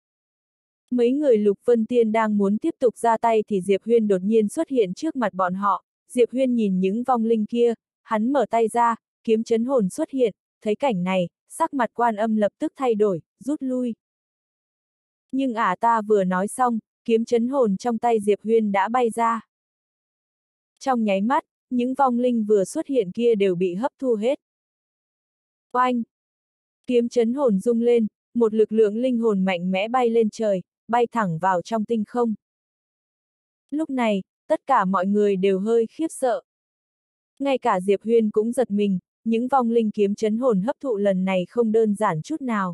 [SPEAKER 1] Mấy người Lục Vân Tiên đang muốn tiếp tục ra tay thì Diệp Huyên đột nhiên xuất hiện trước mặt bọn họ. Diệp Huyên nhìn những vong linh kia, hắn mở tay ra, kiếm chấn hồn xuất hiện, thấy cảnh này, sắc mặt Quan Âm lập tức thay đổi, rút lui. Nhưng ả ta vừa nói xong, kiếm chấn hồn trong tay Diệp Huyên đã bay ra. Trong nháy mắt, những vong linh vừa xuất hiện kia đều bị hấp thu hết. Oanh! Kiếm chấn hồn rung lên, một lực lượng linh hồn mạnh mẽ bay lên trời, bay thẳng vào trong tinh không. Lúc này, tất cả mọi người đều hơi khiếp sợ. Ngay cả Diệp Huyên cũng giật mình, những vong linh kiếm chấn hồn hấp thụ lần này không đơn giản chút nào.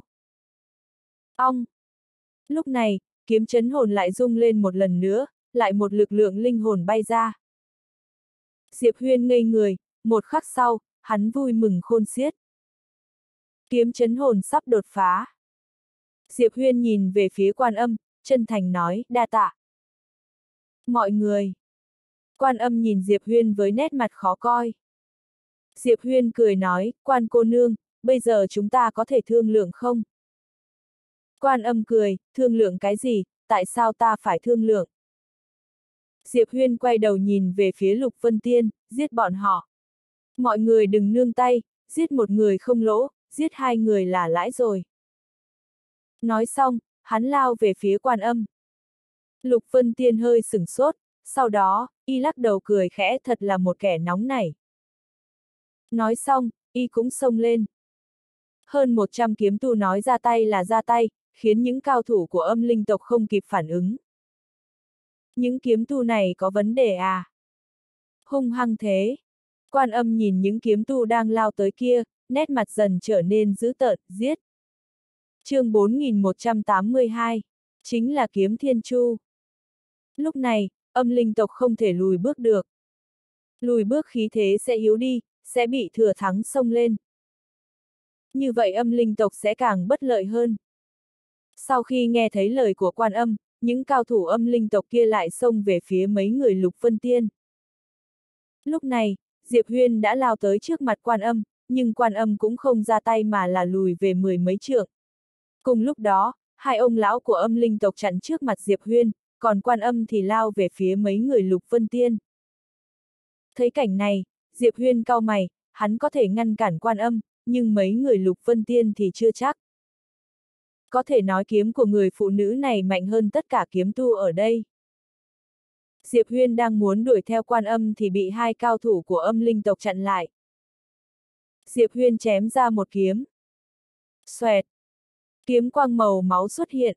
[SPEAKER 1] Ong! Lúc này, kiếm chấn hồn lại rung lên một lần nữa, lại một lực lượng linh hồn bay ra. Diệp Huyên ngây người, một khắc sau, hắn vui mừng khôn xiết. Kiếm chấn hồn sắp đột phá. Diệp Huyên nhìn về phía Quan Âm, chân thành nói, đa tạ. Mọi người. Quan Âm nhìn Diệp Huyên với nét mặt khó coi. Diệp Huyên cười nói, Quan cô nương, bây giờ chúng ta có thể thương lượng không? Quan Âm cười, thương lượng cái gì, tại sao ta phải thương lượng? Diệp Huyên quay đầu nhìn về phía Lục Vân Tiên, giết bọn họ. Mọi người đừng nương tay, giết một người không lỗ, giết hai người là lãi rồi. Nói xong, hắn lao về phía Quan Âm. Lục Vân Tiên hơi sửng sốt, sau đó, y lắc đầu cười khẽ, thật là một kẻ nóng nảy. Nói xong, y cũng xông lên. Hơn 100 kiếm tu nói ra tay là ra tay, khiến những cao thủ của âm linh tộc không kịp phản ứng. Những kiếm tu này có vấn đề à? Hung hăng thế. Quan Âm nhìn những kiếm tu đang lao tới kia, nét mặt dần trở nên dữ tợn, giết. Chương 4182, chính là kiếm thiên chu. Lúc này, âm linh tộc không thể lùi bước được. Lùi bước khí thế sẽ yếu đi, sẽ bị thừa thắng xông lên. Như vậy âm linh tộc sẽ càng bất lợi hơn. Sau khi nghe thấy lời của Quan Âm, những cao thủ âm linh tộc kia lại xông về phía mấy người Lục Vân Tiên. Lúc này, Diệp Huyên đã lao tới trước mặt Quan Âm, nhưng Quan Âm cũng không ra tay mà là lùi về 10 mấy trượng. Cùng lúc đó, hai ông lão của âm linh tộc chặn trước mặt Diệp Huyên, còn Quan Âm thì lao về phía mấy người Lục Vân Tiên. Thấy cảnh này, Diệp Huyên cau mày, hắn có thể ngăn cản Quan Âm, nhưng mấy người Lục Vân Tiên thì chưa chắc. Có thể nói kiếm của người phụ nữ này mạnh hơn tất cả kiếm tu ở đây. Diệp Huyên đang muốn đuổi theo Quan Âm thì bị hai cao thủ của âm linh tộc chặn lại. Diệp Huyên chém ra một kiếm. Xoẹt! Kiếm quang màu máu xuất hiện.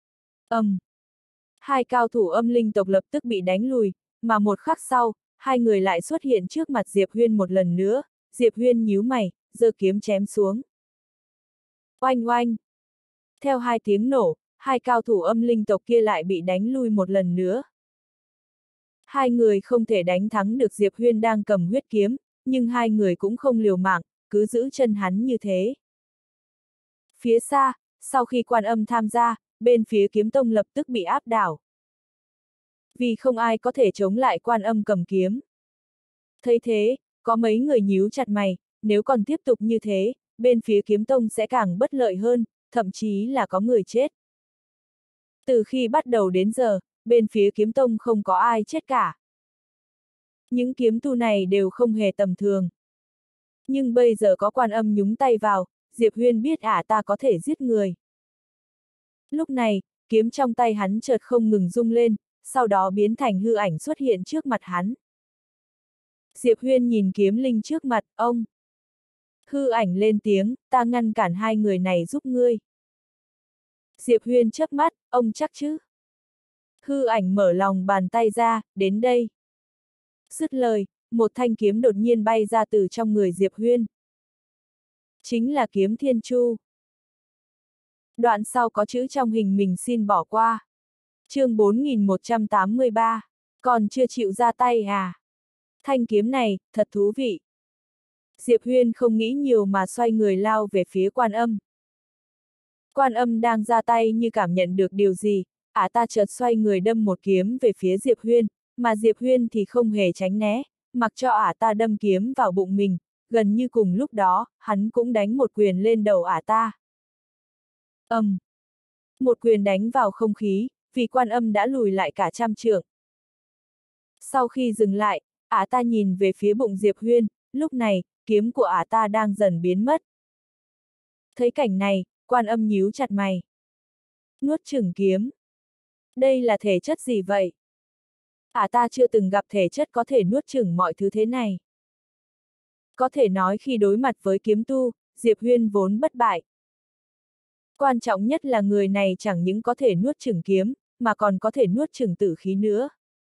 [SPEAKER 1] Hai cao thủ âm linh tộc lập tức bị đánh lùi, mà một khắc sau, hai người lại xuất hiện trước mặt Diệp Huyên một lần nữa. Diệp Huyên nhíu mày, giơ kiếm chém xuống. Oanh oanh! Theo hai tiếng nổ, hai cao thủ âm linh tộc kia lại bị đánh lui một lần nữa. Hai người không thể đánh thắng được Diệp Huyên đang cầm huyết kiếm, nhưng hai người cũng không liều mạng, cứ giữ chân hắn như thế. Phía xa, sau khi Quan Âm tham gia, bên phía Kiếm Tông lập tức bị áp đảo. Vì không ai có thể chống lại Quan Âm cầm kiếm. Thấy thế, có mấy người nhíu chặt mày, nếu còn tiếp tục như thế, bên phía Kiếm Tông sẽ càng bất lợi hơn, thậm chí là có người chết. Từ khi bắt đầu đến giờ, bên phía Kiếm Tông không có ai chết cả. Những kiếm tu này đều không hề tầm thường. Nhưng bây giờ có Quan Âm nhúng tay vào, Diệp Huyên biết ta có thể giết người. Lúc này, kiếm trong tay hắn chợt không ngừng rung lên, sau đó biến thành hư ảnh xuất hiện trước mặt hắn. Diệp Huyên nhìn kiếm linh trước mặt, ông. Hư ảnh lên tiếng, ta ngăn cản hai người này giúp ngươi. Diệp Huyên chớp mắt, ông chắc chứ? Hư ảnh mở lòng bàn tay ra, đến đây. Dứt lời, một thanh kiếm đột nhiên bay ra từ trong người Diệp Huyên. Chính là kiếm Thiên Chu. Đoạn sau có chữ trong hình mình xin bỏ qua. Chương 4183, còn chưa chịu ra tay à? Thanh kiếm này, thật thú vị. Diệp Huyên không nghĩ nhiều mà xoay người lao về phía Quan Âm. Quan Âm đang ra tay như cảm nhận được điều gì, ta chợt xoay người đâm một kiếm về phía Diệp Huyên, mà Diệp Huyên thì không hề tránh né, mặc cho ta đâm kiếm vào bụng mình, gần như cùng lúc đó, hắn cũng đánh một quyền lên đầu ta. Một quyền đánh vào không khí, vì Quan Âm đã lùi lại cả trăm trượng. Sau khi dừng lại, ta nhìn về phía bụng Diệp Huyên, lúc này, kiếm của ta đang dần biến mất. Thấy cảnh này, Quan Âm nhíu chặt mày. Nuốt chửng kiếm. Đây là thể chất gì vậy? Ta chưa từng gặp thể chất có thể nuốt chửng mọi thứ thế này. Có thể nói khi đối mặt với kiếm tu, Diệp Huyên vốn bất bại. Quan trọng nhất là người này chẳng những có thể nuốt chửng kiếm, mà còn có thể nuốt chửng tử khí nữa.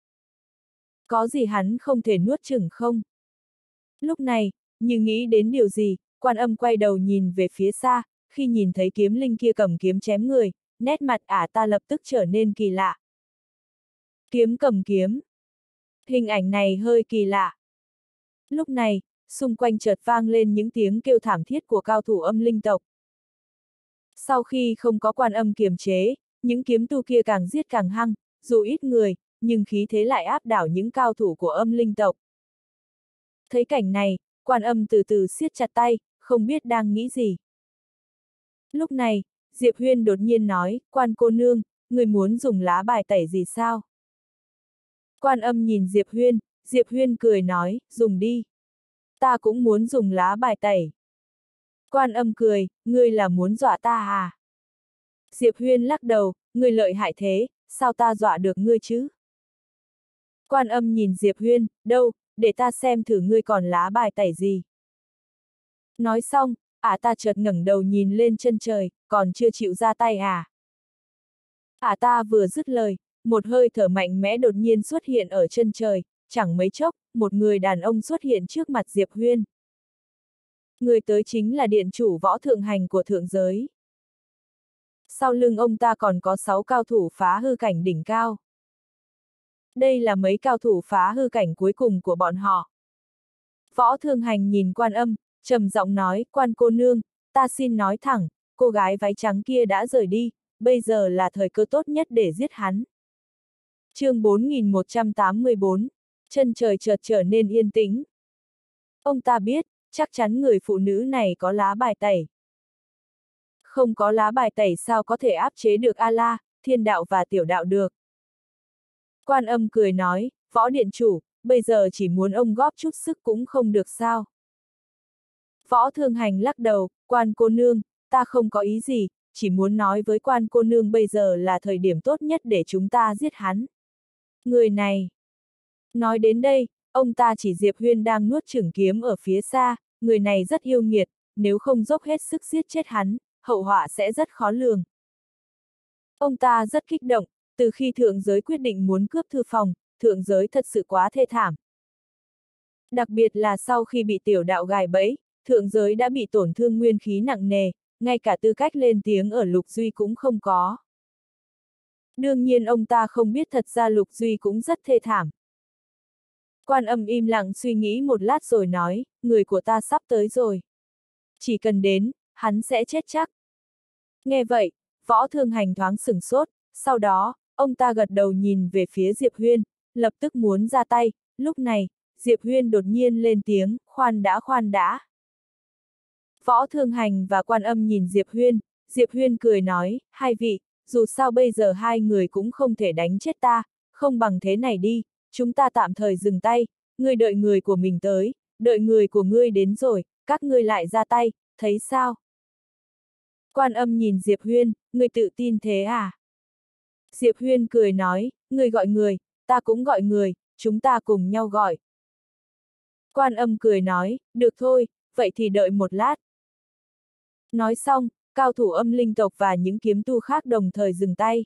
[SPEAKER 1] Có gì hắn không thể nuốt chửng không? Lúc này, như nghĩ đến điều gì, Quan Âm quay đầu nhìn về phía xa, khi nhìn thấy kiếm linh kia cầm kiếm chém người, nét mặt ta lập tức trở nên kỳ lạ. Kiếm cầm kiếm. Hình ảnh này hơi kỳ lạ. Lúc này, xung quanh chợt vang lên những tiếng kêu thảm thiết của cao thủ âm linh tộc. Sau khi không có Quan Âm kiềm chế, những kiếm tu kia càng giết càng hăng, dù ít người, nhưng khí thế lại áp đảo những cao thủ của âm linh tộc. Thấy cảnh này, Quan Âm từ từ siết chặt tay, không biết đang nghĩ gì. Lúc này, Diệp Huyên đột nhiên nói, Quan cô nương, người muốn dùng lá bài tẩy gì sao? Quan Âm nhìn Diệp Huyên cười nói, dùng đi. Ta cũng muốn dùng lá bài tẩy. Quan Âm cười, ngươi là muốn dọa ta à? Diệp Huyên lắc đầu, ngươi lợi hại thế, sao ta dọa được ngươi chứ? Quan Âm nhìn Diệp Huyên, đâu, để ta xem thử ngươi còn lá bài tẩy gì. Nói xong, ta chợt ngẩng đầu nhìn lên chân trời, còn chưa chịu ra tay à? Ta vừa dứt lời, một hơi thở mạnh mẽ đột nhiên xuất hiện ở chân trời, chẳng mấy chốc, một người đàn ông xuất hiện trước mặt Diệp Huyên. Người tới chính là điện chủ Võ Thượng Hành của thượng giới. Sau lưng ông ta còn có 6 cao thủ phá hư cảnh đỉnh cao. Đây là mấy cao thủ phá hư cảnh cuối cùng của bọn họ. Võ Thượng Hành nhìn Quan Âm, trầm giọng nói, Quan cô nương, ta xin nói thẳng, cô gái váy trắng kia đã rời đi, bây giờ là thời cơ tốt nhất để giết hắn. Chương 4184, chân trời chợt trở nên yên tĩnh. Ông ta biết, chắc chắn người phụ nữ này có lá bài tẩy. Không có lá bài tẩy sao có thể áp chế được A-la, thiên đạo và tiểu đạo được. Quan Âm cười nói, Võ điện chủ, bây giờ chỉ muốn ông góp chút sức cũng không được sao. Võ Thương Hành lắc đầu, Quan cô nương, ta không có ý gì, chỉ muốn nói với Quan cô nương bây giờ là thời điểm tốt nhất để chúng ta giết hắn. Người này. Nói đến đây, ông ta chỉ Diệp Huyên đang nuốt chửng kiếm ở phía xa, người này rất yêu nghiệt, nếu không dốc hết sức giết chết hắn, hậu họa sẽ rất khó lường. Ông ta rất kích động, từ khi thượng giới quyết định muốn cướp thư phòng, thượng giới thật sự quá thê thảm. Đặc biệt là sau khi bị tiểu đạo gài bẫy, thượng giới đã bị tổn thương nguyên khí nặng nề, ngay cả tư cách lên tiếng ở Lục Duy cũng không có. Đương nhiên ông ta không biết thật ra Lục Duy cũng rất thê thảm. Quan Âm im lặng suy nghĩ một lát rồi nói, người của ta sắp tới rồi. Chỉ cần đến, hắn sẽ chết chắc. Nghe vậy, Võ Thương Hành thoáng sửng sốt, sau đó, ông ta gật đầu nhìn về phía Diệp Huyên, lập tức muốn ra tay, lúc này, Diệp Huyên đột nhiên lên tiếng, khoan đã. Võ Thương Hành và Quan Âm nhìn Diệp Huyên cười nói, hai vị, dù sao bây giờ hai người cũng không thể đánh chết ta, không bằng thế này đi, chúng ta tạm thời dừng tay, ngươi đợi người của mình tới, đợi người của ngươi đến rồi, các ngươi lại ra tay, thấy sao? Quan Âm nhìn Diệp Huyên, ngươi tự tin thế à? Diệp Huyên cười nói, ngươi gọi người, ta cũng gọi người, chúng ta cùng nhau gọi. Quan Âm cười nói, được thôi, vậy thì đợi một lát. Nói xong, cao thủ âm linh tộc và những kiếm tu khác đồng thời dừng tay.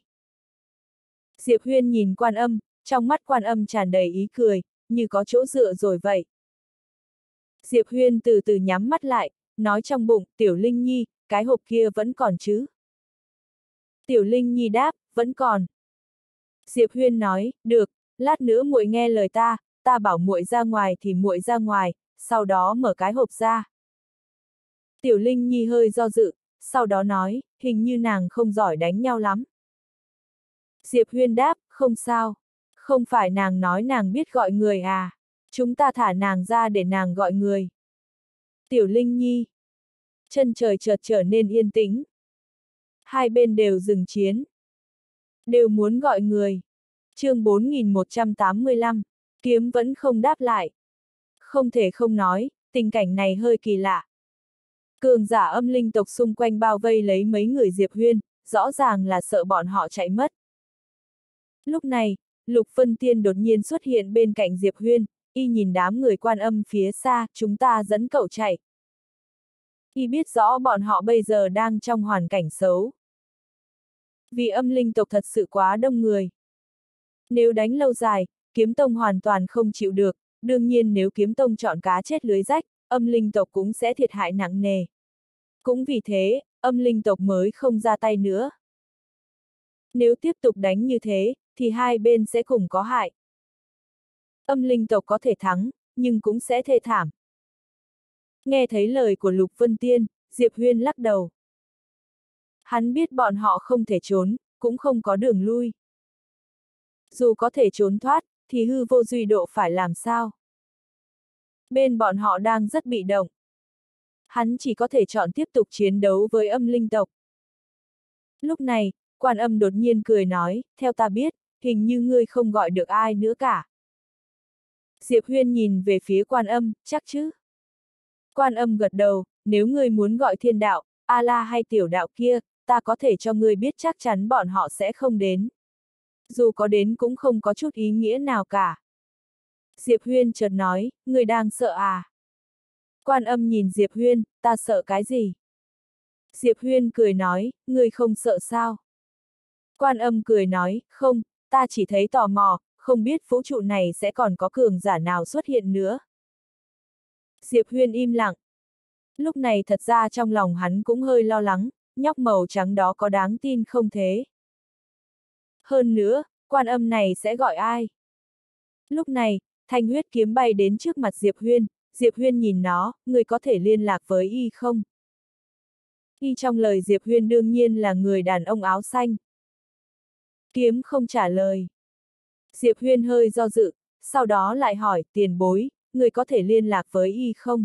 [SPEAKER 1] Diệp Huyên nhìn Quan Âm, trong mắt Quan Âm tràn đầy ý cười, như có chỗ dựa rồi vậy. Diệp Huyên từ từ nhắm mắt lại, nói trong bụng, Tiểu Linh Nhi, cái hộp kia vẫn còn chứ? Tiểu Linh Nhi đáp, vẫn còn. Diệp Huyên nói, được, lát nữa muội nghe lời ta bảo muội ra ngoài thì muội ra ngoài, sau đó mở cái hộp ra. Tiểu Linh Nhi hơi do dự, sau đó nói, hình như nàng không giỏi đánh nhau lắm. Diệp Huyên đáp, không sao. Không phải nàng nói nàng biết gọi người à? Chúng ta thả nàng ra để nàng gọi người. Tiểu Linh Nhi. Chân trời chợt trở nên yên tĩnh. Hai bên đều dừng chiến. Đều muốn gọi người. Chương 4185, kiếm vẫn không đáp lại. Không thể không nói, tình cảnh này hơi kỳ lạ. Cường giả âm linh tộc xung quanh bao vây lấy mấy người Diệp Huyên, rõ ràng là sợ bọn họ chạy mất. Lúc này, Lục Vân Tiên đột nhiên xuất hiện bên cạnh Diệp Huyên, y nhìn đám người Quan Âm phía xa, chúng ta dẫn cậu chạy. Y biết rõ bọn họ bây giờ đang trong hoàn cảnh xấu. Vì âm linh tộc thật sự quá đông người. Nếu đánh lâu dài, kiếm tông hoàn toàn không chịu được, đương nhiên nếu kiếm tông chọn cá chết lưới rách, âm linh tộc cũng sẽ thiệt hại nặng nề. Cũng vì thế, âm linh tộc mới không ra tay nữa. Nếu tiếp tục đánh như thế, thì hai bên sẽ cùng có hại. Âm linh tộc có thể thắng, nhưng cũng sẽ thê thảm. Nghe thấy lời của Lục Vân Tiên, Diệp Huyên lắc đầu. Hắn biết bọn họ không thể trốn, cũng không có đường lui. Dù có thể trốn thoát, thì hư vô duy độ phải làm sao? Bên bọn họ đang rất bị động. Hắn chỉ có thể chọn tiếp tục chiến đấu với âm linh tộc. Lúc này, Quan Âm đột nhiên cười nói, theo ta biết, hình như ngươi không gọi được ai nữa cả. Diệp Huyên nhìn về phía Quan Âm, chắc chứ? Quan Âm gật đầu, nếu ngươi muốn gọi thiên đạo, A-la hay tiểu đạo kia, ta có thể cho ngươi biết chắc chắn bọn họ sẽ không đến. Dù có đến cũng không có chút ý nghĩa nào cả. Diệp Huyên chợt nói, ngươi đang sợ à? Quan Âm nhìn Diệp Huyên, ta sợ cái gì? Diệp Huyên cười nói, ngươi không sợ sao? Quan Âm cười nói, không, ta chỉ thấy tò mò, không biết vũ trụ này sẽ còn có cường giả nào xuất hiện nữa. Diệp Huyên im lặng. Lúc này thật ra trong lòng hắn cũng hơi lo lắng, nhóc màu trắng đó có đáng tin không thế? Hơn nữa, Quan Âm này sẽ gọi ai? Lúc này, thanh huyết kiếm bay đến trước mặt Diệp Huyên nhìn nó, người có thể liên lạc với y không? Y trong lời Diệp Huyên đương nhiên là người đàn ông áo xanh. Kiếm không trả lời. Diệp Huyên hơi do dự, sau đó lại hỏi, tiền bối, người có thể liên lạc với y không?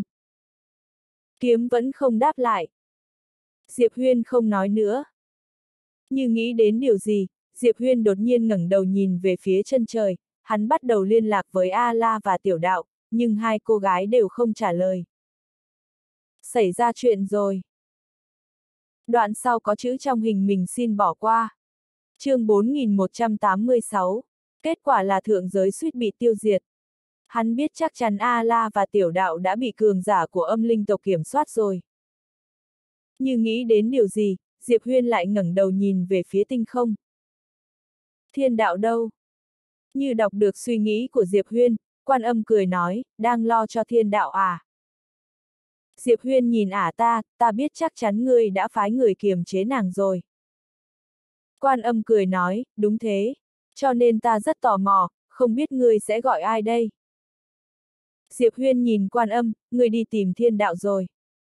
[SPEAKER 1] Kiếm vẫn không đáp lại. Diệp Huyên không nói nữa. Như nghĩ đến điều gì, Diệp Huyên đột nhiên ngẩng đầu nhìn về phía chân trời, hắn bắt đầu liên lạc với A-la và tiểu đạo, nhưng hai cô gái đều không trả lời. Xảy ra chuyện rồi. Đoạn sau có chữ trong hình mình xin bỏ qua. Chương 4186, kết quả là thượng giới suýt bị tiêu diệt. Hắn biết chắc chắn A-la và tiểu đạo đã bị cường giả của âm linh tộc kiểm soát rồi. Như nghĩ đến điều gì, Diệp Huyên lại ngẩng đầu nhìn về phía tinh không. Thiên đạo đâu? Như đọc được suy nghĩ của Diệp Huyên, Quan Âm cười nói, đang lo cho thiên đạo à? Diệp Huyên nhìn ta biết chắc chắn ngươi đã phái người kiềm chế nàng rồi. Quan Âm cười nói, đúng thế, cho nên ta rất tò mò, không biết ngươi sẽ gọi ai đây? Diệp Huyên nhìn Quan Âm, người đi tìm thiên đạo rồi.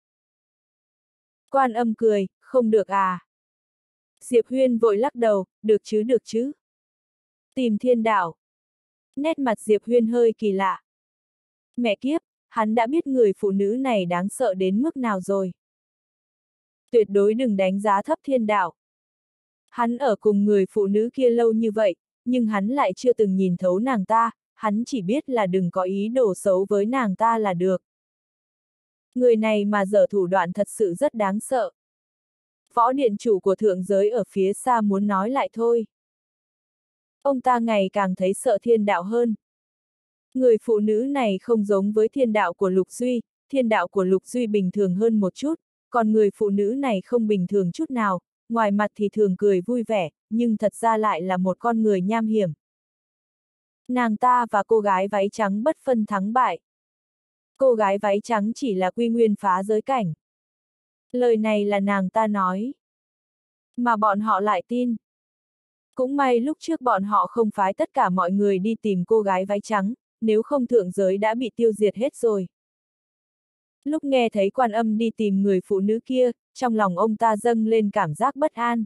[SPEAKER 1] Quan Âm cười, không được à. Diệp Huyên vội lắc đầu, được chứ. Tìm thiên đạo. Nét mặt Diệp Huyên hơi kỳ lạ. Mẹ kiếp, hắn đã biết người phụ nữ này đáng sợ đến mức nào rồi. Tuyệt đối đừng đánh giá thấp thiên đạo. Hắn ở cùng người phụ nữ kia lâu như vậy, nhưng hắn lại chưa từng nhìn thấu nàng ta, hắn chỉ biết là đừng có ý đồ xấu với nàng ta là được. Người này mà dở thủ đoạn thật sự rất đáng sợ. Võ điện chủ của thượng giới ở phía xa muốn nói lại thôi. Ông ta ngày càng thấy sợ thiên đạo hơn. Người phụ nữ này không giống với thiên đạo của Lục Duy, thiên đạo của Lục Duy bình thường hơn một chút, còn người phụ nữ này không bình thường chút nào, ngoài mặt thì thường cười vui vẻ, nhưng thật ra lại là một con người nham hiểm. Nàng ta và cô gái váy trắng bất phân thắng bại. Cô gái váy trắng chỉ là quy nguyên phá giới cảnh. Lời này là nàng ta nói. Mà bọn họ lại tin. Cũng may lúc trước bọn họ không phái tất cả mọi người đi tìm cô gái váy trắng, nếu không thượng giới đã bị tiêu diệt hết rồi. Lúc nghe thấy Quan Âm đi tìm người phụ nữ kia, trong lòng ông ta dâng lên cảm giác bất an.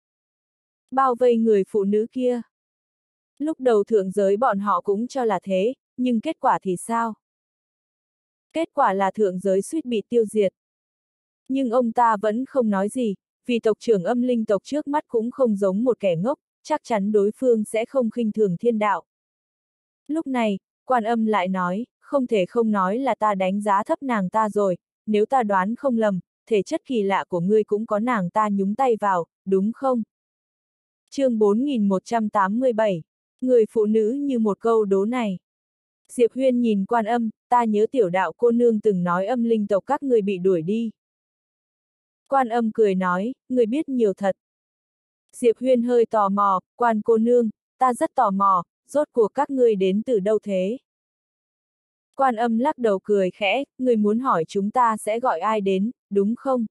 [SPEAKER 1] Bao vây người phụ nữ kia. Lúc đầu thượng giới bọn họ cũng cho là thế, nhưng kết quả thì sao? Kết quả là thượng giới suýt bị tiêu diệt. Nhưng ông ta vẫn không nói gì, vì tộc trưởng Âm Linh tộc trước mắt cũng không giống một kẻ ngốc, chắc chắn đối phương sẽ không khinh thường thiên đạo. Lúc này, Quan Âm lại nói, không thể không nói là ta đánh giá thấp nàng ta rồi, nếu ta đoán không lầm, thể chất kỳ lạ của ngươi cũng có nàng ta nhúng tay vào, đúng không? Chương 4187, người phụ nữ như một câu đố này. Diệp Huyên nhìn Quan Âm, ta nhớ tiểu đạo cô nương từng nói Âm Linh tộc các người bị đuổi đi. Quan Âm cười nói, người biết nhiều thật. Diệp Huyên hơi tò mò, Quan cô nương, ta rất tò mò, rốt cuộc các ngươi đến từ đâu thế? Quan Âm lắc đầu cười khẽ, người muốn hỏi chúng ta sẽ gọi ai đến, đúng không?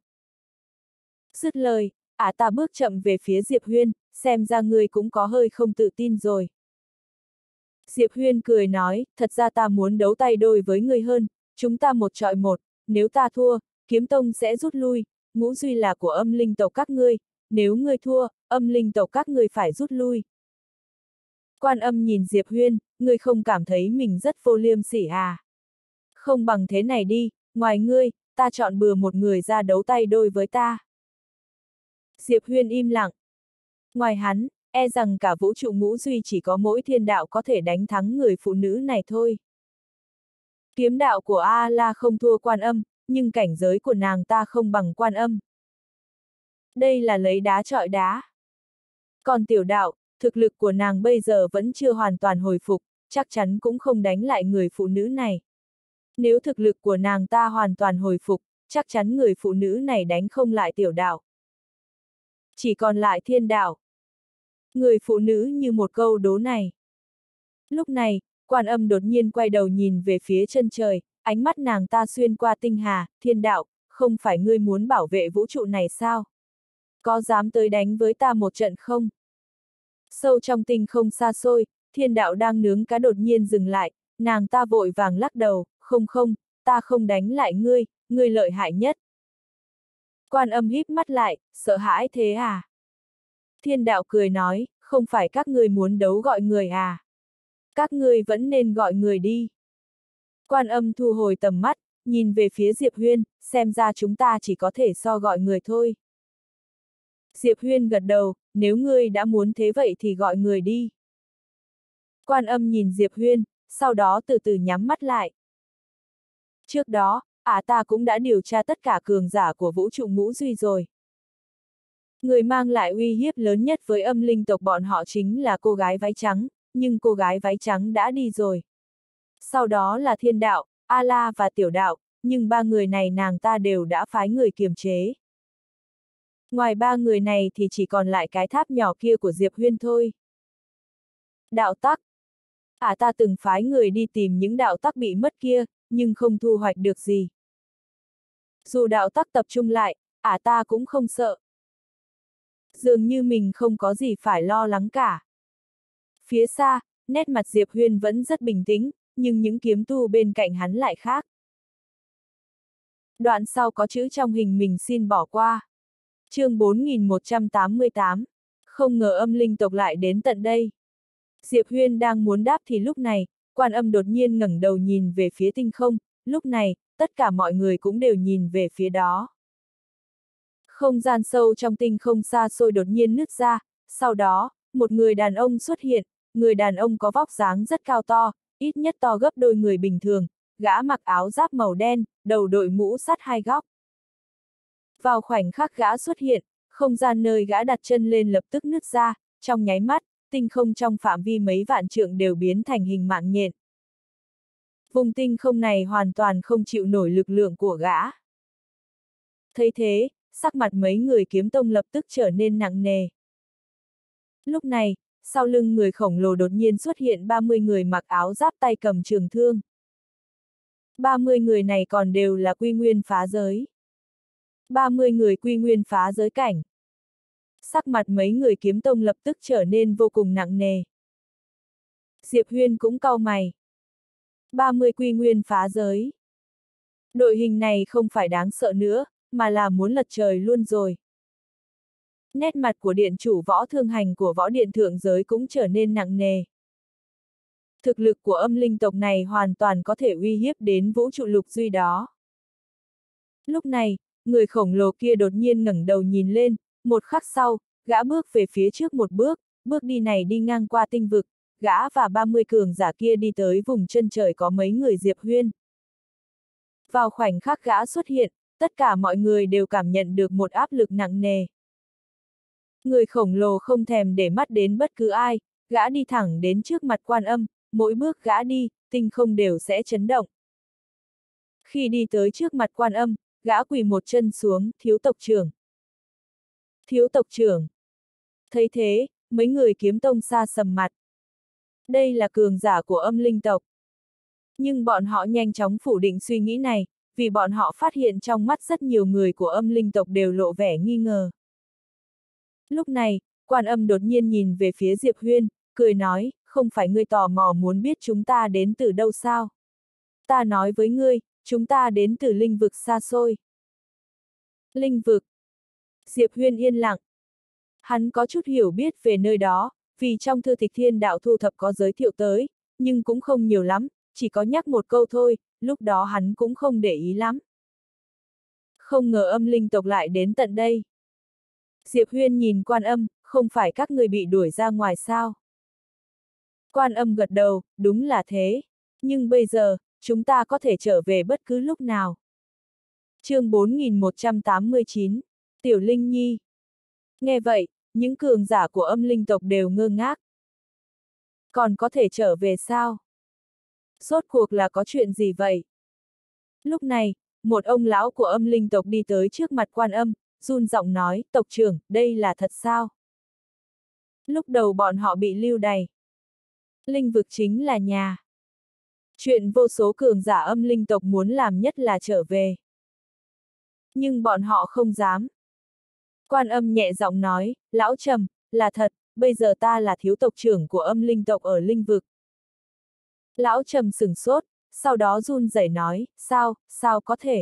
[SPEAKER 1] Dứt lời, ta bước chậm về phía Diệp Huyên, xem ra ngươi cũng có hơi không tự tin rồi. Diệp Huyên cười nói, thật ra ta muốn đấu tay đôi với ngươi hơn, chúng ta một chọi một, nếu ta thua, Kiếm Tông sẽ rút lui, Ngũ Duy là của Âm Linh tộc các ngươi, nếu ngươi thua, Âm Linh tộc các ngươi phải rút lui. Quan Âm nhìn Diệp Huyên, ngươi không cảm thấy mình rất vô liêm sỉ à? Không bằng thế này đi, ngoài ngươi, ta chọn bừa một người ra đấu tay đôi với ta. Diệp Huyên im lặng. Ngoài hắn, e rằng cả vũ trụ Ngũ Duy chỉ có mỗi thiên đạo có thể đánh thắng người phụ nữ này thôi. Kiếm đạo của A-la không thua Quan Âm, nhưng cảnh giới của nàng ta không bằng Quan Âm. Đây là lấy đá chọi đá. Còn tiểu đạo, thực lực của nàng bây giờ vẫn chưa hoàn toàn hồi phục, chắc chắn cũng không đánh lại người phụ nữ này. Nếu thực lực của nàng ta hoàn toàn hồi phục, chắc chắn người phụ nữ này đánh không lại tiểu đạo. Chỉ còn lại thiên đạo. Người phụ nữ như một câu đố này. Lúc này, Quan Âm đột nhiên quay đầu nhìn về phía chân trời, ánh mắt nàng ta xuyên qua tinh hà, thiên đạo, không phải ngươi muốn bảo vệ vũ trụ này sao? Có dám tới đánh với ta một trận không? Sâu trong tinh không xa xôi, thiên đạo đang nướng cá đột nhiên dừng lại, nàng ta vội vàng lắc đầu, không, ta không đánh lại ngươi, ngươi lợi hại nhất. Quan Âm híp mắt lại, sợ hãi thế à? Thiên đạo cười nói, không phải các ngươi muốn đấu gọi người à? Các ngươi vẫn nên gọi người đi. Quan Âm thu hồi tầm mắt, nhìn về phía Diệp Huyên, xem ra chúng ta chỉ có thể so gọi người thôi. Diệp Huyên gật đầu, nếu ngươi đã muốn thế vậy thì gọi người đi. Quan Âm nhìn Diệp Huyên, sau đó từ từ nhắm mắt lại. Trước đó, ta cũng đã điều tra tất cả cường giả của vũ trụ Ngũ Duy rồi. Người mang lại uy hiếp lớn nhất với Âm Linh tộc bọn họ chính là cô gái váy trắng, nhưng cô gái váy trắng đã đi rồi. Sau đó là thiên đạo, A-la và tiểu đạo, nhưng ba người này nàng ta đều đã phái người kiềm chế. Ngoài ba người này thì chỉ còn lại cái tháp nhỏ kia của Diệp Huyên thôi. Đạo tắc. Ta từng phái người đi tìm những đạo tắc bị mất kia, nhưng không thu hoạch được gì. Dù đạo tắc tập trung lại, ta cũng không sợ. Dường như mình không có gì phải lo lắng cả. Phía xa, nét mặt Diệp Huyên vẫn rất bình tĩnh, nhưng những kiếm tu bên cạnh hắn lại khác. Đoạn sau có chữ trong hình mình xin bỏ qua. Chương 4188, không ngờ âm linh tộc lại đến tận đây. Diệp Huyên đang muốn đáp thì lúc này, Quan Âm đột nhiên ngẩng đầu nhìn về phía tinh không, lúc này, tất cả mọi người cũng đều nhìn về phía đó. Không gian sâu trong tinh không xa xôi đột nhiên nứt ra, sau đó, một người đàn ông xuất hiện, người đàn ông có vóc dáng rất cao to, ít nhất to gấp đôi người bình thường, gã mặc áo giáp màu đen, đầu đội mũ sắt hai góc. Vào khoảnh khắc gã xuất hiện, không gian nơi gã đặt chân lên lập tức nứt ra, trong nháy mắt, tinh không trong phạm vi mấy vạn trượng đều biến thành hình mạng nhện. Vùng tinh không này hoàn toàn không chịu nổi lực lượng của gã. Thấy thế, sắc mặt mấy người kiếm tông lập tức trở nên nặng nề. Lúc này, sau lưng người khổng lồ đột nhiên xuất hiện 30 người mặc áo giáp tay cầm trường thương. 30 người này còn đều là quy nguyên phá giới. 30 người quy nguyên phá giới cảnh. Sắc mặt mấy người kiếm tông lập tức trở nên vô cùng nặng nề. Diệp Huyên cũng cau mày. 30 quy nguyên phá giới. Đội hình này không phải đáng sợ nữa, mà là muốn lật trời luôn rồi. Nét mặt của điện chủ Võ Thương Hành của Võ Điện Thượng Giới cũng trở nên nặng nề. Thực lực của âm linh tộc này hoàn toàn có thể uy hiếp đến vũ trụ lục duy đó. Lúc này, người khổng lồ kia đột nhiên ngẩng đầu nhìn lên, một khắc sau, gã bước về phía trước một bước, bước đi này đi ngang qua tinh vực, gã và 30 cường giả kia đi tới vùng chân trời có mấy người Diệp Huyên. Vào khoảnh khắc gã xuất hiện, tất cả mọi người đều cảm nhận được một áp lực nặng nề. Người khổng lồ không thèm để mắt đến bất cứ ai, gã đi thẳng đến trước mặt Quan Âm, mỗi bước gã đi, tinh không đều sẽ chấn động. Khi đi tới trước mặt Quan Âm, gã quỳ một chân xuống, thiếu tộc trưởng. Thiếu tộc trưởng. Thấy thế, mấy người kiếm tông xa sầm mặt. Đây là cường giả của âm linh tộc. Nhưng bọn họ nhanh chóng phủ định suy nghĩ này, vì bọn họ phát hiện trong mắt rất nhiều người của âm linh tộc đều lộ vẻ nghi ngờ. Lúc này, Quan Âm đột nhiên nhìn về phía Diệp Huyên, cười nói, không phải ngươi tò mò muốn biết chúng ta đến từ đâu sao? Ta nói với ngươi, chúng ta đến từ linh vực xa xôi. Linh vực. Diệp Huyên yên lặng. Hắn có chút hiểu biết về nơi đó, vì trong thư tịch thiên đạo thu thập có giới thiệu tới, nhưng cũng không nhiều lắm, chỉ có nhắc một câu thôi, lúc đó hắn cũng không để ý lắm. Không ngờ âm linh tộc lại đến tận đây. Diệp Huyên nhìn Quan Âm, không phải các người bị đuổi ra ngoài sao? Quan Âm gật đầu, đúng là thế. Nhưng bây giờ, chúng ta có thể trở về bất cứ lúc nào. Chương 4189, Tiểu Linh Nhi. Nghe vậy, những cường giả của âm linh tộc đều ngơ ngác. Còn có thể trở về sao? Rốt cuộc là có chuyện gì vậy? Lúc này, một ông lão của âm linh tộc đi tới trước mặt Quan Âm, run giọng nói, tộc trưởng, đây là thật sao? Lúc đầu bọn họ bị lưu đày. Linh vực chính là nhà. Chuyện vô số cường giả âm linh tộc muốn làm nhất là trở về. Nhưng bọn họ không dám. Quan Âm nhẹ giọng nói, lão Trầm, là thật, bây giờ ta là thiếu tộc trưởng của âm linh tộc ở linh vực. Lão Trầm sửng sốt, sau đó run rẩy nói, sao có thể?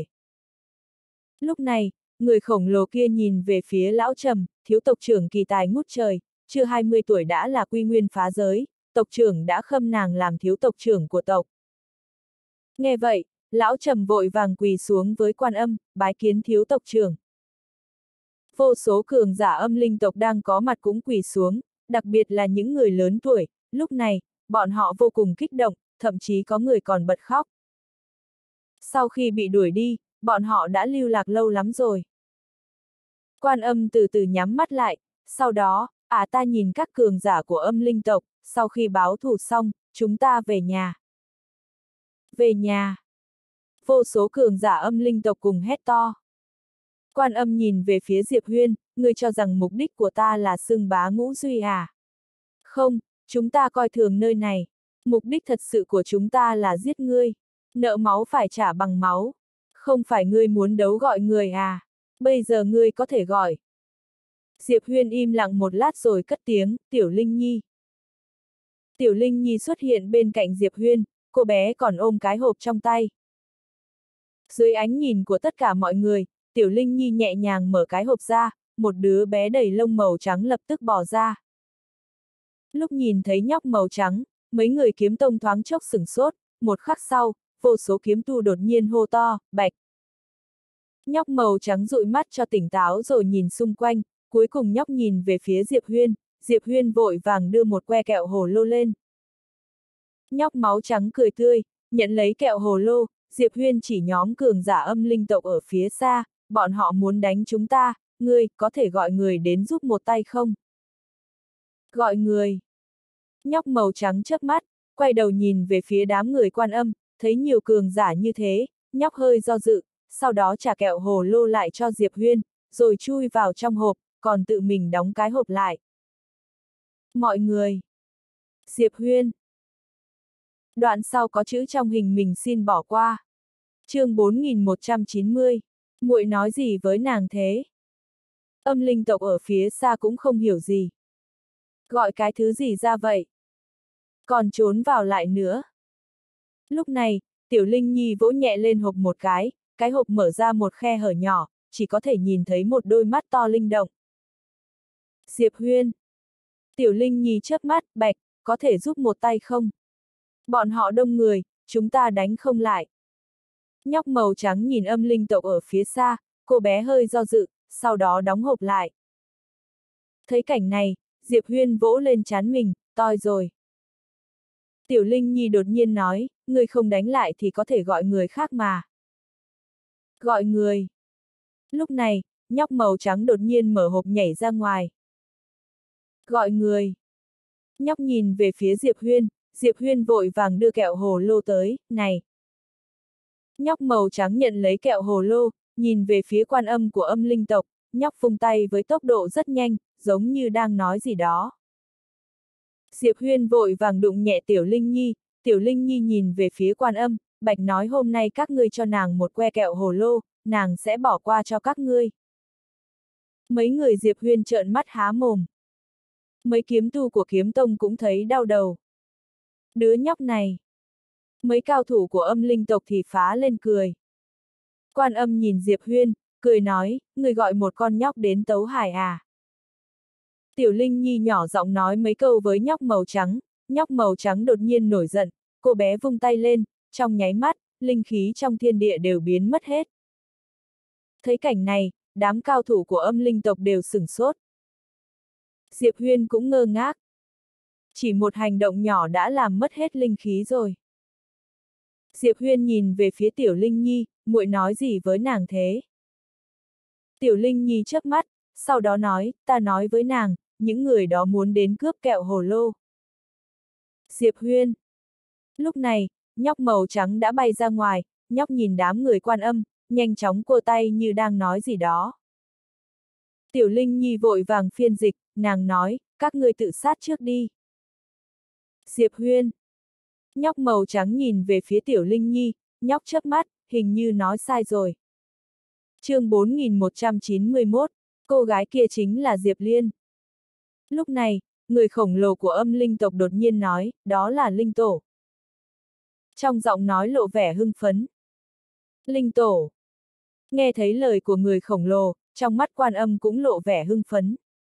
[SPEAKER 1] Lúc này, người khổng lồ kia nhìn về phía lão Trầm, thiếu tộc trưởng kỳ tài ngút trời, chưa 20 tuổi đã là quy nguyên phá giới, tộc trưởng đã khâm nàng làm thiếu tộc trưởng của tộc. Nghe vậy, lão Trầm vội vàng quỳ xuống với Quan Âm, bái kiến thiếu tộc trưởng. Vô số cường giả âm linh tộc đang có mặt cũng quỳ xuống, đặc biệt là những người lớn tuổi, lúc này, bọn họ vô cùng kích động, thậm chí có người còn bật khóc. Sau khi bị đuổi đi, bọn họ đã lưu lạc lâu lắm rồi. Quan Âm từ từ nhắm mắt lại, sau đó, ta nhìn các cường giả của âm linh tộc, sau khi báo thù xong, chúng ta về nhà. Về nhà. Vô số cường giả âm linh tộc cùng hét to. Quan Âm nhìn về phía Diệp Huyên, ngươi cho rằng mục đích của ta là xưng bá ngũ duy à? Không, chúng ta coi thường nơi này. Mục đích thật sự của chúng ta là giết ngươi. Nợ máu phải trả bằng máu. Không phải ngươi muốn đấu gọi người à? Bây giờ ngươi có thể gọi. Diệp Huyên im lặng một lát rồi cất tiếng, Tiểu Linh Nhi. Tiểu Linh Nhi xuất hiện bên cạnh Diệp Huyên, cô bé còn ôm cái hộp trong tay. Dưới ánh nhìn của tất cả mọi người, Tiểu Linh Nhi nhẹ nhàng mở cái hộp ra, một đứa bé đầy lông màu trắng lập tức bò ra. Lúc nhìn thấy nhóc màu trắng, mấy người kiếm tông thoáng chốc sửng sốt, một khắc sau, vô số kiếm tu đột nhiên hô to, bạch. Nhóc màu trắng dụi mắt cho tỉnh táo rồi nhìn xung quanh, cuối cùng nhóc nhìn về phía Diệp Huyên vội vàng đưa một que kẹo hồ lô lên. Nhóc máu trắng cười tươi, nhận lấy kẹo hồ lô, Diệp Huyên chỉ nhóm cường giả âm linh tộc ở phía xa, bọn họ muốn đánh chúng ta, ngươi, có thể gọi người đến giúp một tay không? Gọi người. Nhóc màu trắng chớp mắt, quay đầu nhìn về phía đám người Quan Âm, thấy nhiều cường giả như thế, nhóc hơi do dự, sau đó trả kẹo hồ lô lại cho Diệp Huyên, rồi chui vào trong hộp, còn tự mình đóng cái hộp lại. Mọi người. Diệp Huyên. Đoạn sau có chữ trong hình mình xin bỏ qua. Chương 4190. Muội nói gì với nàng thế? Âm linh tộc ở phía xa cũng không hiểu gì. Gọi cái thứ gì ra vậy? Còn trốn vào lại nữa. Lúc này, Tiểu Linh Nhi vỗ nhẹ lên hộp một cái hộp mở ra một khe hở nhỏ, chỉ có thể nhìn thấy một đôi mắt to linh động. Diệp Huyên. Tiểu Linh Nhi chớp mắt, bạch, có thể giúp một tay không? Bọn họ đông người, chúng ta đánh không lại. Nhóc màu trắng nhìn âm linh tộc ở phía xa, cô bé hơi do dự, sau đó đóng hộp lại. Thấy cảnh này, Diệp Huyên vỗ lên trán mình, toi rồi. Tiểu Linh Nhi đột nhiên nói, người không đánh lại thì có thể gọi người khác mà. Gọi người. Lúc này, nhóc màu trắng đột nhiên mở hộp nhảy ra ngoài. Gọi người. Nhóc nhìn về phía Diệp Huyên vội vàng đưa kẹo hồ lô tới, này. Nhóc màu trắng nhận lấy kẹo hồ lô, nhìn về phía Quan Âm của âm linh tộc, nhóc vung tay với tốc độ rất nhanh, giống như đang nói gì đó. Diệp Huyên vội vàng đụng nhẹ Tiểu Linh Nhi nhìn về phía Quan Âm, bạch nói hôm nay các ngươi cho nàng một que kẹo hồ lô, nàng sẽ bỏ qua cho các ngươi. Mấy người Diệp Huyên trợn mắt há mồm. Mấy kiếm tu của kiếm tông cũng thấy đau đầu. Đứa nhóc này. Mấy cao thủ của âm linh tộc thì phá lên cười. Quan Âm nhìn Diệp Huyên, cười nói, người gọi một con nhóc đến tấu hải à. Tiểu Linh Nhi nhỏ giọng nói mấy câu với nhóc màu trắng đột nhiên nổi giận, cô bé vung tay lên, trong nháy mắt, linh khí trong thiên địa đều biến mất hết. Thấy cảnh này, đám cao thủ của âm linh tộc đều sửng sốt. Diệp Huyên cũng ngơ ngác. Chỉ một hành động nhỏ đã làm mất hết linh khí rồi. Diệp Huyên nhìn về phía Tiểu Linh Nhi, muội nói gì với nàng thế? Tiểu Linh Nhi chớp mắt, sau đó nói, ta nói với nàng, những người đó muốn đến cướp kẹo hồ lô. Diệp Huyên. Lúc này, nhóc màu trắng đã bay ra ngoài, nhóc nhìn đám người Quan Âm, nhanh chóng cua tay như đang nói gì đó. Tiểu Linh Nhi vội vàng phiên dịch, nàng nói, các ngươi tự sát trước đi. Diệp Huyên. Nhóc màu trắng nhìn về phía Tiểu Linh Nhi, nhóc chớp mắt, hình như nói sai rồi. Chương 4191, cô gái kia chính là Diệp Liên. Lúc này, người khổng lồ của âm linh tộc đột nhiên nói, đó là linh tổ. Trong giọng nói lộ vẻ hưng phấn. Linh tổ. Nghe thấy lời của người khổng lồ, trong mắt Quan Âm cũng lộ vẻ hưng phấn.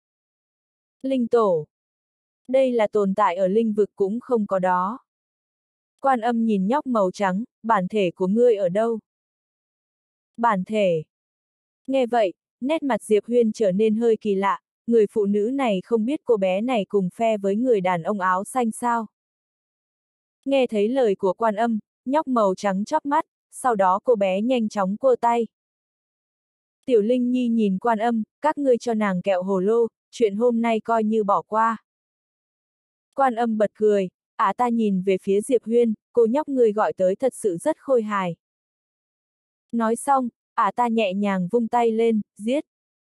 [SPEAKER 1] Linh tổ. Đây là tồn tại ở linh vực cũng không có đó. Quan Âm nhìn nhóc màu trắng, bản thể của ngươi ở đâu? Bản thể. Nghe vậy, nét mặt Diệp Huyên trở nên hơi kỳ lạ, người phụ nữ này không biết cô bé này cùng phe với người đàn ông áo xanh sao? Nghe thấy lời của Quan Âm, nhóc màu trắng chóp mắt, sau đó cô bé nhanh chóng cua tay. Tiểu Linh Nhi nhìn Quan Âm, các ngươi cho nàng kẹo hồ lô, chuyện hôm nay coi như bỏ qua. Quan Âm bật cười, ta nhìn về phía Diệp Huyên, cô nhóc người gọi tới thật sự rất khôi hài. Nói xong, ta nhẹ nhàng vung tay lên, giết.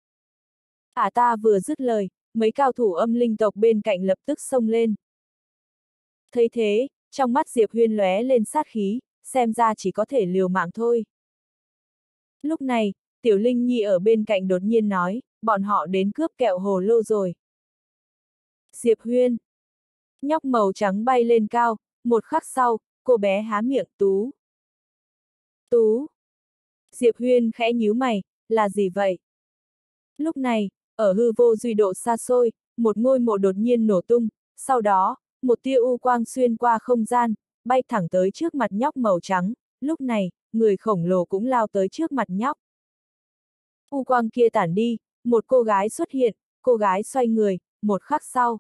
[SPEAKER 1] Ta vừa dứt lời, mấy cao thủ âm linh tộc bên cạnh lập tức xông lên. Thấy thế, trong mắt Diệp Huyên lóe lên sát khí, xem ra chỉ có thể liều mạng thôi. Lúc này, Tiểu Linh Nhi ở bên cạnh đột nhiên nói, bọn họ đến cướp kẹo hồ lô rồi. Diệp Huyên. Nhóc màu trắng bay lên cao, một khắc sau, cô bé há miệng, Tú. Tú. Diệp Huyên khẽ nhíu mày, là gì vậy? Lúc này, ở hư vô duy độ xa xôi, một ngôi mộ đột nhiên nổ tung, sau đó, một tia u quang xuyên qua không gian, bay thẳng tới trước mặt nhóc màu trắng, lúc này, người khổng lồ cũng lao tới trước mặt nhóc. U quang kia tản đi, một cô gái xuất hiện, cô gái xoay người, một khắc sau.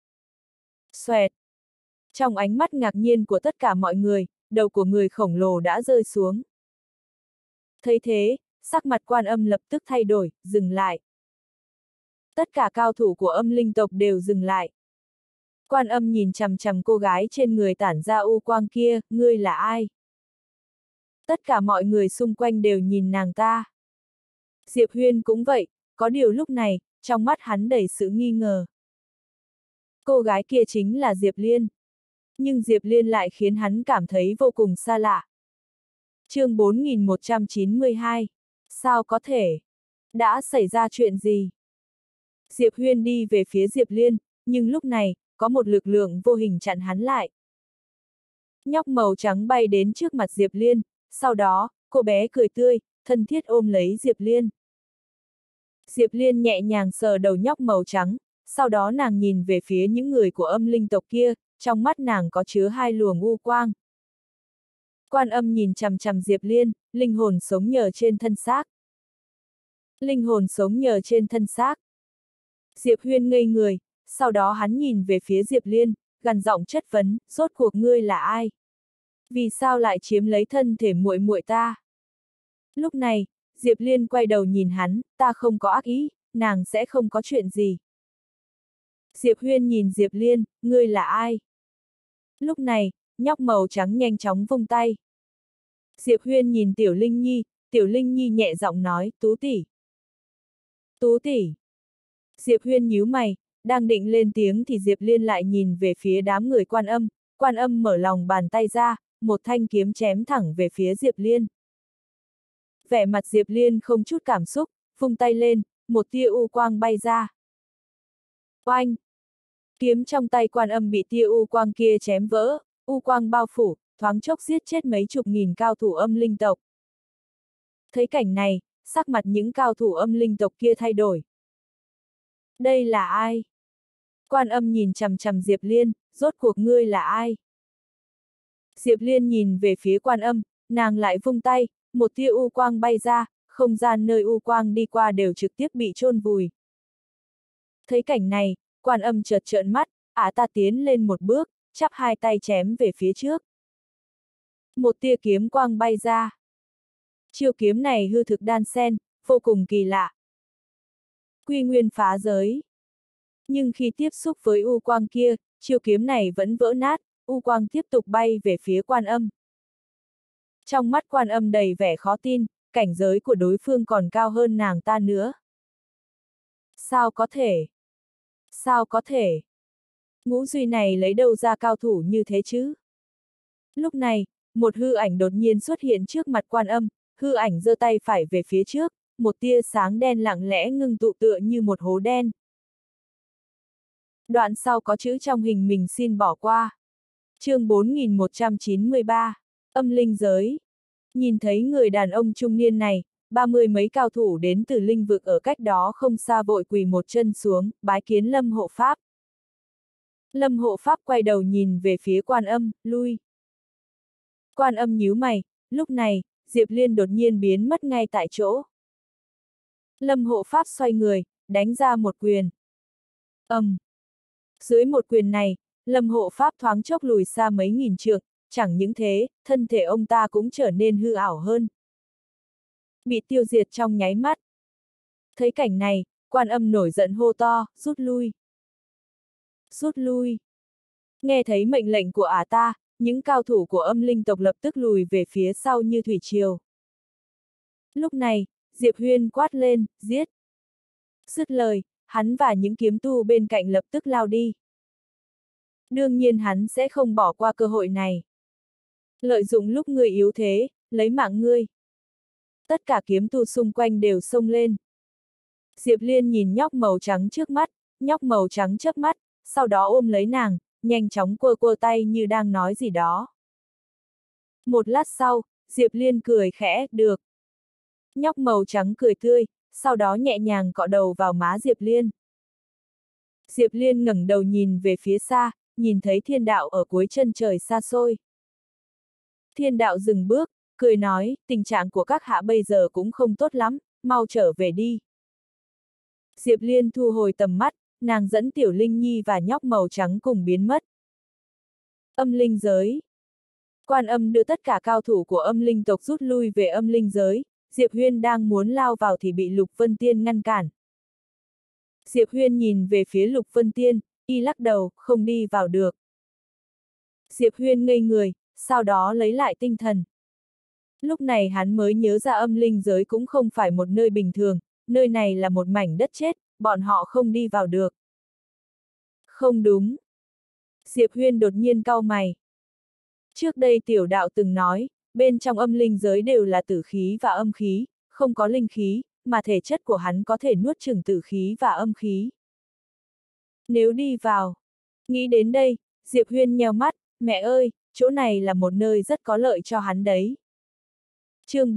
[SPEAKER 1] Xoẹt. Trong ánh mắt ngạc nhiên của tất cả mọi người, đầu của người khổng lồ đã rơi xuống. Thấy thế, sắc mặt Quan Âm lập tức thay đổi, dừng lại. Tất cả cao thủ của âm linh tộc đều dừng lại. Quan Âm nhìn chằm chằm cô gái trên người tản ra u quang kia, ngươi là ai? Tất cả mọi người xung quanh đều nhìn nàng ta. Diệp Huyên cũng vậy, có điều lúc này, trong mắt hắn đầy sự nghi ngờ. Cô gái kia chính là Diệp Liên. Nhưng Diệp Liên lại khiến hắn cảm thấy vô cùng xa lạ. Chương 4192. Sao có thể? Đã xảy ra chuyện gì? Diệp Huyên đi về phía Diệp Liên, nhưng lúc này, có một lực lượng vô hình chặn hắn lại. Nhóc màu trắng bay đến trước mặt Diệp Liên, sau đó, cô bé cười tươi, thân thiết ôm lấy Diệp Liên. Diệp Liên nhẹ nhàng sờ đầu nhóc màu trắng, sau đó nàng nhìn về phía những người của âm linh tộc kia, trong mắt nàng có chứa hai luồng u quang. Quan Âm nhìn chằm chằm Diệp Liên, linh hồn sống nhờ trên thân xác. Linh hồn sống nhờ trên thân xác. Diệp Huyên ngây người, sau đó hắn nhìn về phía Diệp Liên, gằn giọng chất vấn, rốt cuộc ngươi là ai? Vì sao lại chiếm lấy thân thể muội muội ta? Lúc này, Diệp Liên quay đầu nhìn hắn, ta không có ác ý, nàng sẽ không có chuyện gì. Diệp Huyên nhìn Diệp Liên, ngươi là ai? Lúc này, nhóc màu trắng nhanh chóng vung tay. Diệp Huyên nhìn Tiểu Linh Nhi nhẹ giọng nói, Tú tỷ. Tú tỷ. Diệp Huyên nhíu mày, đang định lên tiếng thì Diệp Liên lại nhìn về phía đám người Quan Âm mở lòng bàn tay ra, một thanh kiếm chém thẳng về phía Diệp Liên. Vẻ mặt Diệp Liên không chút cảm xúc, vung tay lên, một tia u quang bay ra. Oanh! Kiếm trong tay Quan Âm bị tia u quang kia chém vỡ, u quang bao phủ, thoáng chốc giết chết mấy chục nghìn cao thủ âm linh tộc. Thấy cảnh này, sắc mặt những cao thủ âm linh tộc kia thay đổi. Đây là ai? Quan Âm nhìn chằm chằm Diệp Liên, rốt cuộc ngươi là ai? Diệp Liên nhìn về phía Quan Âm, nàng lại vung tay, một tia u quang bay ra, không gian nơi u quang đi qua đều trực tiếp bị chôn vùi. Thấy cảnh này, Quan Âm chợt trợn mắt, ta tiến lên một bước, chắp hai tay chém về phía trước. Một tia kiếm quang bay ra. Chiêu kiếm này hư thực đan xen, vô cùng kỳ lạ. Quy nguyên phá giới. Nhưng khi tiếp xúc với u quang kia, chiêu kiếm này vẫn vỡ nát, u quang tiếp tục bay về phía Quan Âm. Trong mắt Quan Âm đầy vẻ khó tin, cảnh giới của đối phương còn cao hơn nàng ta nữa. Sao có thể? Sao có thể? Ngũ Duy này lấy đâu ra cao thủ như thế chứ? Lúc này, một hư ảnh đột nhiên xuất hiện trước mặt Quan Âm, hư ảnh giơ tay phải về phía trước, một tia sáng đen lặng lẽ ngưng tụ tựa như một hố đen. Đoạn sau có chữ trong hình mình xin bỏ qua. Chương 4193, âm linh giới. Nhìn thấy người đàn ông trung niên này, 30 mấy cao thủ đến từ linh vực ở cách đó không xa vội quỳ một chân xuống, bái kiến Lâm hộ pháp. Lâm hộ pháp quay đầu nhìn về phía Quan Âm, lui. Quan Âm nhíu mày, lúc này, Diệp Liên đột nhiên biến mất ngay tại chỗ. Lâm hộ pháp xoay người, đánh ra một quyền. Dưới một quyền này, Lâm hộ pháp thoáng chốc lùi xa mấy nghìn trượng, chẳng những thế, thân thể ông ta cũng trở nên hư ảo hơn. Bị tiêu diệt trong nháy mắt. Thấy cảnh này, Quan Âm nổi giận hô to, rút lui. Rút lui. Nghe thấy mệnh lệnh của ta, những cao thủ của âm linh tộc lập tức lùi về phía sau như thủy triều. Lúc này, Diệp Huyên quát lên, giết. Dứt lời, hắn và những kiếm tu bên cạnh lập tức lao đi. Đương nhiên hắn sẽ không bỏ qua cơ hội này. Lợi dụng lúc ngươi yếu thế, lấy mạng ngươi. Tất cả kiếm tu xung quanh đều xông lên. Diệp Liên nhìn nhóc màu trắng trước mắt, nhóc màu trắng chớp mắt, sau đó ôm lấy nàng, nhanh chóng quơ quơ tay như đang nói gì đó. Một lát sau, Diệp Liên cười khẽ, được. Nhóc màu trắng cười tươi, sau đó nhẹ nhàng cọ đầu vào má Diệp Liên. Diệp Liên ngẩng đầu nhìn về phía xa, nhìn thấy Thiên Đạo ở cuối chân trời xa xôi. Thiên Đạo dừng bước, cười nói, tình trạng của các hạ bây giờ cũng không tốt lắm, mau trở về đi. Diệp Liên thu hồi tầm mắt, nàng dẫn Tiểu Linh Nhi và nhóc màu trắng cùng biến mất. Âm linh giới. Quan Âm đưa tất cả cao thủ của âm linh tộc rút lui về âm linh giới, Diệp Huyên đang muốn lao vào thì bị Lục Vân Tiên ngăn cản. Diệp Huyên nhìn về phía Lục Vân Tiên, y lắc đầu, không đi vào được. Diệp Huyên ngây người, sau đó lấy lại tinh thần. Lúc này hắn mới nhớ ra âm linh giới cũng không phải một nơi bình thường, nơi này là một mảnh đất chết, bọn họ không đi vào được. Không đúng. Diệp Huyên đột nhiên cau mày. Trước đây tiểu đạo từng nói, bên trong âm linh giới đều là tử khí và âm khí, không có linh khí, mà thể chất của hắn có thể nuốt chửng tử khí và âm khí. Nếu đi vào, nghĩ đến đây, Diệp Huyên nheo mắt, mẹ ơi, chỗ này là một nơi rất có lợi cho hắn đấy. Chương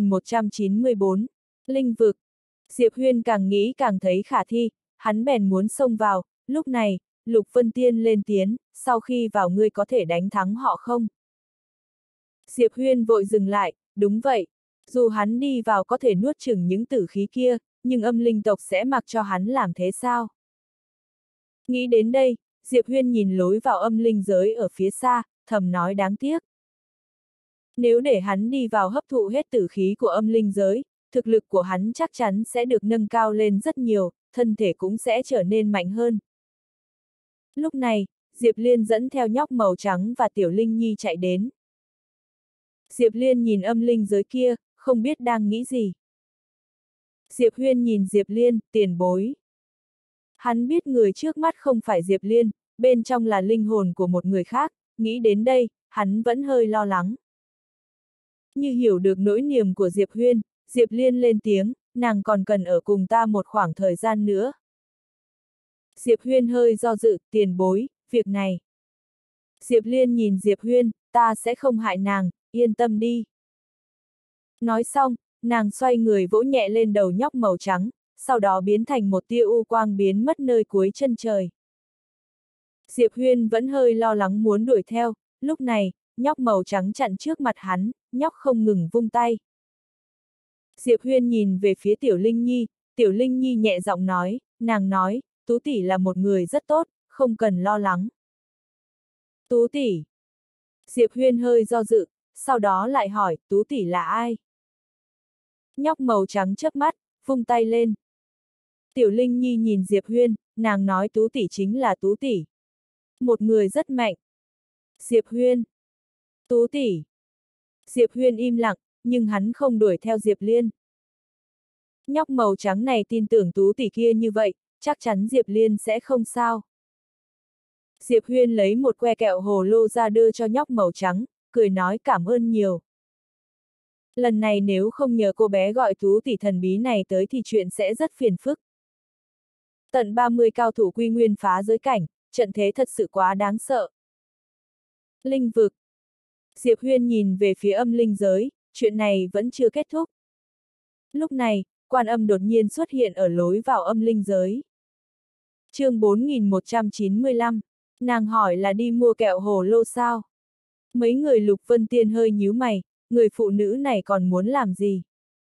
[SPEAKER 1] 4194, Linh vực. Diệp Huyên càng nghĩ càng thấy khả thi, hắn bèn muốn xông vào, lúc này, Lục Vân Tiên lên tiếng, sau khi vào ngươi có thể đánh thắng họ không? Diệp Huyên vội dừng lại, đúng vậy, dù hắn đi vào có thể nuốt chửng những tử khí kia, nhưng âm linh tộc sẽ mặc cho hắn làm thế sao? Nghĩ đến đây, Diệp Huyên nhìn lối vào âm linh giới ở phía xa, thầm nói đáng tiếc. Nếu để hắn đi vào hấp thụ hết tử khí của âm linh giới, thực lực của hắn chắc chắn sẽ được nâng cao lên rất nhiều, thân thể cũng sẽ trở nên mạnh hơn. Lúc này, Diệp Liên dẫn theo nhóc màu trắng và Tiểu Linh Nhi chạy đến. Diệp Liên nhìn âm linh giới kia, không biết đang nghĩ gì. Diệp Huyên nhìn Diệp Liên, tiền bối. Hắn biết người trước mắt không phải Diệp Liên, bên trong là linh hồn của một người khác, nghĩ đến đây, hắn vẫn hơi lo lắng. Như hiểu được nỗi niềm của Diệp Huyên, Diệp Liên lên tiếng, nàng còn cần ở cùng ta một khoảng thời gian nữa. Diệp Huyên hơi do dự, tiền bối, việc này. Diệp Liên nhìn Diệp Huyên, ta sẽ không hại nàng, yên tâm đi. Nói xong, nàng xoay người vỗ nhẹ lên đầu nhóc màu trắng, sau đó biến thành một tia u quang biến mất nơi cuối chân trời. Diệp Huyên vẫn hơi lo lắng muốn đuổi theo, lúc này, nhóc màu trắng chặn trước mặt hắn, nhóc không ngừng vung tay. Diệp Huyên nhìn về phía Tiểu Linh Nhi, Tiểu Linh Nhi nhẹ giọng nói, nàng nói, Tú tỷ là một người rất tốt, không cần lo lắng. Tú tỷ. Diệp Huyên hơi do dự, sau đó lại hỏi, Tú tỷ là ai? Nhóc màu trắng chớp mắt, vung tay lên. Tiểu Linh Nhi nhìn Diệp Huyên, nàng nói Tú tỷ chính là Tú tỷ. Một người rất mạnh. Diệp Huyên. Tú tỷ. Diệp Huyên im lặng, nhưng hắn không đuổi theo Diệp Liên. Nhóc màu trắng này tin tưởng Tú tỷ kia như vậy, chắc chắn Diệp Liên sẽ không sao. Diệp Huyên lấy một que kẹo hồ lô ra đưa cho nhóc màu trắng, cười nói cảm ơn nhiều. Lần này nếu không nhờ cô bé gọi Tú tỷ thần bí này tới thì chuyện sẽ rất phiền phức. Tận 30 cao thủ quy nguyên phá giới cảnh, trận thế thật sự quá đáng sợ. Linh vực. Diệp Huyên nhìn về phía âm linh giới, chuyện này vẫn chưa kết thúc. Lúc này, Quan Âm đột nhiên xuất hiện ở lối vào âm linh giới. Chương 4195, nàng hỏi là đi mua kẹo hồ lô sao? Mấy người Lục Vân Tiên hơi nhíu mày, người phụ nữ này còn muốn làm gì?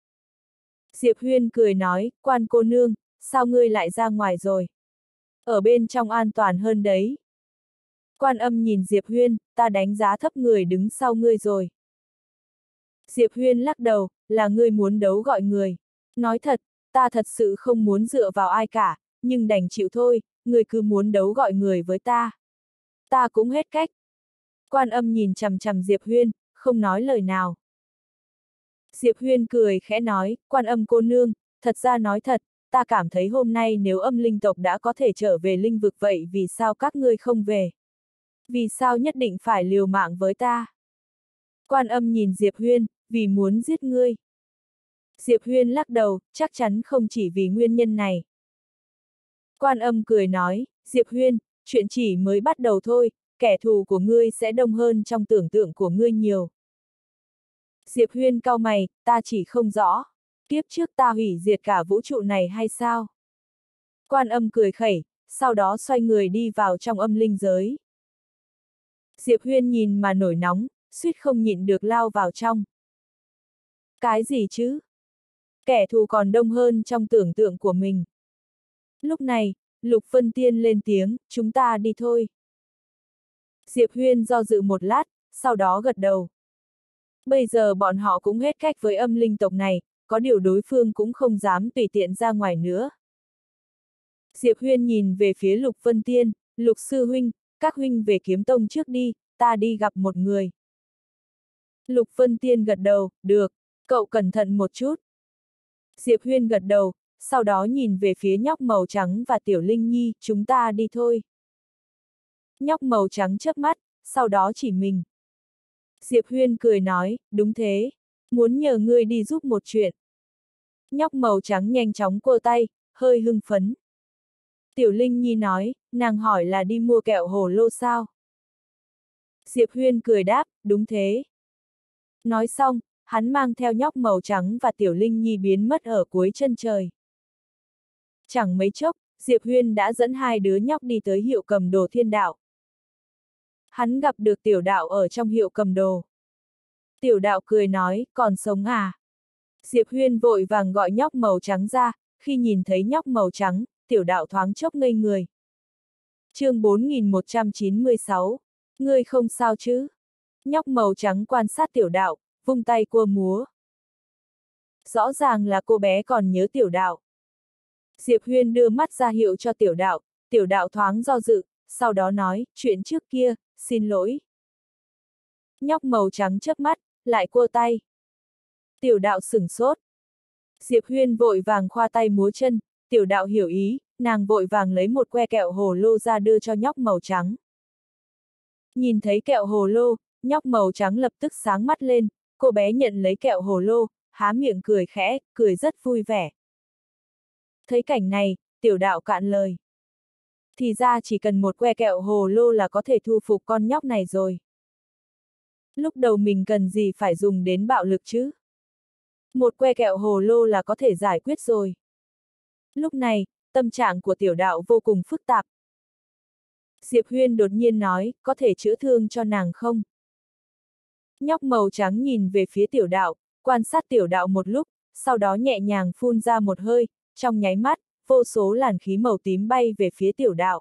[SPEAKER 1] Diệp Huyên cười nói, Quan cô nương, sao ngươi lại ra ngoài rồi? Ở bên trong an toàn hơn đấy. Quan Âm nhìn Diệp Huyên, ta đánh giá thấp người đứng sau ngươi rồi. Diệp Huyên lắc đầu, là ngươi muốn đấu gọi người. Nói thật, ta thật sự không muốn dựa vào ai cả, nhưng đành chịu thôi, ngươi cứ muốn đấu gọi người với ta. Ta cũng hết cách. Quan Âm nhìn chằm chằm Diệp Huyên, không nói lời nào. Diệp Huyên cười khẽ nói, Quan Âm cô nương, thật ra nói thật, ta cảm thấy hôm nay nếu âm linh tộc đã có thể trở về linh vực vậy vì sao các ngươi không về? Vì sao nhất định phải liều mạng với ta? Quan Âm nhìn Diệp Huyên, vì muốn giết ngươi. Diệp Huyên lắc đầu, chắc chắn không chỉ vì nguyên nhân này. Quan Âm cười nói, Diệp Huyên, chuyện chỉ mới bắt đầu thôi, kẻ thù của ngươi sẽ đông hơn trong tưởng tượng của ngươi nhiều. Diệp Huyên cau mày, ta chỉ không rõ. Kiếp trước ta hủy diệt cả vũ trụ này hay sao? Quan Âm cười khẩy, sau đó xoay người đi vào trong âm linh giới. Diệp Huyên nhìn mà nổi nóng, suýt không nhịn được lao vào trong. Cái gì chứ? Kẻ thù còn đông hơn trong tưởng tượng của mình. Lúc này, Lục Vân Tiên lên tiếng, chúng ta đi thôi. Diệp Huyên do dự một lát, sau đó gật đầu. Bây giờ bọn họ cũng hết cách với âm linh tộc này, có điều đối phương cũng không dám tùy tiện ra ngoài nữa. Diệp Huyên nhìn về phía Lục Vân Tiên, Lục sư huynh, các huynh về kiếm tông trước đi, ta đi gặp một người. Lục Vân Tiên gật đầu, được, cậu cẩn thận một chút. Diệp Huyên gật đầu, sau đó nhìn về phía nhóc màu trắng và Tiểu Linh Nhi, chúng ta đi thôi. Nhóc màu trắng chớp mắt, sau đó chỉ mình. Diệp Huyên cười nói, đúng thế, muốn nhờ ngươi đi giúp một chuyện. Nhóc màu trắng nhanh chóng quơ tay, hơi hưng phấn. Tiểu Linh Nhi nói, nàng hỏi là đi mua kẹo hồ lô sao? Diệp Huyên cười đáp, đúng thế. Nói xong, hắn mang theo nhóc màu trắng và Tiểu Linh Nhi biến mất ở cuối chân trời. Chẳng mấy chốc, Diệp Huyên đã dẫn hai đứa nhóc đi tới hiệu cầm đồ Thiên Đạo. Hắn gặp được Tiểu Đạo ở trong hiệu cầm đồ. Tiểu Đạo cười nói, còn sống à? Diệp Huyên vội vàng gọi nhóc màu trắng ra, khi nhìn thấy nhóc màu trắng, Tiểu Đạo thoáng chốc ngây người. Chương 4196, ngươi không sao chứ? Nhóc màu trắng quan sát Tiểu Đạo, vung tay cua múa. Rõ ràng là cô bé còn nhớ Tiểu Đạo. Diệp Huyên đưa mắt ra hiệu cho Tiểu Đạo thoáng do dự, sau đó nói, chuyện trước kia, xin lỗi. Nhóc màu trắng chớp mắt, lại cua tay. Tiểu Đạo sửng sốt. Diệp Huyên vội vàng khoa tay múa chân, Tiểu Đạo hiểu ý, nàng vội vàng lấy một que kẹo hồ lô ra đưa cho nhóc màu trắng. Nhìn thấy kẹo hồ lô, nhóc màu trắng lập tức sáng mắt lên, cô bé nhận lấy kẹo hồ lô, há miệng cười khẽ, cười rất vui vẻ. Thấy cảnh này, Tiểu Đạo cạn lời. Thì ra chỉ cần một que kẹo hồ lô là có thể thu phục con nhóc này rồi. Lúc đầu mình cần gì phải dùng đến bạo lực chứ? Một que kẹo hồ lô là có thể giải quyết rồi. Lúc này, tâm trạng của Tiểu Đạo vô cùng phức tạp. Diệp Huyên đột nhiên nói, có thể chữa thương cho nàng không? Nhóc màu trắng nhìn về phía Tiểu Đạo, quan sát Tiểu Đạo một lúc, sau đó nhẹ nhàng phun ra một hơi, trong nháy mắt, vô số làn khí màu tím bay về phía Tiểu Đạo.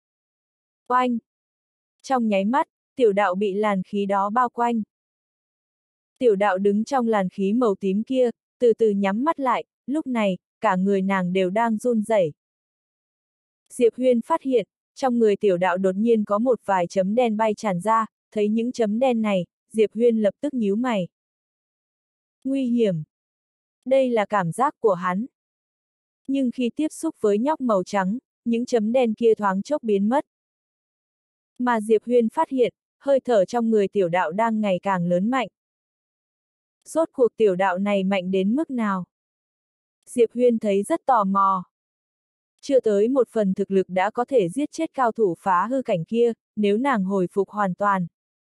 [SPEAKER 1] Oanh! Trong nháy mắt, Tiểu Đạo bị làn khí đó bao quanh. Tiểu Đạo đứng trong làn khí màu tím kia, từ từ nhắm mắt lại, lúc này, cả người nàng đều đang run rẩy. Diệp Huyên phát hiện, trong người Tiểu Đạo đột nhiên có một vài chấm đen bay tràn ra, thấy những chấm đen này, Diệp Huyên lập tức nhíu mày. Nguy hiểm! Đây là cảm giác của hắn. Nhưng khi tiếp xúc với nhóc màu trắng, những chấm đen kia thoáng chốc biến mất. Mà Diệp Huyên phát hiện, hơi thở trong người Tiểu Đạo đang ngày càng lớn mạnh. Rốt cuộc Tiểu Đạo này mạnh đến mức nào? Diệp Huyên thấy rất tò mò. Chưa tới một phần thực lực đã có thể giết chết cao thủ phá hư cảnh kia, nếu nàng hồi phục hoàn toàn.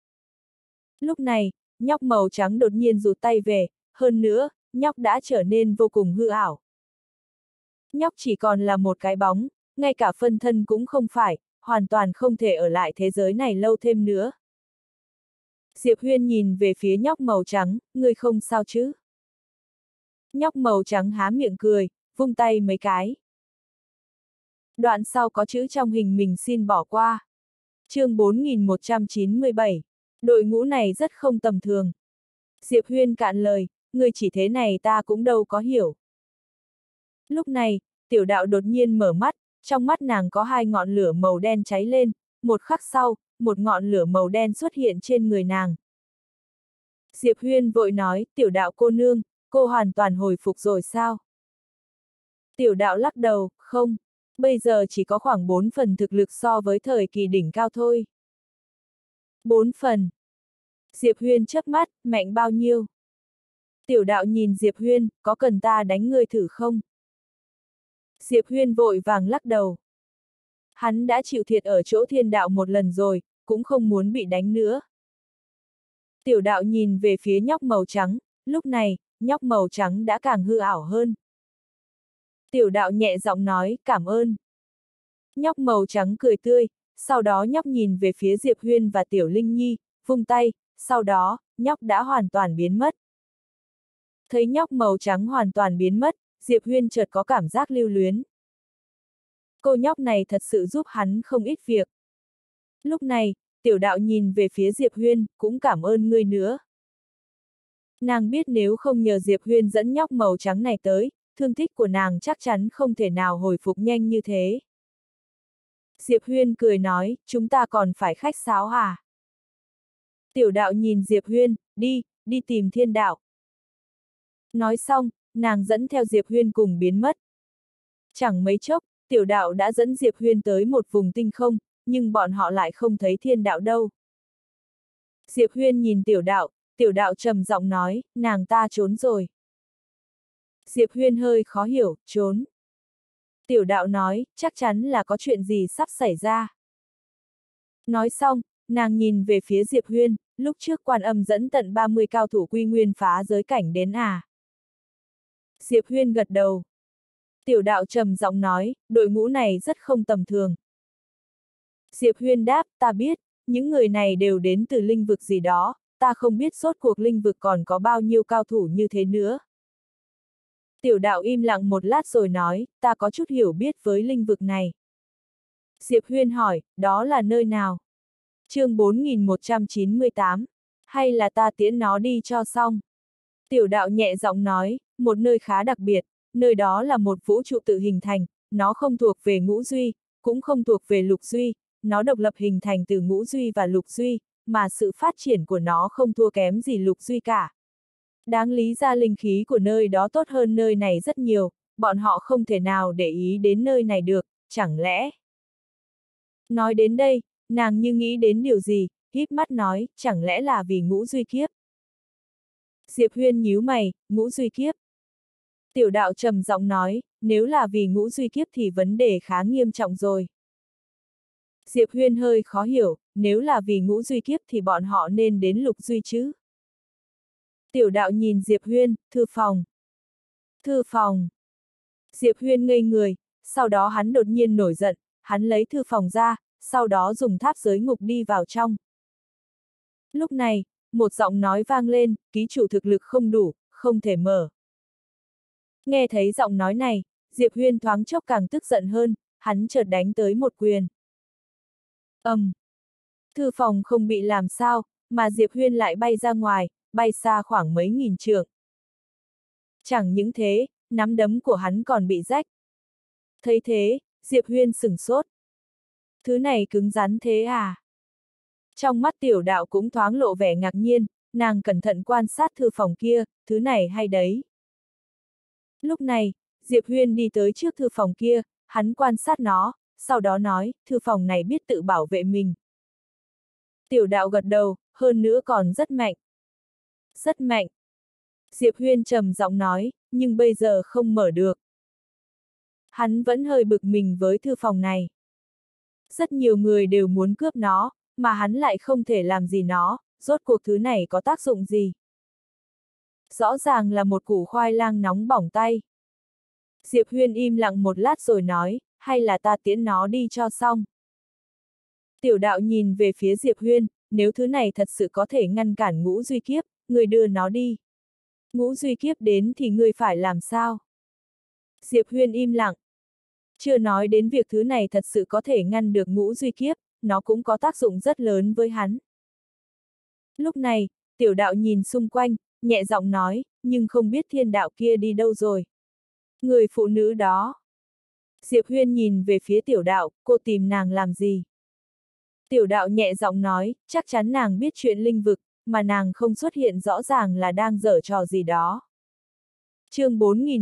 [SPEAKER 1] Lúc này, nhóc màu trắng đột nhiên rụt tay về, hơn nữa, nhóc đã trở nên vô cùng hư ảo. Nhóc chỉ còn là một cái bóng, ngay cả phân thân cũng không phải, hoàn toàn không thể ở lại thế giới này lâu thêm nữa. Diệp Huyên nhìn về phía nhóc màu trắng, ngươi không sao chứ? Nhóc màu trắng há miệng cười, vung tay mấy cái. Đoạn sau có chữ trong hình mình xin bỏ qua. Chương 4197. Đội ngũ này rất không tầm thường. Diệp Huyên cạn lời, ngươi chỉ thế này ta cũng đâu có hiểu. Lúc này, Tiểu Đạo đột nhiên mở mắt, trong mắt nàng có hai ngọn lửa màu đen cháy lên, một khắc sau, một ngọn lửa màu đen xuất hiện trên người nàng. Diệp Huyên vội nói, Tiểu Đạo cô nương, cô hoàn toàn hồi phục rồi sao? Tiểu Đạo lắc đầu, không, bây giờ chỉ có khoảng 4 phần thực lực so với thời kỳ đỉnh cao thôi. 4 phần. Diệp Huyên chớp mắt, mạnh bao nhiêu? Tiểu Đạo nhìn Diệp Huyên, có cần ta đánh ngươi thử không? Diệp Huyên vội vàng lắc đầu. Hắn đã chịu thiệt ở chỗ Thiên Đạo một lần rồi, cũng không muốn bị đánh nữa. Tiểu Đạo nhìn về phía nhóc màu trắng, Lúc này, nhóc màu trắng đã càng hư ảo hơn. Tiểu đạo nhẹ giọng nói, cảm ơn. Nhóc màu trắng cười tươi, sau đó nhóc nhìn về phía Diệp Huyên và Tiểu Linh Nhi, vung tay, sau đó, nhóc đã hoàn toàn biến mất. Thấy nhóc màu trắng hoàn toàn biến mất, Diệp Huyên chợt có cảm giác lưu luyến. Cô nhóc này thật sự giúp hắn không ít việc. Lúc này, tiểu đạo nhìn về phía Diệp Huyên, cũng cảm ơn ngươi nữa. Nàng biết nếu không nhờ Diệp Huyên dẫn nhóc màu trắng này tới, thương tích của nàng chắc chắn không thể nào hồi phục nhanh như thế. Diệp Huyên cười nói, chúng ta còn phải khách sáo à? Tiểu đạo nhìn Diệp Huyên, đi tìm thiên đạo. Nói xong, nàng dẫn theo Diệp Huyên cùng biến mất. Chẳng mấy chốc, tiểu đạo đã dẫn Diệp Huyên tới một vùng tinh không, nhưng bọn họ lại không thấy thiên đạo đâu. Diệp Huyên nhìn tiểu đạo trầm giọng nói, nàng ta trốn rồi. Diệp Huyên hơi khó hiểu, trốn. Tiểu đạo nói, chắc chắn là có chuyện gì sắp xảy ra. Nói xong, nàng nhìn về phía Diệp Huyên, lúc trước Quan Âm dẫn tận 30 cao thủ quy nguyên phá giới cảnh đến à? Diệp Huyên gật đầu. Tiểu đạo trầm giọng nói, đội ngũ này rất không tầm thường. Diệp Huyên đáp, ta biết, những người này đều đến từ linh vực gì đó, ta không biết rốt cuộc linh vực còn có bao nhiêu cao thủ như thế nữa. Tiểu đạo im lặng một lát rồi nói, ta có chút hiểu biết với linh vực này. Diệp Huyên hỏi, đó là nơi nào? Chương 4198, hay là ta tiễn nó đi cho xong? Tiểu đạo nhẹ giọng nói, một nơi khá đặc biệt, nơi đó là một vũ trụ tự hình thành, nó không thuộc về ngũ duy, cũng không thuộc về lục duy, nó độc lập hình thành từ ngũ duy và lục duy, mà sự phát triển của nó không thua kém gì lục duy cả. Đáng lý ra linh khí của nơi đó tốt hơn nơi này rất nhiều, bọn họ không thể nào để ý đến nơi này được, chẳng lẽ? Nói đến đây, nàng như nghĩ đến điều gì, híp mắt nói, chẳng lẽ là vì ngũ duy kiếp? Diệp Huyên nhíu mày, ngũ duy kiếp. Tiểu đạo trầm giọng nói, nếu là vì ngũ duy kiếp thì vấn đề khá nghiêm trọng rồi. Diệp Huyên hơi khó hiểu, nếu là vì ngũ duy kiếp thì bọn họ nên đến lục duy chứ. Tiểu đạo nhìn Diệp Huyên, thư phòng. Thư phòng. Diệp Huyên ngây người, sau đó hắn đột nhiên nổi giận, hắn lấy thư phòng ra, sau đó dùng tháp giới ngục đi vào trong. Lúc này, một giọng nói vang lên, ký chủ thực lực không đủ, không thể mở. Nghe thấy giọng nói này, Diệp Huyên thoáng chốc càng tức giận hơn, hắn chợt đánh tới một quyền. Thư phòng không bị làm sao, mà Diệp Huyên lại bay ra ngoài, bay xa khoảng mấy nghìn trượng. Chẳng những thế, nắm đấm của hắn còn bị rách. Thấy thế, Diệp Huyên sửng sốt. Thứ này cứng rắn thế à? Trong mắt tiểu đạo cũng thoáng lộ vẻ ngạc nhiên, nàng cẩn thận quan sát thư phòng kia, thứ này hay đấy. Lúc này, Diệp Huyên đi tới trước thư phòng kia, hắn quan sát nó, sau đó nói, thư phòng này biết tự bảo vệ mình. Tiểu đạo gật đầu, hơn nữa còn rất mạnh. Rất mạnh. Diệp Huyên trầm giọng nói, nhưng bây giờ không mở được. Hắn vẫn hơi bực mình với thư phòng này. Rất nhiều người đều muốn cướp nó, mà hắn lại không thể làm gì nó, rốt cuộc thứ này có tác dụng gì? Rõ ràng là một củ khoai lang nóng bỏng tay. Diệp Huyên im lặng một lát rồi nói, hay là ta tiễn nó đi cho xong. Tiểu đạo nhìn về phía Diệp Huyên, nếu thứ này thật sự có thể ngăn cản ngũ duy kiếp, người đưa nó đi. Ngũ duy kiếp đến thì ngươi phải làm sao? Diệp Huyên im lặng. Chưa nói đến việc thứ này thật sự có thể ngăn được ngũ duy kiếp, nó cũng có tác dụng rất lớn với hắn. Lúc này, tiểu đạo nhìn xung quanh, nhẹ giọng nói, nhưng không biết thiên đạo kia đi đâu rồi. Người phụ nữ đó. Diệp Huyên nhìn về phía tiểu đạo, cô tìm nàng làm gì? Tiểu đạo nhẹ giọng nói, chắc chắn nàng biết chuyện linh vực, mà nàng không xuất hiện rõ ràng là đang giở trò gì đó. Chương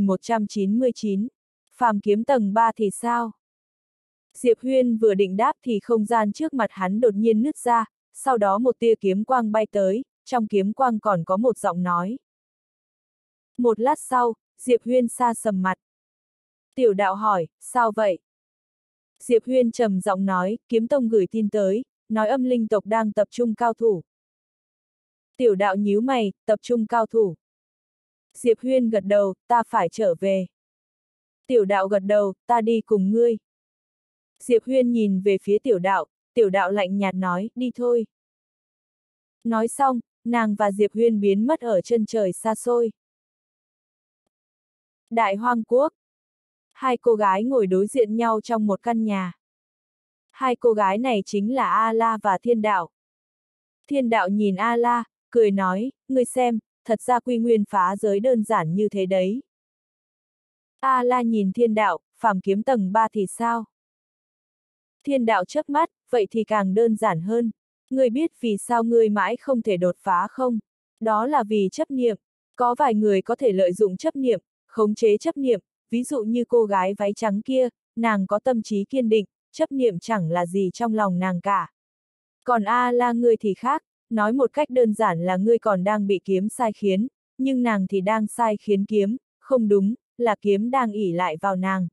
[SPEAKER 1] 4199, phàm kiếm tầng 3 thì sao? Diệp Huyên vừa định đáp thì không gian trước mặt hắn đột nhiên nứt ra, sau đó một tia kiếm quang bay tới, trong kiếm quang còn có một giọng nói. Một lát sau, Diệp Huyên sa sầm mặt. Tiểu đạo hỏi, sao vậy? Diệp Huyên trầm giọng nói, kiếm tông gửi tin tới, nói âm linh tộc đang tập trung cao thủ. Tiểu đạo nhíu mày, tập trung cao thủ. Diệp Huyên gật đầu, ta phải trở về. Tiểu đạo gật đầu, ta đi cùng ngươi. Diệp Huyên nhìn về phía tiểu đạo lạnh nhạt nói, đi thôi. Nói xong, nàng và Diệp Huyên biến mất ở chân trời xa xôi. Đại Hoang Quốc. Hai cô gái ngồi đối diện nhau trong một căn nhà. Hai cô gái này chính là A-la và Thiên Đạo. Thiên Đạo nhìn A-la, cười nói, ngươi xem, thật ra quy nguyên phá giới đơn giản như thế đấy. A-la nhìn Thiên Đạo, phàm kiếm tầng 3 thì sao? Thiên Đạo chớp mắt, vậy thì càng đơn giản hơn. Ngươi biết vì sao ngươi mãi không thể đột phá không? Đó là vì chấp niệm. Có vài người có thể lợi dụng chấp niệm, khống chế chấp niệm, ví dụ như cô gái váy trắng kia, nàng có tâm trí kiên định, chấp niệm chẳng là gì trong lòng nàng cả. Còn A-la ngươi thì khác, nói một cách đơn giản là ngươi còn đang bị kiếm sai khiến, nhưng nàng thì đang sai khiến kiếm, không đúng, là kiếm đang ỷ lại vào nàng.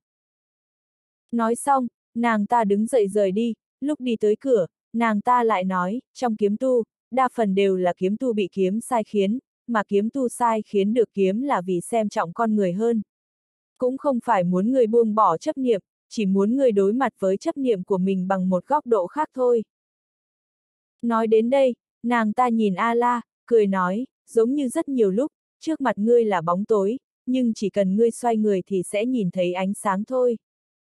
[SPEAKER 1] Nói xong, nàng ta đứng dậy rời đi, lúc đi tới cửa, nàng ta lại nói, trong kiếm tu, đa phần đều là kiếm tu bị kiếm sai khiến, mà kiếm tu sai khiến được kiếm là vì xem trọng con người hơn. Cũng không phải muốn người buông bỏ chấp niệm, chỉ muốn người đối mặt với chấp niệm của mình bằng một góc độ khác thôi. Nói đến đây, nàng ta nhìn A-la, cười nói, giống như rất nhiều lúc, trước mặt ngươi là bóng tối, nhưng chỉ cần ngươi xoay người thì sẽ nhìn thấy ánh sáng thôi.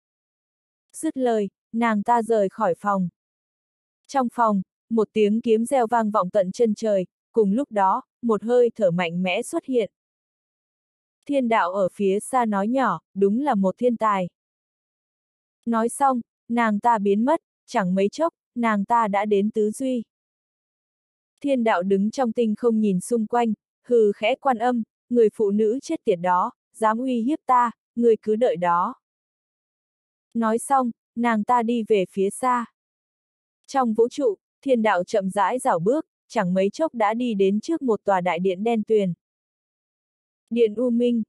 [SPEAKER 1] Dứt lời, nàng ta rời khỏi phòng. Trong phòng, một tiếng kiếm reo vang vọng tận chân trời, cùng lúc đó, một hơi thở mạnh mẽ xuất hiện. Thiên Đạo ở phía xa nói nhỏ, đúng là một thiên tài. Nói xong, nàng ta biến mất, chẳng mấy chốc, nàng ta đã đến tứ duy. Thiên Đạo đứng trong tinh không nhìn xung quanh, hừ khẽ quan âm, người phụ nữ chết tiệt đó, dám uy hiếp ta, người cứ đợi đó. Nói xong, nàng ta đi về phía xa. Trong vũ trụ, Thiên Đạo chậm rãi rảo bước, chẳng mấy chốc đã đi đến trước một tòa đại điện đen tuyền. Điện U Minh.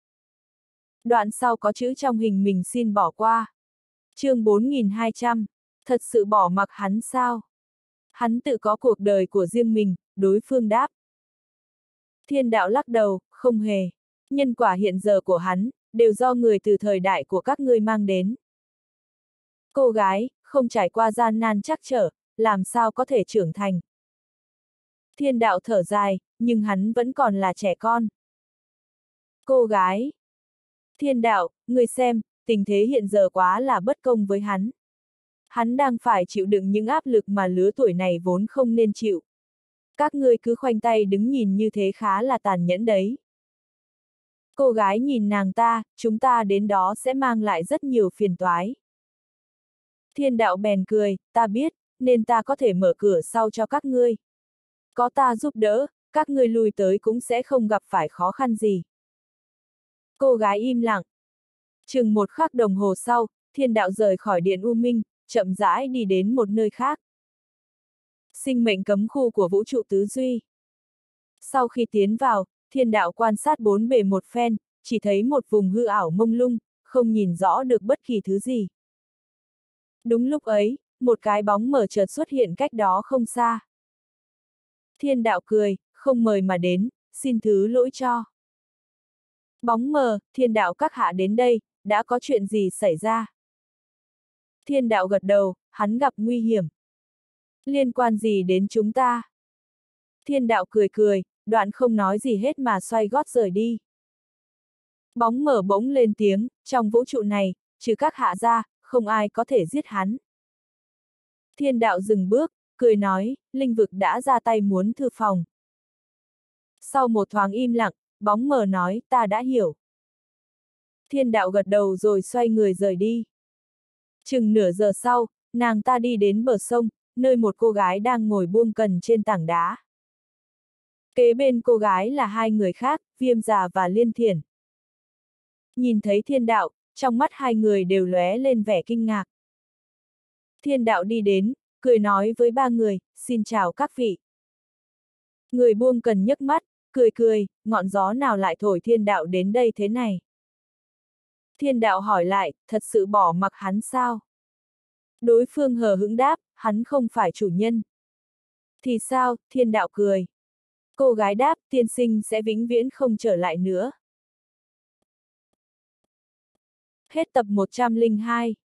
[SPEAKER 1] Đoạn sau có chữ trong hình mình xin bỏ qua. Chương 4200, thật sự bỏ mặc hắn sao? Hắn tự có cuộc đời của riêng mình, đối phương đáp. Thiên Đạo lắc đầu, không hề. Nhân quả hiện giờ của hắn, đều do người từ thời đại của các ngươi mang đến. Cô gái, không trải qua gian nan trắc trở, làm sao có thể trưởng thành. Thiên Đạo thở dài, nhưng hắn vẫn còn là trẻ con. Cô gái. Thiên Đạo, người xem, tình thế hiện giờ quá là bất công với hắn. Hắn đang phải chịu đựng những áp lực mà lứa tuổi này vốn không nên chịu. Các ngươi cứ khoanh tay đứng nhìn như thế khá là tàn nhẫn đấy. Cô gái nhìn nàng ta, chúng ta đến đó sẽ mang lại rất nhiều phiền toái. Thiên Đạo bèn cười, ta biết, nên ta có thể mở cửa sau cho các ngươi. Có ta giúp đỡ, các ngươi lui tới cũng sẽ không gặp phải khó khăn gì. Cô gái im lặng. Chừng một khắc đồng hồ sau, Thiên Đạo rời khỏi điện U Minh, chậm rãi đi đến một nơi khác. Sinh mệnh cấm khu của vũ trụ tứ duy. Sau khi tiến vào, Thiên Đạo quan sát bốn bề một phen, chỉ thấy một vùng hư ảo mông lung, không nhìn rõ được bất kỳ thứ gì. Đúng lúc ấy, một cái bóng mờ chợt xuất hiện cách đó không xa. Thiên Đạo cười, không mời mà đến, xin thứ lỗi cho. Bóng mờ, Thiên Đạo các hạ đến đây, đã có chuyện gì xảy ra? Thiên Đạo gật đầu, hắn gặp nguy hiểm. Liên quan gì đến chúng ta? Thiên Đạo cười cười, đoạn không nói gì hết mà xoay gót rời đi. Bóng mờ bỗng lên tiếng, trong vũ trụ này, trừ các hạ ra, không ai có thể giết hắn. Thiên Đạo dừng bước, cười nói, linh vực đã ra tay muốn thư phòng. Sau một thoáng im lặng, bóng mờ nói, ta đã hiểu. Thiên Đạo gật đầu rồi xoay người rời đi. Chừng nửa giờ sau, nàng ta đi đến bờ sông, nơi một cô gái đang ngồi buông cần trên tảng đá. Kế bên cô gái là hai người khác, Viêm Già và Liên Thiển. Nhìn thấy Thiên Đạo, trong mắt hai người đều lóe lên vẻ kinh ngạc. Thiên Đạo đi đến, cười nói với ba người, xin chào các vị. Người buông cần nhấc mắt, cười cười, ngọn gió nào lại thổi Thiên Đạo đến đây thế này? Thiên Đạo hỏi lại, thật sự bỏ mặc hắn sao? Đối phương hờ hững đáp, hắn không phải chủ nhân. Thì sao? Thiên Đạo cười. Cô gái đáp, tiên sinh sẽ vĩnh viễn không trở lại nữa. Hết tập 102.